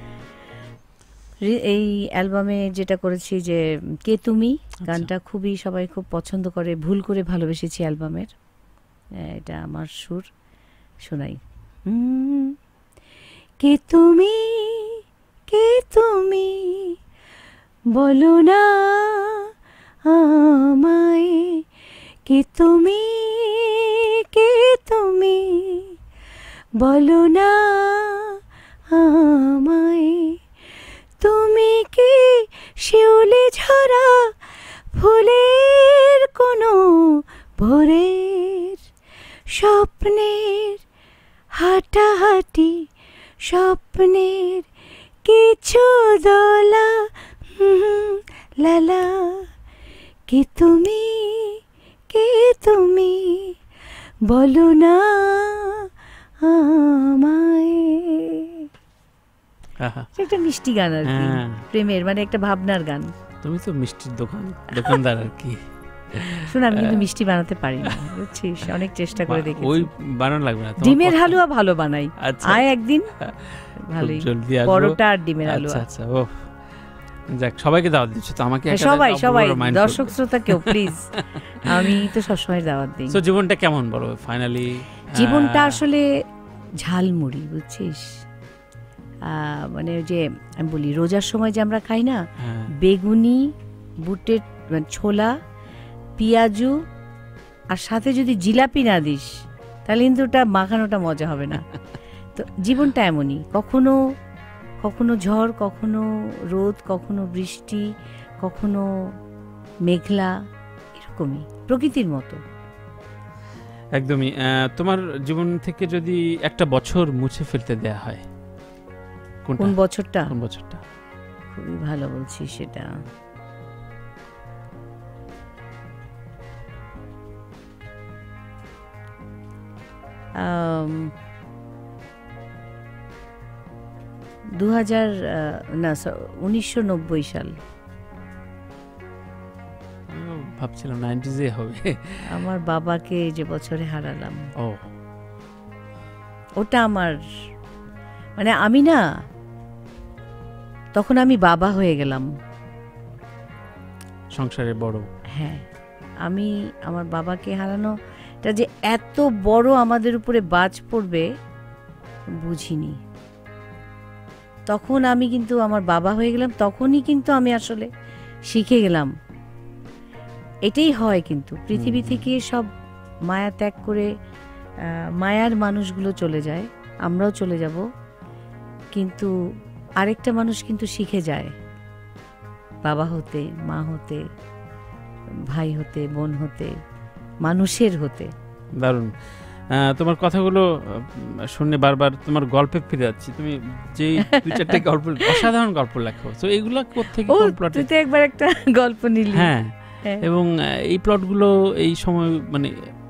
এই অ্যালবামে যেটা করেছি যে কে তুমি, গানটা খুবই সবাই খুব পছন্দ করে, ভুল করে ভালোবেসেছি অ্যালবামের, এটা আমার সুর, শোনাই। কে তুমি, কে তুমি বলো না আমায়, কে তুমি, কে তুমি বলো না আমায়, তুমি কি শিউলি ঝরা ফুলের কোনো ভোরের স্বপ্নের হাঁটাহাঁটি, স্বপ্নের কিছু দোলা লালা, কে তুমি, কে তুমি বলো না আমায়। একটা মিষ্টি গান আর কি, প্রেমের মানে একটা ভাবনার গান। তুমি তো মিষ্টির দোকান দোকানদার আর কি। শুন, আমি কিন্তু মিষ্টি বানাতে পারি না, বুঝছিস, অনেক চেষ্টা করে দেখেছি। ওই বানানো লাগবে না, ডিমের হালুয়া ভালো বানাই, আয় একদিন, ভালোই পরোটা আর ডিমের হালুয়া। আচ্ছা আচ্ছা, ও যাক, সবাইকে দাওয়াত দিচ্ছ তো, আমাকে সবাই সবাই দর্শক শ্রোতা কেউ প্লিজ, আমি তো সবসময় দাওয়াত দিই। তো জীবনটা কেমন বলো ফাইনালি? জীবনটা আসলে ঝালমুড়ি, বুঝছিস, মানে যে আমি বলি রোজার সময় যে আমরা খাই না, বেগুনি, বুটের ছোলা, পেঁয়াজু, আর সাথে যদি জিলাপি না দিস তাহলে কিন্তু ওটা মাখানোটা মজা হবে না। তো জীবনটা এমনই, কখনো কখনো ঝড়, কখনো রোদ, কখনো বৃষ্টি, কখনো মেঘলা, এরকমই প্রকৃতির মতো। একদমই। তোমার জীবন থেকে যদি একটা বছর মুছে ফেলতে দেয়া হয়, কোন বছরটা? কোন বছরটা? খুবই ভালো বলছি সেটা। দু হাজার না উনিশশো নব্বই সাল। ভাবছিলাম নাইনটিজে হবে। আমার বাবাকে যে বছরে হারালাম, ও ওটা আমার মানে আমি না তখন আমি বাবা হয়ে গেলাম, সংসারে বড়। হ্যাঁ, আমি আমার বাবাকে হারানো এটা যে এত বড় আমাদের উপরে বাজ পড়বে বুঝিনি। তখন আমি কিন্তু আমার বাবা হয়ে গেলাম, তখনই কিন্তু আমি আসলে শিখে গেলাম এটাই হয়। কিন্তু পৃথিবী থেকে সব মায়া ত্যাগ করে মায়ার মানুষগুলো চলে যায়, আমরাও চলে যাব, কিন্তু আরেকটা মানুষ কিন্তু শিখে যায় বাবা হতে, মা হতে, ভাই হতে, বোন হতে, মানুষের হতে। দারুণ। তোমার কথাগুলো শুনে বারবার তোমার গল্পে ফিরে যাচ্ছি। তুমি যে দুই চারটে গল্প, অসাধারণ গল্প লেখো, তো এগুলো কোত্থেকে, কোন প্লটে? তুই তো একবার একটা গল্প নিলি। হ্যাঁ, এবং এই প্লটগুলো এই সময় মানে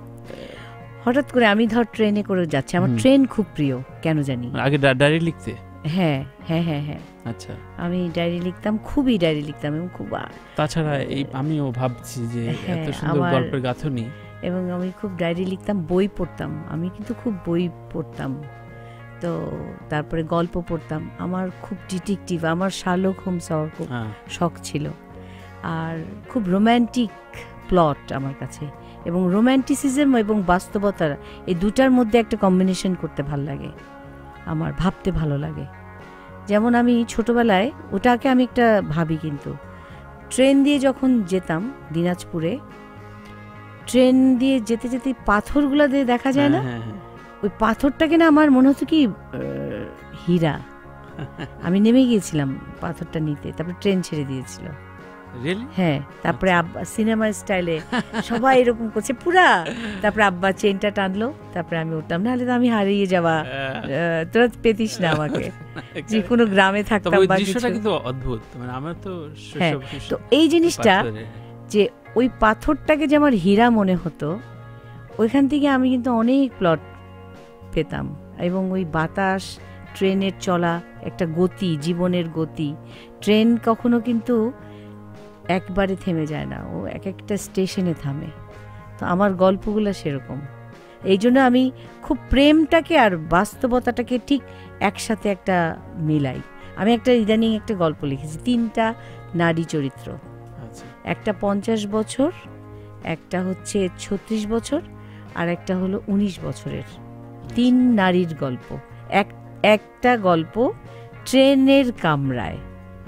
হঠাৎ করে আমি ধর ট্রেনে করে যাচ্ছি, আমার ট্রেন খুব প্রিয় কেন জানি। আগে ডায়েরি লিখতে? হ্যাঁ হ্যাঁ হ্যাঁ হ্যাঁ আচ্ছা, আমি ডায়েরি লিখতাম, খুবই ডায়েরি লিখতাম এবং খুব। তাছাড়া এই আমিও ভাবছি যে এত সুন্দর গল্পের গাঁথনি, এবং আমি খুব ডায়েরি লিখতাম, বই পড়তাম, আমি কিন্তু খুব বই পড়তাম, তো তারপরে গল্প পড়তাম। আমার খুব ডিটেকটিভ, আমার শার্লক হোমস হওয়ার খুব শখ ছিল, আর খুব রোম্যান্টিক প্লট আমার কাছে, এবং রোম্যান্টিসিজম এবং বাস্তবতা এই দুটার মধ্যে একটা কম্বিনেশন করতে ভাল লাগে আমার, ভাবতে ভালো লাগে। যেমন আমি ছোটবেলায় ওটাকে আমি একটা ভাবি, কিন্তু ট্রেন দিয়ে যখন যেতাম দিনাজপুরে, ট্রেন দিয়ে যেতে যেতে পাথরগুলো দিয়ে দেখা যায় না, ওই পাথরটাকে না আমার মনে হতো কি হীরা। আমি নেমে গিয়েছিলাম পাথরটা নিতে, তারপরে ট্রেন ছেড়ে দিয়েছিল। হ্যাঁ, তারপরে আব্বা সিনেমার স্টাইলে সবাই এরকম করছে পুরা, তারপরে আব্বা চেনটা টানলো, তারপরে আমি উঠলাম, নাহলে তো আমি হারিয়ে যাওয়া, তোরা পেতিস না আমাকে। যে কোনো গ্রামে থাকতাম বা কিছু, কিন্তু অদ্ভুত, মানে আমার তো তো এই জিনিসটা যে ওই পাথরটাকে যে আমার হীরা মনে হতো, ওইখান থেকে আমি কিন্তু অনেক প্লট পেতাম। এবং ওই বাতাস, ট্রেনের চলা, একটা গতি, জীবনের গতি, ট্রেন কখনো কিন্তু একবারে থেমে যায় না, ও এক একটা স্টেশনে থামে। তো আমার গল্পগুলো সেরকম, এই জন্য আমি খুব প্রেমটাকে আর বাস্তবতাটাকে ঠিক একসাথে একটা মিলাই। আমি একটা ইদানিং একটা গল্প লিখেছি, তিনটা নারী চরিত্র, একটা পঞ্চাশ বছর, একটা হচ্ছে ছত্রিশ বছর, আর একটা হলো উনিশ বছরের, তিন নারীর গল্প, এক একটা গল্প ট্রেনের কামরায়।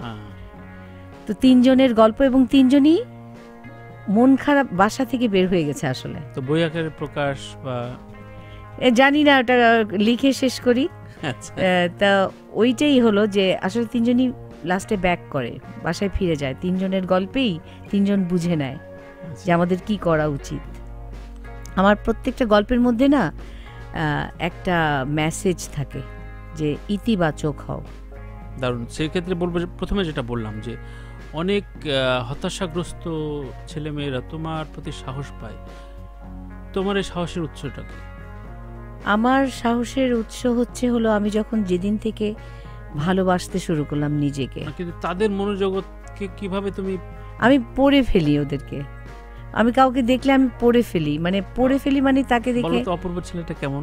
তো তিনজনের গল্প, এবং তিনজনই মন খারাপ, বাসা থেকে বের হয়ে গেছে আসলে। তো বই আকারে প্রকাশ বা জানি না, ওটা লিখে শেষ করি। তা ওইটাই হলো যে আসলে তিনজনই লাস্টে ব্যাক করে, বাসায় ফিরে যায়, তিনজনের গল্পেই তিনজন বুঝে নেয় যে আমাদের কি করা উচিত। আমার প্রত্যেকটা গল্পের মধ্যে না একটা মেসেজ থাকে যে ইতিবাচক হও। দারুণ। সেই ক্ষেত্রে বলবো, প্রথমে যেটা বললাম যে অনেক হতাশাগ্রস্ত ছেলেমেয়েরা তোমার প্রতি সাহস পায়, তোমার এই সাহসের উৎসটা কি? আমার সাহসের উৎস হচ্ছে হলো আমি যখন যেদিন থেকে ভালোবাসতে শুরু করলাম নিজেকে। কিন্তু তাদের মনোজগৎকে কিভাবে তুমি? আমি পড়ে ফেলি ওদেরকে, আমি কাউকে দেখলে আমি পড়ে ফেলি, মানে পড়ে ফেলি মানে তাকে দেখে। বলো তো অপূর্ব ছেলেটা কেমন,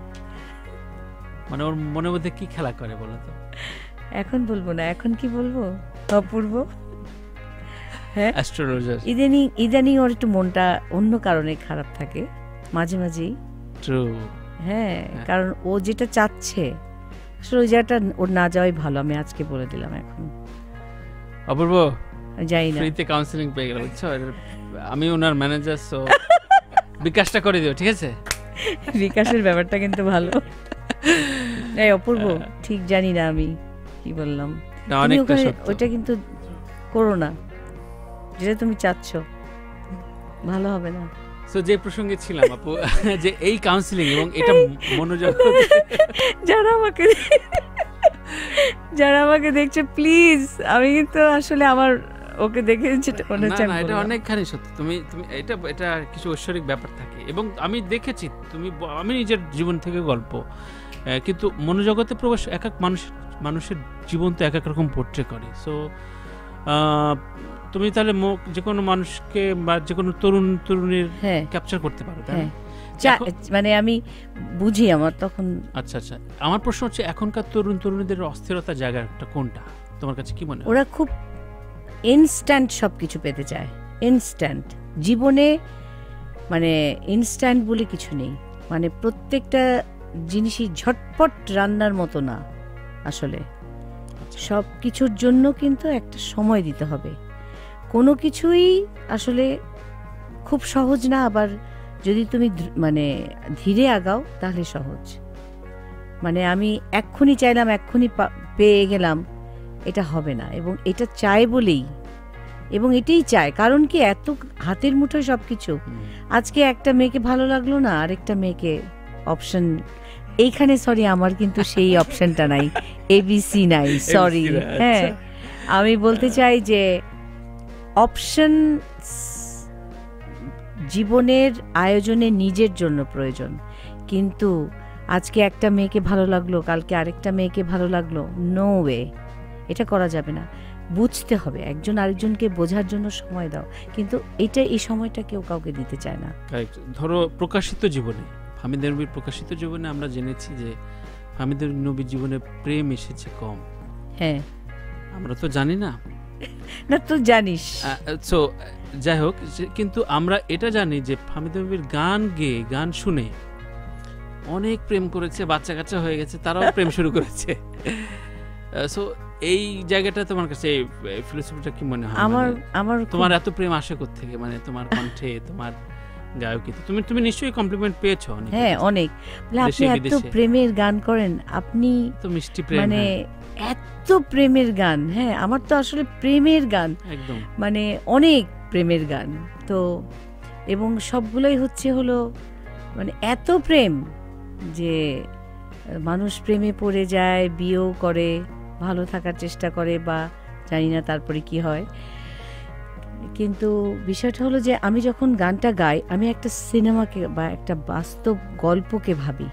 মানে ওর মনের মধ্যে কি খেলা করে বলো তো? এখন বলবো না, এখন কি বলবো? অপূর্ব, হ্যাঁ, অ্যাস্ট্রোলজার। ইদানিং ইদানিং ওর একটু মনটা অন্য কারণে খারাপ থাকে মাঝে মাঝেই। ট্রু। হ্যাঁ, কারণ ও যেটা চাচ্ছে আসলে ওই জায়গাটা ওর না যাওয়াই ভালো, আমি আজকে বলে দিলাম। এখন অপূর্ব যাই না, ফ্রিতে কাউন্সেলিং পেয়ে গেল, বুঝছো? আমি ওনার ম্যানেজার, সো বিকাশটা করে দিও, ঠিক আছে? বিকাশের ব্যাপারটা কিন্তু ভালো। এই অপূর্ব, ঠিক জানি না আমি কি বললাম। ওইটা কিন্তু করো না, যেটা তুমি চাচ্ছ, ভালো হবে না। সো যে প্রসঙ্গে ছিলাম আপু, যে এই কাউন্সিলিং এবং এটা মনোযোগ, যারা আমাকে যারা আমাকে দেখছে প্লিজ, আমি কিন্তু আসলে আমার ওকে দেখে যেটা মনে হচ্ছে না, এটা অনেকখানি সত্যি। তুমি তুমি এটা এটা কিছু ঐশ্বরিক ব্যাপার থাকে, এবং আমি দেখেছি, তুমি আমি নিজের জীবন থেকে গল্প, কিন্তু মনোজগতে প্রবেশ এক এক মানুষ মানুষের জীবন তো এক এক রকম পোর্ট্রে করে। সো তুমি তাহলে যে কোনো মানুষকে বা যে কোনো তরুণ তরুণীর ক্যাপচার করতে পারো, তাই না? মানে আমি বুঝি আমার তখন। আচ্ছা আচ্ছা, আমার প্রশ্ন হচ্ছে এখনকার তরুণ তরুণীদের অস্থিরতার জায়গাটা কোনটা তোমার কাছে কি মনে হয়? ওরা খুব ইনস্ট্যান্ট সব কিছু পেতে চায়, ইনস্ট্যান্ট জীবনে, মানে ইনস্ট্যান্ট বলে কিছু নেই, মানে প্রত্যেকটা জিনিসই ঝটপট রান্নার মতো না আসলে। সব কিছুর জন্য কিন্তু একটা সময় দিতে হবে, কোনো কিছুই আসলে খুব সহজ না, আবার যদি তুমি মানে ধীরে আগাও তাহলে সহজ। মানে আমি এক্ষুনি চাইলাম এক্ষুনি পেয়ে গেলাম, এটা হবে না। এবং এটা চাই বলেই, এবং এটাই চায়, কারণ কি এত হাতের মুঠোয় সব কিছু। আজকে একটা মেয়েকে ভালো লাগলো না, আরেকটা মেয়েকে অপশন এইখানে, সরি আমার কিন্তু সেই অপশনটা নাই, এবিসি নাই, সরি। হ্যাঁ, আমি বলতে চাই যে অপশন জীবনের আয়োজনে নিজের জন্য প্রয়োজন, কিন্তু আজকে একটা মেয়েকে ভালো লাগলো, কালকে আরেকটা মেয়েকে ভালো লাগলো, নো ওয়ে, এটা করা যাবে না। বুঝতে হবে, একজন আরেকজনকে বোঝার জন্য সময় দাও, কিন্তু এটা এই সময়টা কেউ কাউকে দিতে চায় না। ধরো প্রকাশিত জীবনে, হামিদুর নবীর প্রকাশিত জীবনে আমরা জেনেছি যে হামিদুর নবীর জীবনে প্রেম এসেছে কম। হ্যাঁ, আমরা তো জানি না, না তো জানিস। সো যাই হোক, কিন্তু আমরা এটা জানি যে হামিদুর নবীর গান গেয়ে, গান শুনে অনেক প্রেম করেছে, বাচ্চা কাচ্চা হয়ে গেছে, তারাও প্রেম শুরু করেছে। সো এই জায়গাটা তোমার কাছে ফিলোসফিটা কি মনে হয়? আমার আমার তোমার এত প্রেম আসে কোথা থেকে, মানে তোমার কণ্ঠে, তোমার গায়কিতে? তুমি তুমি নিশ্চয়ই কমপ্লিমেন্ট পেয়েছো অনেক। হ্যাঁ, অনেক। আপনি এত প্রেমের গান করেন, আপনি তো মিষ্টি প্রেম, মানে এত প্রেমের গান। হ্যাঁ, আমার তো আসলে প্রেমের গান একদম, মানে অনেক প্রেমের গান তো, এবং সবগুলোই হচ্ছে হলো মানে এত প্রেম যে মানুষ প্রেমে পড়ে যায়, বিয়েও করে, ভালো থাকার চেষ্টা করে, বা জানি না তারপরে কি হয়। কিন্তু বিষয়টা হলো যে আমি যখন গানটা গাই, আমি একটা সিনেমাকে বা একটা বাস্তব গল্পকে ভাবি,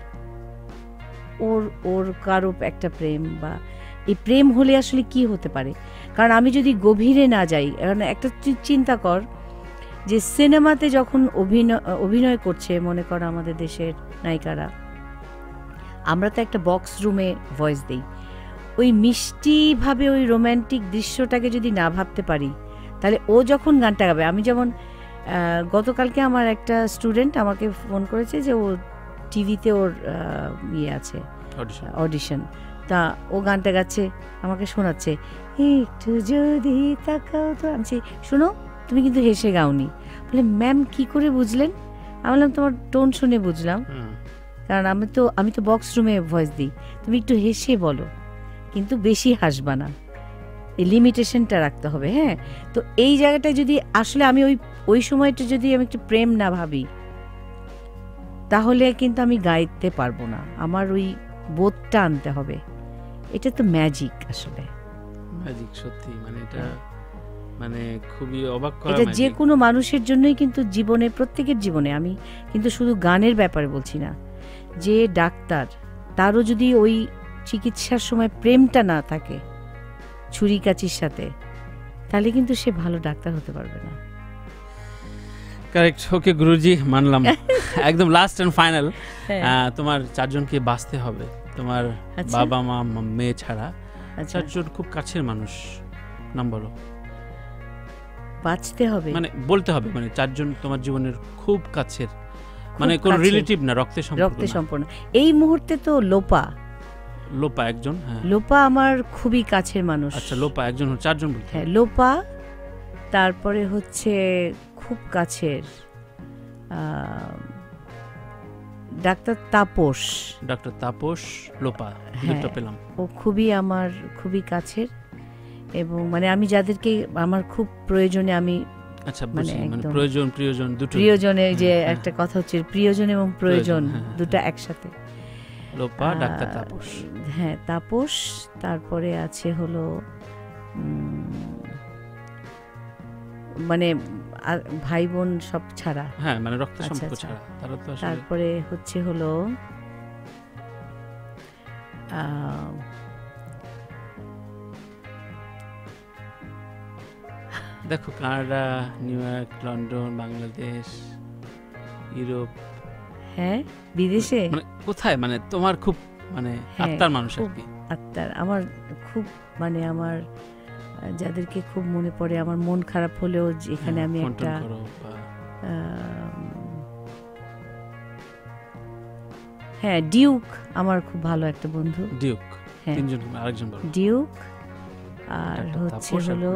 ওর ওর কারো একটা প্রেম, বা এই প্রেম হলে আসলে কি হতে পারে। কারণ আমি যদি গভীরে না যাই, কারণ একটা চিন্তা কর যে সিনেমাতে যখন অভিনয় অভিনয় করছে, মনে কর আমাদের দেশের নায়িকারা, আমরা তো একটা বক্স রুমে ভয়েস দিই, ওই মিষ্টিভাবে ওই রোম্যান্টিক দৃশ্যটাকে যদি না ভাবতে পারি, তাহলে ও যখন গানটা গাবে, আমি যেমন গতকালকে আমার একটা স্টুডেন্ট আমাকে ফোন করেছে যে ও টিভিতে ওর ইয়ে আছে, অডিশন, তা ও গানটা গাচ্ছে, আমাকে শোনাচ্ছে, একটু যদি তাকাও তো। আমি শোনো, তুমি কিন্তু হেসে গাওনি। বলে ম্যাম কি করে বুঝলেন? আমি বললাম তোমার টোন শুনে বুঝলাম, কারণ আমি তো আমি তো বক্স রুমে ভয়েস দিই, তুমি একটু হেসে বলো, কিন্তু বেশি হাসবা না, এই লিমিটেশনটা রাখতে হবে। হ্যাঁ, তো এই জায়গাটা যদি আসলে আমি ওই ওই সময়টা যদি আমি একটু প্রেম না ভাবি, তাহলে কিন্তু আমি গাইতে পারবো না, আমার ওই বোধটা আনতে হবে। এটা তো ম্যাজিক, আসলে ম্যাজিক সত্যি, মানে এটা মানে খুবই অবাক করা। এটা যে কোনো মানুষের জন্যই কিন্তু জীবনে, প্রত্যেকের জীবনে, আমি কিন্তু শুধু গানের ব্যাপারে বলছি না, যে ডাক্তার, তারও যদি ওই চিকিৎসার সময় প্রেমটা না থাকে ছুরি কাচির সাথে, তাহলে কিন্তু সে ভালো ডাক্তার হতে পারবে না। কারেক্ট। ওকে গুরুজি, মানলাম। একদম লাস্ট এন্ড ফাইনাল, তোমার চারজনকে বাঁচতে হবে, তোমার বাবা মা মেয়ে ছাড়া চারজন খুব কাছের মানুষ, নাম বলো। বাঁচতে হবে মানে বলতে হবে, মানে চারজন তোমার জীবনের খুব কাছের, মানে কোনো রিলেটিভ না, রক্তের সম্পর্ক, রক্তের সম্পর্ক। এই মুহূর্তে তো লোপা লোপা একজন, হ্যাঁ লোপা আমার খুবই কাছের মানুষ। আচ্ছা, লোপা একজন, চারজন বলতে? হ্যাঁ, লোপা, তারপরে হচ্ছে খুব কাছের ডাক্তার তাপস ডাক্তার তাপস লোপা লিখতে পেলাম। ও খুবই আমার খুবই কাছের, এবং মানে আমি যাদেরকে আমার খুব প্রয়োজনে আমি আচ্ছা মানে প্রয়োজন প্রিয়জন দুটো প্রিয়জনে যে একটা কথা হচ্ছে প্রিয়জন এবং প্রয়োজন দুটো একসাথে। লোপা ডাক্তার তাপস, হ্যাঁ তাপস। তারপরে আছে হলো মানে ভাই বোন সব ছাড়া, হ্যাঁ মানে রক্ত সম্পর্ক ছাড়া। তারপরে হচ্ছে হলো দেখো Canada, New York, London, Bangladesh, Europe, হ্যাঁ বিদেশে মানে কোথায় মানে তোমার খুব মানে আত্মার মানুষ আর কি? আত্মার আমার খুব মানে আমার যাদেরকে খুব মনে পড়ে, আমার মন খারাপ হলেও এখানে আমি একটা হ্যাঁ ডিউক আমার খুব ভালো একটা বন্ধু। ডিউক তিনজন আরেকজন বলো। ডিউক আর হচ্ছে হলো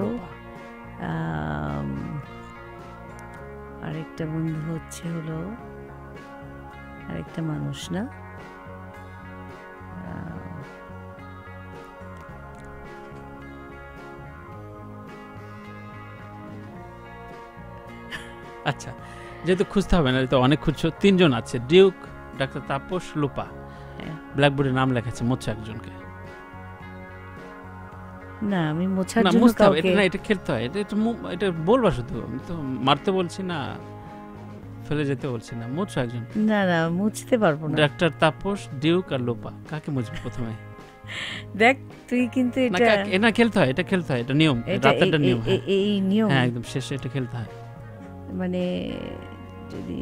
আরেকটা বন্ধু হচ্ছে হলো আরেকটা মানুষ না আচ্ছা যেহেতু খুঁজতে হবে না, তো অনেক খুঁজছো। তিনজন আছে, ডিউক, ডাক্তার তাপস, লোপা। ব্ল্যাকবোর্ডে নাম লেখাচ্ছে, মোছা একজনকে। না আমি মোছার জন্য কাউকে না, এটা খেলতে হয়, এটা এটা বলবা শুধু, আমি তো মারতে বলছি না, ফেলে যেতে বলছি না। মোছা একজন। না না মুছতে পারবো না। ডাক্তার তাপস, ডিউক আর লোপা, কাকে মুছবে প্রথমে? দেখ তুই কিন্তু এটা এটা খেলতে হয়, এটা খেলতে হয়, এটা নিয়ম, রাতেরটা নিয়ম। এই নিয়ম হ্যাঁ একদম শেষে এটা খেলতে হয়। মানে যদি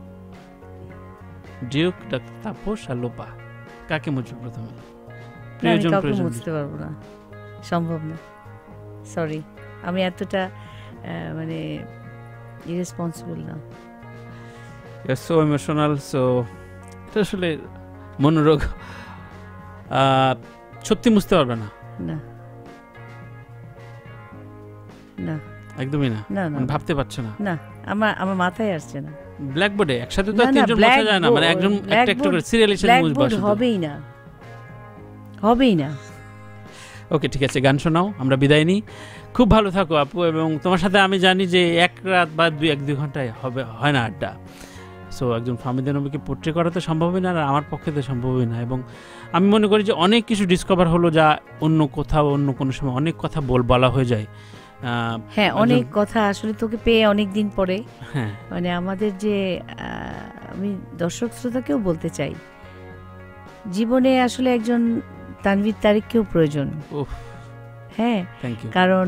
ডিউক, ডাক্তার তাপস আর লোপা, কাকে মুছবে প্রথমে? প্রয়োজন প্রয়োজন মুছতে পারবো না, সম্ভব না, সরি, আমি এতটা মানে ইরেসপন্সিবল না। It's so emotional. সো এটা আসলে মনোরোগ, সত্যি মুছতে পারবে না। না না একদমই না, না না ভাবতে পারছো না? না আমার আমার মাথায় আসছে না। ব্ল্যাকবোর্ডে একসাথে তো তিনজন মোছা যায় না, মানে একজন একটা একটা করে সিরিয়াল হিসেবে মুছবা শুধু। হবেই না, হবেই না। ওকে ঠিক আছে, গান শোনাও, আমরা বিদায় নিই। খুব ভালো থাকো আপু, এবং তোমার সাথে আমি জানি যে এক রাত বা দুই এক দুই ঘন্টায় হবে হয় না আড্ডা। সো একজন ফাহমিদা নবীকে পোট্রে করা তো সম্ভবই না, আর আমার পক্ষে তো সম্ভবই না। এবং আমি মনে করি যে অনেক কিছু ডিসকভার হলো যা অন্য কোথাও অন্য কোনো সময় অনেক কথা বল বলা হয়ে যায়। হ্যাঁ অনেক কথা আসলে তোকে পেয়ে অনেক দিন পরে, হ্যাঁ মানে আমাদের যে আমি দর্শক শ্রোতাকেও বলতে চাই, জীবনে আসলে একজন তানভীর তারিককেও প্রয়োজন। হ্যাঁ কারণ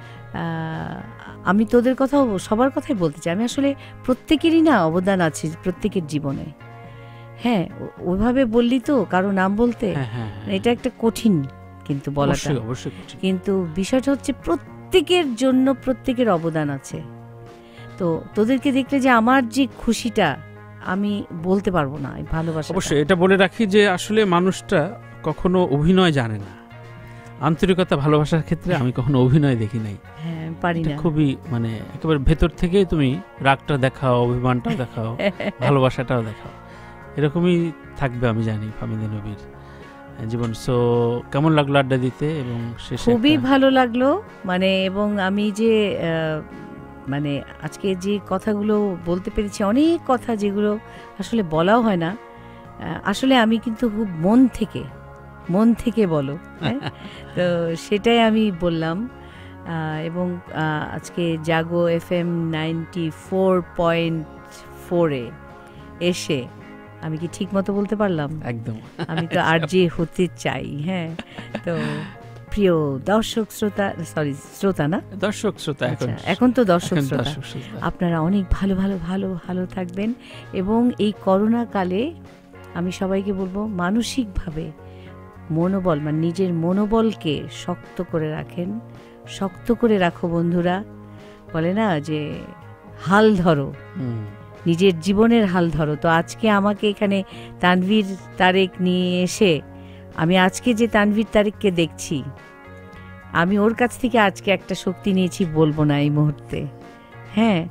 আমি তোদের কথাও সবার কথাই বলতে চাই, আমি আসলে প্রত্যেকেরই না অবদান আছে প্রত্যেকের জীবনে। হ্যাঁ ওইভাবে বললি তো কারো নাম বলতে, এটা একটা কঠিন কিন্তু বলাটা, কিন্তু বিষয়টা হচ্ছে প্রত্যেকের জন্য প্রত্যেকের অবদান আছে। তো তোদেরকে দেখলে যে আমার যে খুশিটা আমি বলতে পারবো না, ভালোবাসা। অবশ্যই এটা বলে রাখি যে আসলে মানুষটা কখনো অভিনয় জানে না, আন্তরিকতা ভালোবাসার ক্ষেত্রে আমি কখনো অভিনয় দেখি নাই। হ্যাঁ পারি না, খুবই মানে একেবারে ভেতর থেকেই তুমি রাগটা দেখাও, অভিমানটাও দেখাও, ভালোবাসাটাও দেখাও, এরকমই থাকবে আমি জানি ফাহমিদা নবীর জীবন। সো কেমন লাগলো আড্ডা দিতে? এবং খুবই ভালো লাগলো, মানে এবং আমি যে মানে আজকে যে কথাগুলো বলতে পেরেছি, অনেক কথা যেগুলো আসলে বলাও হয় না, আসলে আমি কিন্তু খুব মন থেকে মন থেকে বলো, তো সেটাই আমি বললাম। এবং আজকে Jago F M ninety four point ফোরে এসে আমি কি ঠিক মতো বলতে পারলাম? একদম, আমি তো আর যে হতে চাই। হ্যাঁ তো প্রিয় দর্শক শ্রোতা, সরি শ্রোতা না দর্শক শ্রোতা, এখন তো দর্শক শ্রোতা, আপনারা অনেক ভালো ভালো ভালো ভালো থাকবেন। এবং এই করোনা কালে আমি সবাইকে বলবো মানসিকভাবে মনোবল, মানে নিজের মনোবলকে শক্ত করে রাখেন, শক্ত করে রাখো বন্ধুরা। বলে না যে হাল ধরো, নিজের জীবনের হাল ধরো। তো আজকে আমাকে এখানে তানভীর তারেক নিয়ে এসে আমি আজকে যে তানভীর তারেককে দেখছি, আমি ওর কাছ থেকে আজকে একটা শক্তি নিয়েছি, বলবো না এই মুহূর্তে। হ্যাঁ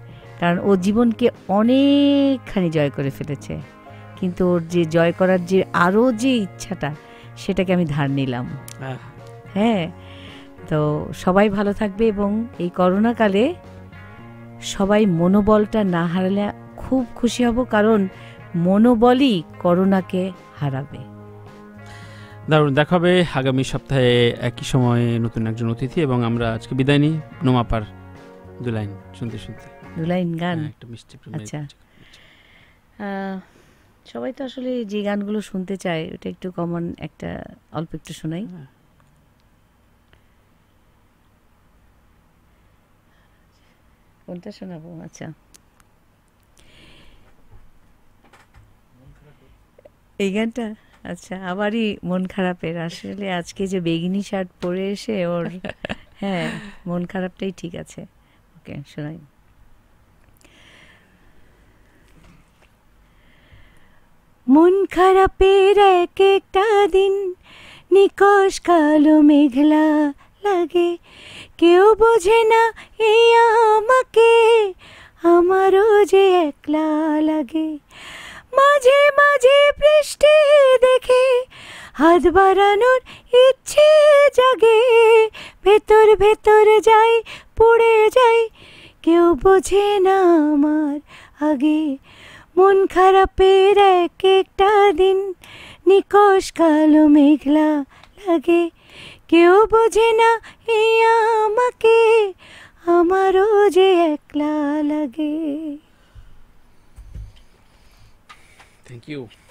কারণ ও জীবনকে অনেকখানি জয় করে ফেলেছে, কিন্তু ওর যে জয় করার যে আরও যে ইচ্ছাটা সেটাকে আমি ধার নিলাম। হ্যাঁ, তো সবাই ভালো থাকবে এবং এই করোনাকালে সবাই মনোবলটা না হারালে খুব খুশি হব, কারণ মনোবলই করোনাকে হারাবে। দারুণ, দেখাবে আগামী সপ্তাহে একই সময়ে নতুন একজন অতিথি, এবং আমরা আজকে বিদায় নিই নোমাপার দু লাইন শুনতে শুনতে। দু লাইন গান, একটা মিষ্টি। আচ্ছা, সবাই তো আসলে যে গানগুলো শুনতে চায় ওটা একটু কমন, একটা অল্প একটু শোনাই। কোনটা শোনাবো? আচ্ছা, এই গানটা। আচ্ছা, আবারই মন খারাপের। আসলে আজকে যে বেগিনি শার্ট পরে এসে ওর হ্যাঁ মন খারাপটাই ঠিক আছে। ওকে, শোনাই। মন খারাপের এক একটা দিন নিকশ কালো মেঘলা লাগে, কেউ বোঝে না এই আমাকে, আমারও যে একলা লাগে। মাঝে মাঝে বৃষ্টি দেখে হাত বাড়ানোর ইচ্ছে জাগে, ভেতর ভেতর যাই পড়ে যাই, কেউ বোঝে না আমার আগে। মন খারাপের এক একটা দিন নিকশ কালো মেঘলা লাগে, কেউ বোঝে না এই আমাকে, আমারও যে একলা লাগে। Thank you.